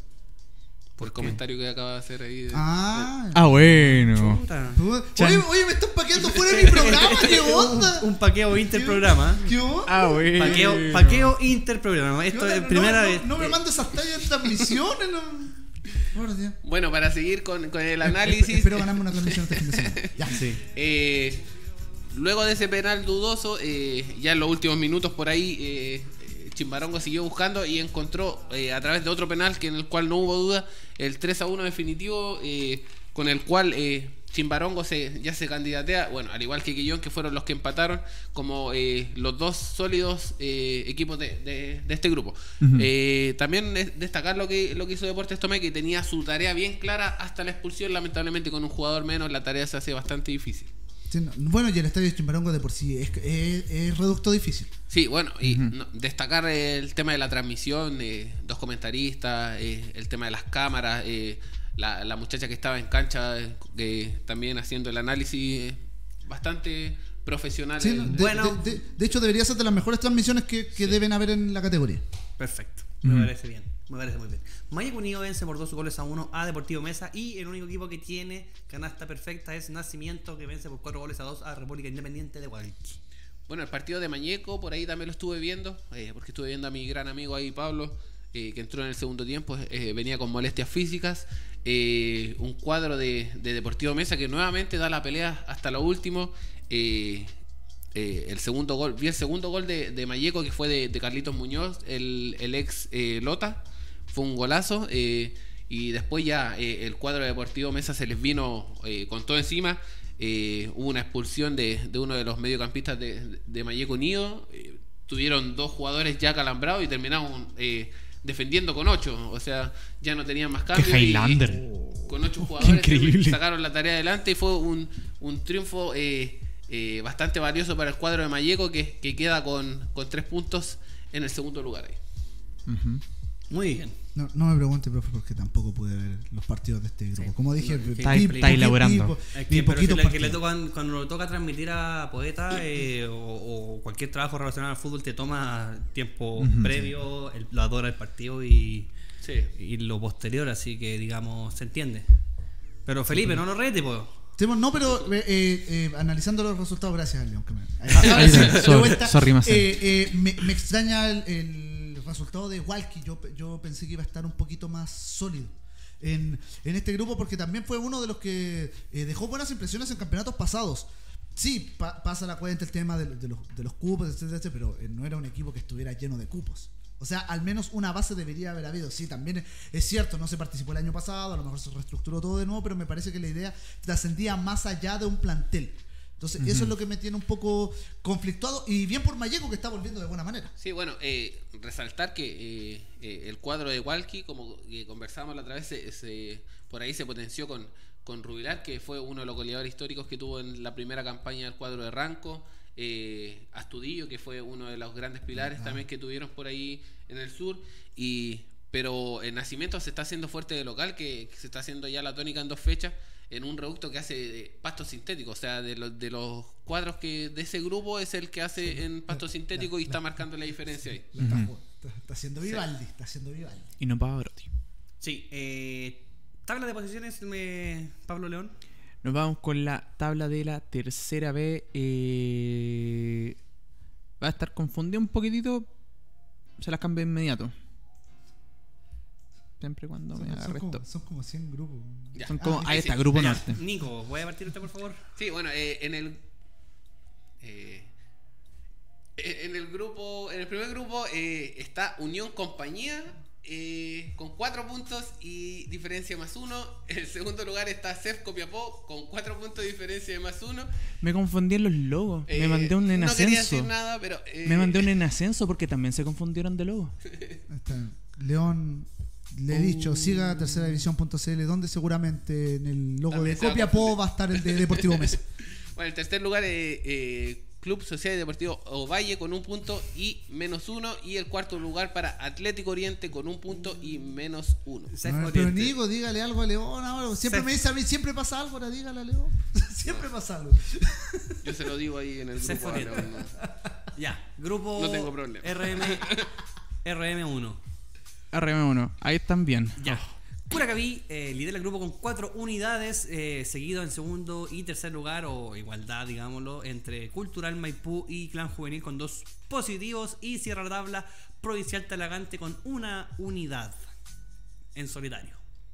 Por el qué? comentario que acaba de hacer ahí. de- Ah, Ah, bueno. Puta. Oye, oye, me están paqueando fuera de mi programa, ¿qué onda? Un paqueo interprogama. ¿Qué onda? Ah, bueno. Paqueo, paqueo interprograma. ¿Qué Esto onda? es No, primera no, vez. No me eh, mandes esas tallas en transmisiones, no. Por Dios. Bueno, para seguir con, con el Esp- análisis. Espero ganarme una transmisión este fin de semana. Ya. Sí. Eh, luego de ese penal dudoso, eh, ya en los últimos minutos por ahí, eh, eh, Chimbarongo siguió buscando y encontró eh, a través de otro penal, que en el cual no hubo duda, el tres a uno definitivo, eh, con el cual eh, Chimbarongo se, ya se candidatea, bueno, al igual que Quillón, que fueron los que empataron, como eh, los dos sólidos eh, equipos de, de- de este grupo. Ujú. Eh, también es destacar lo que, lo que hizo Deportes Tomé, que tenía su tarea bien clara hasta la expulsión. Lamentablemente, con un jugador menos, la tarea se hace bastante difícil. Sí, no, bueno, y el estadio de Chimbarongo de por sí es, es, es reducto difícil. Sí, bueno, y Ujú. no, destacar el tema de la transmisión, eh, dos comentaristas, eh, el tema de las cámaras, eh, la, la muchacha que estaba en cancha eh, también haciendo el análisis, eh, bastante profesional. Sí, el- no, de, Bueno. de, de- de hecho, debería ser de las mejores transmisiones que, que deben haber en la categoría. Perfecto. Me Ujú. parece bien. Me parece muy bien. Mayeco Unido vence por dos goles a uno a Deportivo Mesa y el único equipo que tiene canasta perfecta es Nacimiento, que vence por cuatro goles a dos a República Independiente de Hualqui. Bueno, el partido de Mañeco, por ahí también lo estuve viendo, eh, porque estuve viendo a mi gran amigo ahí, Pablo, eh, que entró en el segundo tiempo, eh, venía con molestias físicas. Eh, un cuadro de, de Deportivo Mesa que nuevamente da la pelea hasta lo último. Eh, eh, el segundo gol, vi el segundo gol de, de Mayeco, que fue de, de Carlitos Muñoz, el, el ex eh, Lota. Fue un golazo. Eh, y después ya eh, el cuadro de Deportivo Mesa se les vino eh, con todo encima. Eh, hubo una expulsión de, de uno de los mediocampistas de, de Mayeco Unido. Eh, tuvieron dos jugadores ya calambrados y terminaron eh, defendiendo con ocho. O sea, ya no tenían más cambios. Qué y- Highlander. y con ocho jugadores increíble. sacaron la tarea adelante y fue un, un triunfo eh, eh, bastante valioso para el cuadro de Mayeco, que, que queda con, con tres puntos en el segundo lugar ahí. Ujú. Muy bien. No, no me pregunte, profe, porque tampoco pude ver los partidos de este grupo. Como dije, No, vi- está- vi- está vi- elaborando. vi- Es vi que, pero si poquitos le- que le partidos. tocan, cuando le toca transmitir a Poeta eh, o, o cualquier trabajo relacionado al fútbol, te toma tiempo Ujú, previo, el, la hora del partido y, Sí. y lo posterior, así que digamos, se entiende. Pero Felipe, no lo rete, pues. Sí, bueno, no, pero eh, eh, eh, analizando los resultados, gracias, León. Que me, ahí ahora sí, está. de Sorry, vuelta, sorry, Marcelo. eh, eh, me, me extraña el, el resultado de Walkie. Yo, yo pensé que iba a estar un poquito más sólido en, en este grupo, porque también fue uno de los que eh, dejó buenas impresiones en campeonatos pasados. Sí, pa- pasa la cuenta el tema de, de los, de los cupos, etcétera, etcétera, pero eh, no era un equipo que estuviera lleno de cupos. O sea, al menos una base debería haber habido. Sí, también es cierto, no se participó el año pasado, a lo mejor se reestructuró todo de nuevo, pero me parece que la idea trascendía más allá de un plantel. Entonces, uh-huh. eso es lo que me tiene un poco conflictuado. Y bien por Malleco, que está volviendo de buena manera. Sí, bueno, eh, resaltar que eh, eh, el cuadro de Walkie, como eh, conversábamos la otra vez, se, se, por ahí se potenció con, con Rubilar, que fue uno de los goleadores históricos que tuvo en la primera campaña del cuadro de Ranco. Eh, Astudillo, que fue uno de los grandes pilares uh-huh. también que tuvieron por ahí en el sur. y Pero el Nacimiento se está haciendo fuerte de local, que, que se está haciendo ya la tónica en dos fechas, en un reducto que hace pasto sintético. O sea, de los, de los cuadros que de ese grupo es el que hace sí, en pasto la, sintético la, y está la, marcando la diferencia ahí. La, la, uh-huh. está, está haciendo Vivaldi, sí. está haciendo Vivaldi. Y no Pavarotti. Sí, eh, tabla de posiciones, me, Pablo León. Nos vamos con la tabla de la tercera B. Eh, va a estar confundido un poquitito. Se las cambio de inmediato. Siempre cuando son, me agarre son esto. Como, son como cien grupos. Ya. Son como, ah, ahí está, Grupo ya. Norte. Nico, ¿voy a partir usted, por favor? Sí, bueno, eh, en el... Eh, en el grupo, en el primer grupo eh, está Unión Compañía eh, con cuatro puntos y diferencia más uno. En el segundo lugar está C E F Copiapó con cuatro puntos de diferencia de más uno. Me confundí en los logos. Eh, me mandé un en no ascenso. No quería decir nada, pero... Eh, me mandé un en ascenso porque también se confundieron de logo. Está León... Le he dicho, siga tercera división punto c l, donde seguramente en el logo también de Copiapó va a estar el de Deportivo Mesa. Bueno, en tercer lugar, eh, eh, Club Social y Deportivo Ovalle con un punto y menos uno. Y el cuarto lugar para Atlético Oriente con un punto y menos uno. No, pero Nico, dígale algo a León ahora. Siempre Cef. me dice a mí, siempre pasa algo, ahora dígale a León. Siempre no. pasa algo. Yo se lo digo ahí en el Cef grupo. Ahora, no. Ya, grupo no tengo problema. R M, R M uno. R M uno, ahí están bien. Ya. Oh. Curacaví eh, lidera el grupo con cuatro unidades, eh, seguido en segundo y tercer lugar, o igualdad, digámoslo, entre Cultural Maipú y Clan Juvenil con dos positivos, y cierra la tabla Provincial Talagante con una unidad en solitario.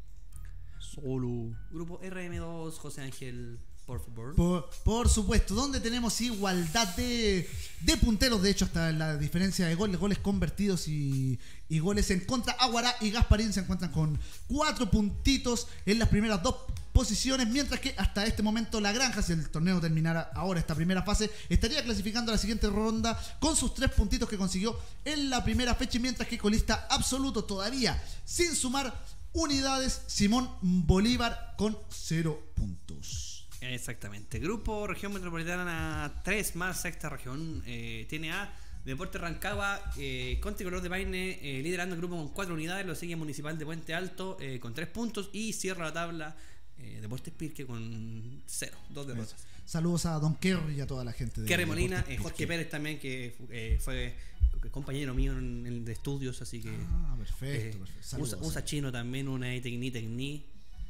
Solo. Grupo R M dos, José Ángel, por favor. Por, por supuesto, donde tenemos igualdad de, de punteros, de hecho hasta la diferencia de goles, goles convertidos y, y goles en contra. Aguará y Gasparín se encuentran con cuatro puntitos en las primeras dos posiciones, mientras que hasta este momento La Granja, si el torneo terminara ahora esta primera fase, estaría clasificando a la siguiente ronda con sus tres puntitos que consiguió en la primera fecha, mientras que colista absoluto todavía sin sumar unidades, Simón Bolívar con cero puntos. Exactamente. Grupo Región Metropolitana tres más sexta región. Eh, tiene a Deporte Rancagua eh, con Tricolor de Paine eh, liderando el grupo con cuatro unidades. Lo sigue Municipal de Puente Alto eh, con tres puntos. Y cierra la tabla eh, Deportes Pirque con cero, dos derrotas. Saludos a Don Kerry y a toda la gente de Kerry Molina, eh, Jorge Pérez también, que eh, fue compañero mío en el de estudios, así que ah, perfecto, eh, perfecto. Saludos, usa, usa chino también, una Tecni Tecni.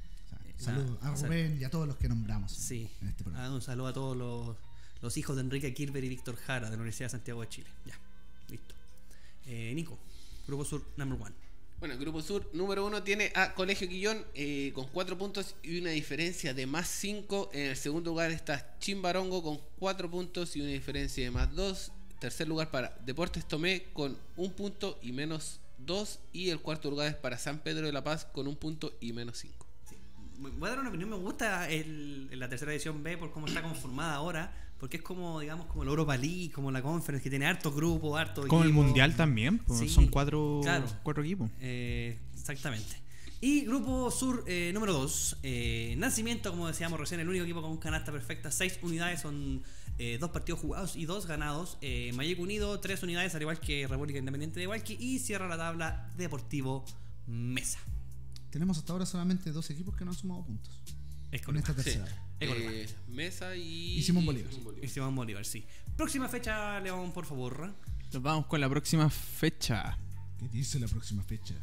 Saludos a Rubén y a todos los que nombramos. Sí, en este programa. Ah, un saludo a todos los, los hijos de Enrique Kirber y Víctor Jara de la Universidad de Santiago de Chile. Ya, listo. Eh, Nico, Grupo Sur number one. Bueno, el Grupo Sur número uno tiene a Colegio Quillón eh, con cuatro puntos y una diferencia de más cinco. En el segundo lugar está Chimbarongo con cuatro puntos y una diferencia de más dos. Tercer lugar para Deportes Tomé con un punto y menos dos. Y el cuarto lugar es para San Pedro de la Paz con un punto y menos cinco. Voy a dar una opinión, me gusta el, la tercera edición B por cómo está conformada ahora, porque es como, digamos, como la Europa League, como la Conference, que tiene hartos grupos, hartos como equipos. El Mundial también, pues, sí, son cuatro, claro. cuatro equipos. Eh, exactamente. Y Grupo Sur eh, número dos, eh, Nacimiento, como decíamos recién, el único equipo con canasta perfecta, seis unidades, son eh, dos partidos jugados y dos ganados. Eh, Mayeco Unido, tres unidades, al igual que República Independiente de Hualqui, y cierra la tabla Deportivo Mesa. Tenemos hasta ahora solamente dos equipos que no han sumado puntos. Es con esta tercera. Sí. Eh, Mesa y, y Simón Bolívar. Simón Bolívar. Y Simón Bolívar, sí. Próxima fecha, León, por favor. Nos vamos con la próxima fecha. ¿Qué dice la próxima fecha?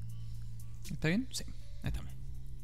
¿Está bien? Sí, ahí estamos.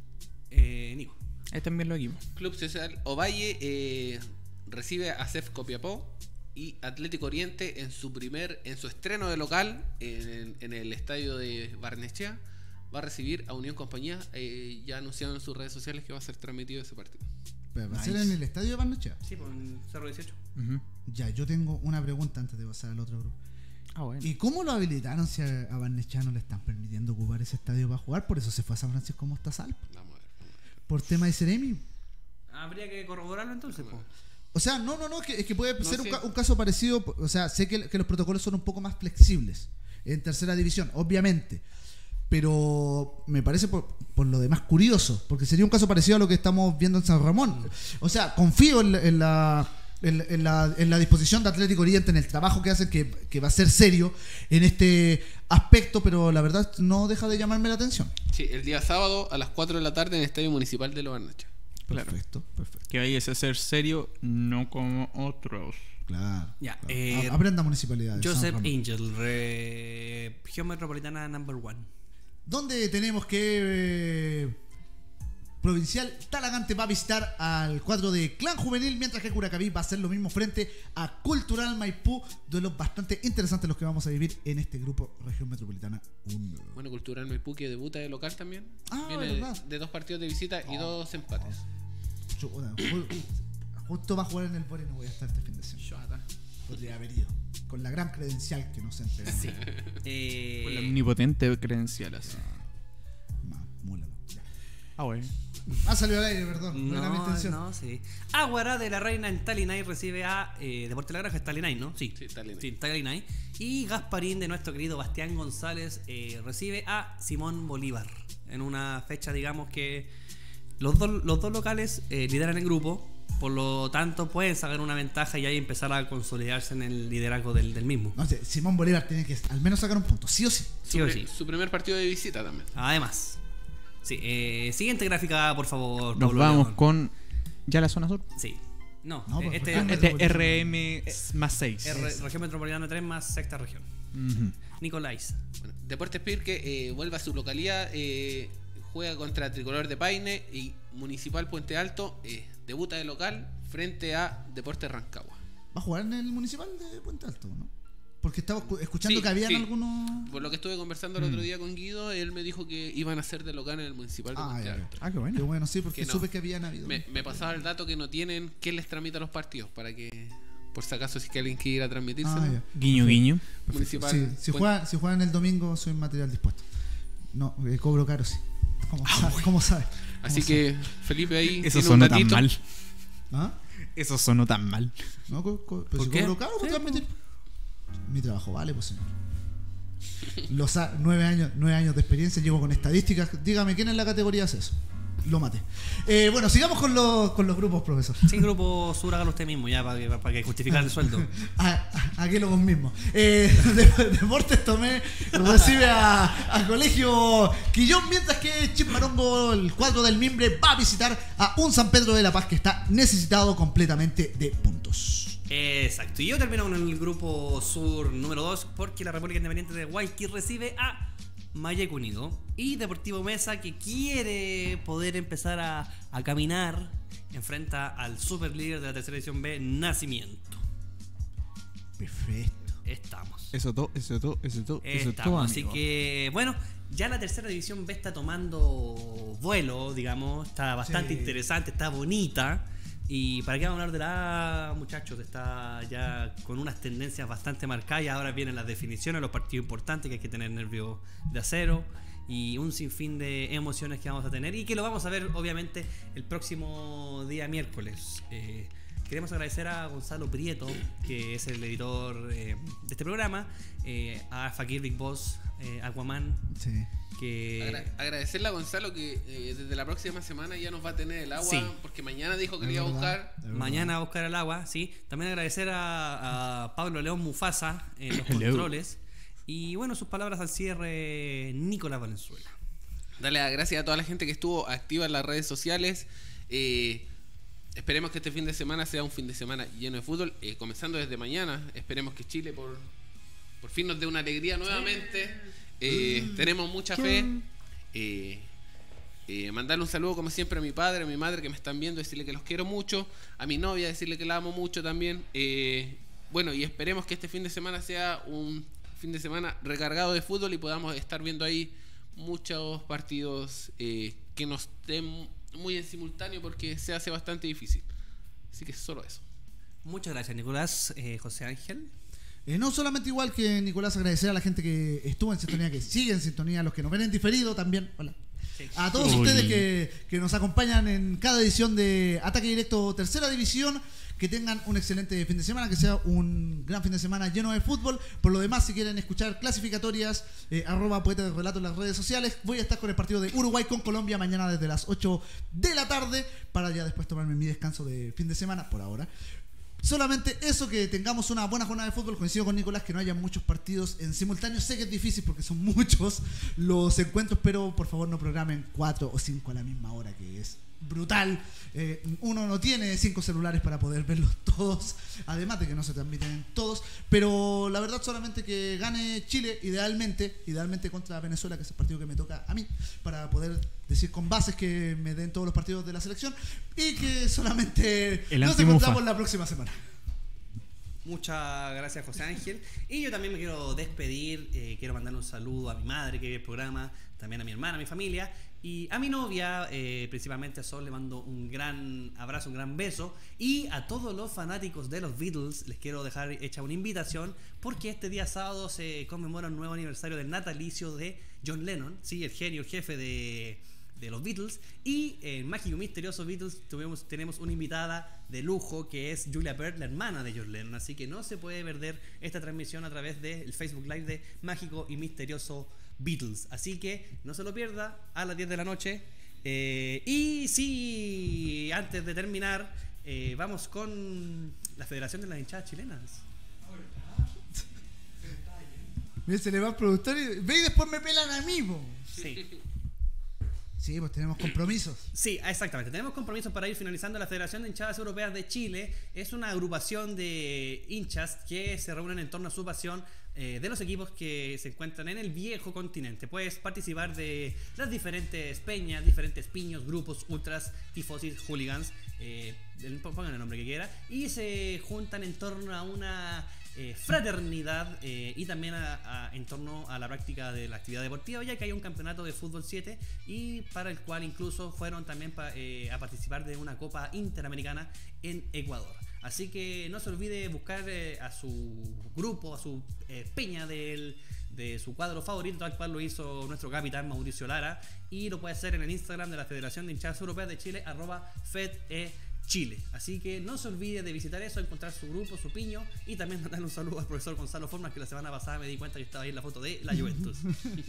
Eh, Nico. Ahí también lo equipos. Club Social Ovalle eh, recibe a C E F Copiapó y Atlético Oriente en su primer, en su estreno de local en, en el estadio de Barnechea. Va a recibir a Unión Compañía. Eh, ya anunciaron en sus redes sociales que va a ser transmitido ese partido. ¿Pero va a Nice. ser en el estadio de Barnechea? Sí, por Cerro dieciocho. Uh-huh. Ya, yo tengo una pregunta antes de pasar al otro grupo. Ah, bueno. ¿Y cómo lo habilitaron si a, a Barnechea no le están permitiendo ocupar ese estadio para jugar? Por eso se fue a San Francisco Mostazal. Vamos a ver. Por tema de Ceremi. Habría que corroborarlo entonces, po. O sea, no, no, no, es que, es que puede No, ser un, sí. ca- un caso parecido. O sea, sé que, que los protocolos son un poco más flexibles en tercera división, obviamente. Pero me parece por, por lo demás curioso, porque sería un caso parecido a lo que estamos viendo en San Ramón. O sea, confío en, la- en la, en, en la, en la disposición de Atlético Oriente, en el trabajo que hacen, que, que va a ser serio en este aspecto, pero la verdad no deja de llamarme la atención. Sí, el día sábado a las cuatro de la tarde en el Estadio Municipal de Los Barnechea. Claro. Perfecto, perfecto. Que vayas a ser serio, no como otros. Claro. Ya, claro. eh, A- Aprenda municipalidades. San Joseph Ramón. Angel, re- región metropolitana number one. Donde tenemos que eh, Provincial Talagante va a visitar al cuadro de Clan Juvenil, mientras que Curacaví va a hacer lo mismo frente a Cultural Maipú. Duelos bastante interesantes los que vamos a vivir en este grupo Región Metropolitana uno. Bueno, Cultural Maipú que debuta de local también. Ah, Viene verdad. de, de dos partidos de visita y dos empates. Chuta, ju- justo va a jugar en el Bori, no voy a estar este fin de semana. Chata. Podría haber ido. Con la gran credencial que nos entregan. Sí. Eh, Con la omnipotente credencial así. Ma- múlalo. Ya. Ah, bueno. Ah, salió al aire, perdón. No, era mi No, intención. no, sí. Aguará de la Reina en Talinay recibe a eh, Deporte La Granja, es Talinay, ¿no? Sí, Sí, Talinay. Sí, Talinay. Y Gasparín de nuestro querido Bastián González eh, recibe a Simón Bolívar. En una fecha, digamos que los, dos los dos locales eh, lideran el grupo. Por lo tanto, pueden sacar una ventaja y ahí empezar a consolidarse en el liderazgo del, del mismo. No sé, Simón Bolívar tiene que al menos sacar un punto, sí o sí. Sí su, o pri- sí. su primer partido de visita también. Además. Sí, eh, siguiente gráfica, por favor. Nos Pablo vamos León. con. ¿Ya la zona sur? Sí. No, No, eh, pues, este región es Este R M más seis. R- región metropolitana tres más sexta región. Nicolás. Bueno, Deportes Pirque eh, vuelve a su localidad, eh, juega contra Tricolor de Paine y Municipal Puente Alto eh, debuta de local frente a Deportes Rancagua. ¿Va a jugar en el municipal de Puente Alto, no? Porque estaba escu- escuchando Sí, que habían sí. algunos. Por lo que estuve conversando el otro día con Guido, él me dijo que iban a ser de local en el Municipal de Ah, Puente ya, Alto. Ah, qué Qué bueno. bueno, sí, porque Que no. supe que habían habido. Me, me pasaba el dato que no tienen quién les tramita los partidos para que, por si acaso, si es que alguien quiere ir a transmitirse, Ah, ya. Guiño, guiño. Municipal. Sí, si, Puente- juegan, si juegan el domingo, soy material dispuesto. No, eh, cobro caro, sí. ¿Cómo Ah, sabe? ¿Cómo sabe? Así ¿Cómo que Felipe ahí. Eso tiene un sonó tan datito. mal. sabe? ¿Ah? Eso sonó tan mal. No, co- co- pero ¿Por si qué? cobro caro, por Sí, transmitir. Mi trabajo vale, pues señor. Los a- nueve años, nueve años de experiencia, llevo con estadísticas. Dígame, ¿quién en la categoría hace eso? Lo maté. Eh, bueno, sigamos con los, con los grupos, profesor. Sin grupo sur, hágalo usted mismo, ya, para que, para que justificar el sueldo. A- a- Aquí lo vos mismos. Eh, de- Deportes Tomé recibe a, a Colegio Quillón, mientras que Chimbarongo, el cuadro del Mimbre, va a visitar a un San Pedro de la Paz que está necesitado completamente de puntos. Exacto. Y yo termino con el grupo sur número dos, porque la República Independiente de Guayquil recibe a Mayeco Unido. Y Deportivo Mesa, que quiere poder empezar a, a caminar, enfrenta al super líder de la tercera división B, Nacimiento. Perfecto. Estamos. Eso todo, eso todo, eso todo, eso todo, Estamos, así amigo. que, bueno, ya la tercera división B está tomando vuelo, digamos, está bastante Sí. interesante, está bonita. Y para qué vamos a hablar de la A, muchachos, está ya con unas tendencias bastante marcadas. Y ahora vienen las definiciones, los partidos importantes, que hay que tener nervios de acero y un sinfín de emociones que vamos a tener y que lo vamos a ver obviamente el próximo día miércoles. Eh, queremos agradecer a Gonzalo Prieto, que es el editor eh, de este programa, eh, a Fakir Big Boss, eh, Aquaman, Sí. que... Agra- agradecerle a Gonzalo que eh, desde la próxima semana ya nos va a tener el agua, Sí. porque mañana dijo que Es le iba a verdad, buscar. es verdad. Mañana a buscar el agua, sí. También agradecer a, a Pablo León Mufasa en los Hello. controles. Y bueno, sus palabras al cierre, Nicolás Valenzuela. Dale las gracias a toda la gente que estuvo activa en las redes sociales. Eh, esperemos que este fin de semana sea un fin de semana lleno de fútbol. Eh, comenzando desde mañana, esperemos que Chile por, por fin nos dé una alegría nuevamente. Eh, tenemos mucha fe. Eh, eh, mandarle un saludo como siempre a mi padre, a mi madre que me están viendo, decirle que los quiero mucho, a mi novia decirle que la amo mucho también. Eh, bueno, y esperemos que este fin de semana sea un fin de semana recargado de fútbol y podamos estar viendo ahí muchos partidos eh, que nos den muy en simultáneo porque se hace bastante difícil. Así que solo eso. Muchas gracias, Nicolás. Eh, José Ángel. Eh, no solamente igual que Nicolás, agradecer a la gente que estuvo en sintonía, que sigue en sintonía, a los que nos ven en diferido también. Hola. Sí. A todos Uy. ustedes que, que nos acompañan en cada edición de Ataque Directo Tercera División. Que tengan un excelente fin de semana, que sea un gran fin de semana lleno de fútbol. Por lo demás, si quieren escuchar clasificatorias, eh, arroba Poeta de Relato en las redes sociales. Voy a estar con el partido de Uruguay con Colombia mañana desde las ocho de la tarde para ya después tomarme mi descanso de fin de semana por ahora. Solamente eso, que tengamos una buena jornada de fútbol. Coincido con Nicolás que no haya muchos partidos en simultáneo. Sé que es difícil porque son muchos los encuentros, pero por favor no programen cuatro o cinco a la misma hora, que es brutal. Eh, uno no tiene cinco celulares para poder verlos todos, además de que no se transmiten todos, pero la verdad solamente que gane Chile, idealmente idealmente contra Venezuela, que es el partido que me toca a mí, para poder decir con bases que me den todos los partidos de la selección, y que solamente El nos antimufa. encontramos la próxima semana. Muchas gracias, José Ángel. Y yo también me quiero despedir. Eh, quiero mandar un saludo a mi madre que ve el programa, también a mi hermana, a mi familia y a mi novia, eh, principalmente a Sol. Le mando un gran abrazo, un gran beso. Y a todos los fanáticos de los Beatles les quiero dejar hecha una invitación, porque este día sábado se conmemora un nuevo aniversario del natalicio de John Lennon, sí, el genio, el jefe de... de los Beatles. Y en Mágico y Misterioso Beatles tuvimos, tenemos una invitada de lujo que es Julia Baird, la hermana de John Lennon, así que no se puede perder esta transmisión a través del Facebook Live de Mágico y Misterioso Beatles, así que no se lo pierda a las diez de la noche. Eh, y sí, antes de terminar, eh, vamos con la Federación de las Hinchadas Chilenas. Mira, se le va al productor y ve, y después me pelan a mí, po. Sí. Sí, pues tenemos compromisos. Sí, exactamente. Tenemos compromisos para ir finalizando. La Federación de Hinchadas Europeas de Chile es una agrupación de hinchas que se reúnen en torno a su pasión eh, de los equipos que se encuentran en el viejo continente. Puedes participar de las diferentes peñas, diferentes piños, grupos, ultras, tifosis, hooligans, eh, pongan el nombre que quiera, y se juntan en torno a una Eh, fraternidad eh, y también a, a, en torno a la práctica de la actividad deportiva, ya que hay un campeonato de fútbol siete y para el cual incluso fueron también pa, eh, a participar de una Copa Interamericana en Ecuador. Así que no se olvide buscar eh, a su grupo, a su eh, peña del, de su cuadro favorito, tal cual lo hizo nuestro capitán Mauricio Lara, y lo puede hacer en el Instagram de la Federación de Hinchadas Europeas de Chile, arroba FedE Chile. Así que no se olvide de visitar eso, encontrar su grupo, su piño, y también mandarle un saludo al profesor Gonzalo Formas, que la semana pasada me di cuenta que estaba ahí en la foto de la Juventus.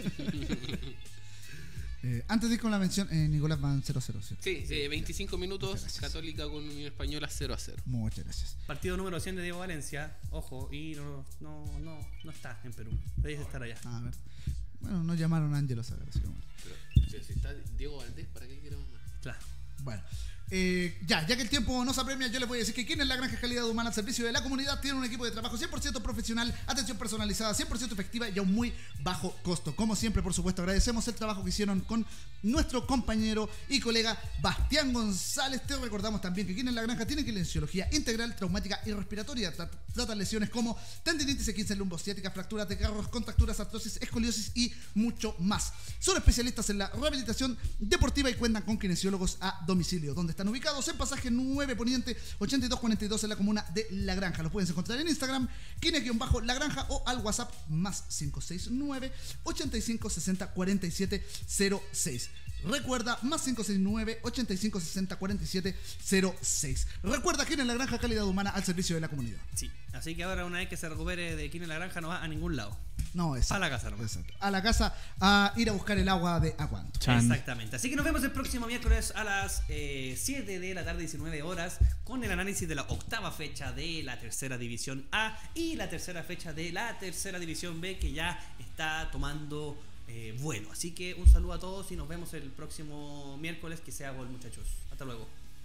eh, antes de ir con la mención, eh, Nicolás van cero a cero, ¿cierto? Sí, eh, veinticinco minutos, Muchas gracias. Católica con Unión Española cero a cero. Muchas gracias. Partido número cien de Diego Valencia, ojo, y no, no, no, no está en Perú, debe estar allá. A ver. Bueno, nos llamaron a Ángelo Sagar, así que bueno. Pero, si está Diego Valdés, ¿para qué queremos más? Claro. Bueno, eh, ya, ya que el tiempo nos apremia, yo les voy a decir que quien es la Granja Calidad Humana al servicio de la comunidad tiene un equipo de trabajo cien por ciento profesional, atención personalizada, cien por ciento efectiva y a un muy bajo costo. Como siempre, por supuesto, agradecemos el trabajo que hicieron con nuestro compañero y colega Bastián González. Te recordamos también que quien en la Granja tiene kinesiología integral, traumática y respiratoria. Tratan lesiones como tendinitis, esguince lumbociática, fracturas de carros, contracturas, artrosis, escoliosis y mucho más. Son especialistas en la rehabilitación deportiva y cuentan con kinesiólogos a domicilio, donde están ubicados en Pasaje nueve Poniente ochenta y dos cuarenta y dos en la comuna de La Granja. Los puedes encontrar en Instagram, kine-la granja, o al WhatsApp más cinco seis nueve, ochenta y cinco sesenta, cuarenta y siete cero seis. Recuerda, más cinco seis nueve, ochenta y cinco sesenta, cuarenta y siete cero seis. Recuerda, Quien en la Granja, calidad humana al servicio de la comunidad. Sí, así que ahora, una vez que se recupere de Quien en la Granja, no va a ningún lado. No, exacto. A la casa nomás. Exacto. A la casa a ir a buscar el agua de Aguanto. Chan. Exactamente. Así que nos vemos el próximo miércoles a las eh, siete de la tarde, diecinueve horas, con el análisis de la octava fecha de la tercera división A y la tercera fecha de la tercera división B, que ya está tomando eh, vuelo. Así que un saludo a todos y nos vemos el próximo miércoles. Que sea gol, muchachos. Hasta luego.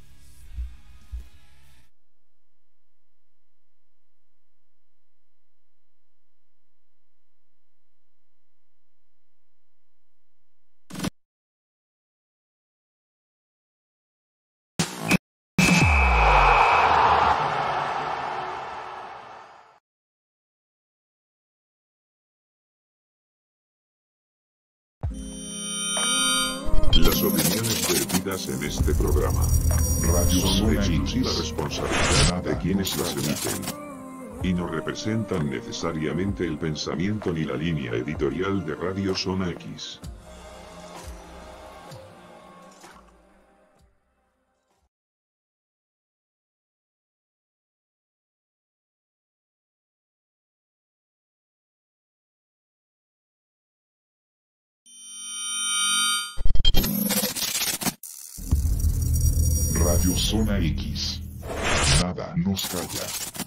Las opiniones vertidas en este programa son de exclusiva responsabilidad de quienes las emiten. y no representan necesariamente el pensamiento ni la línea editorial de Radio Zona X. Radio Zona X. Nada nos calla.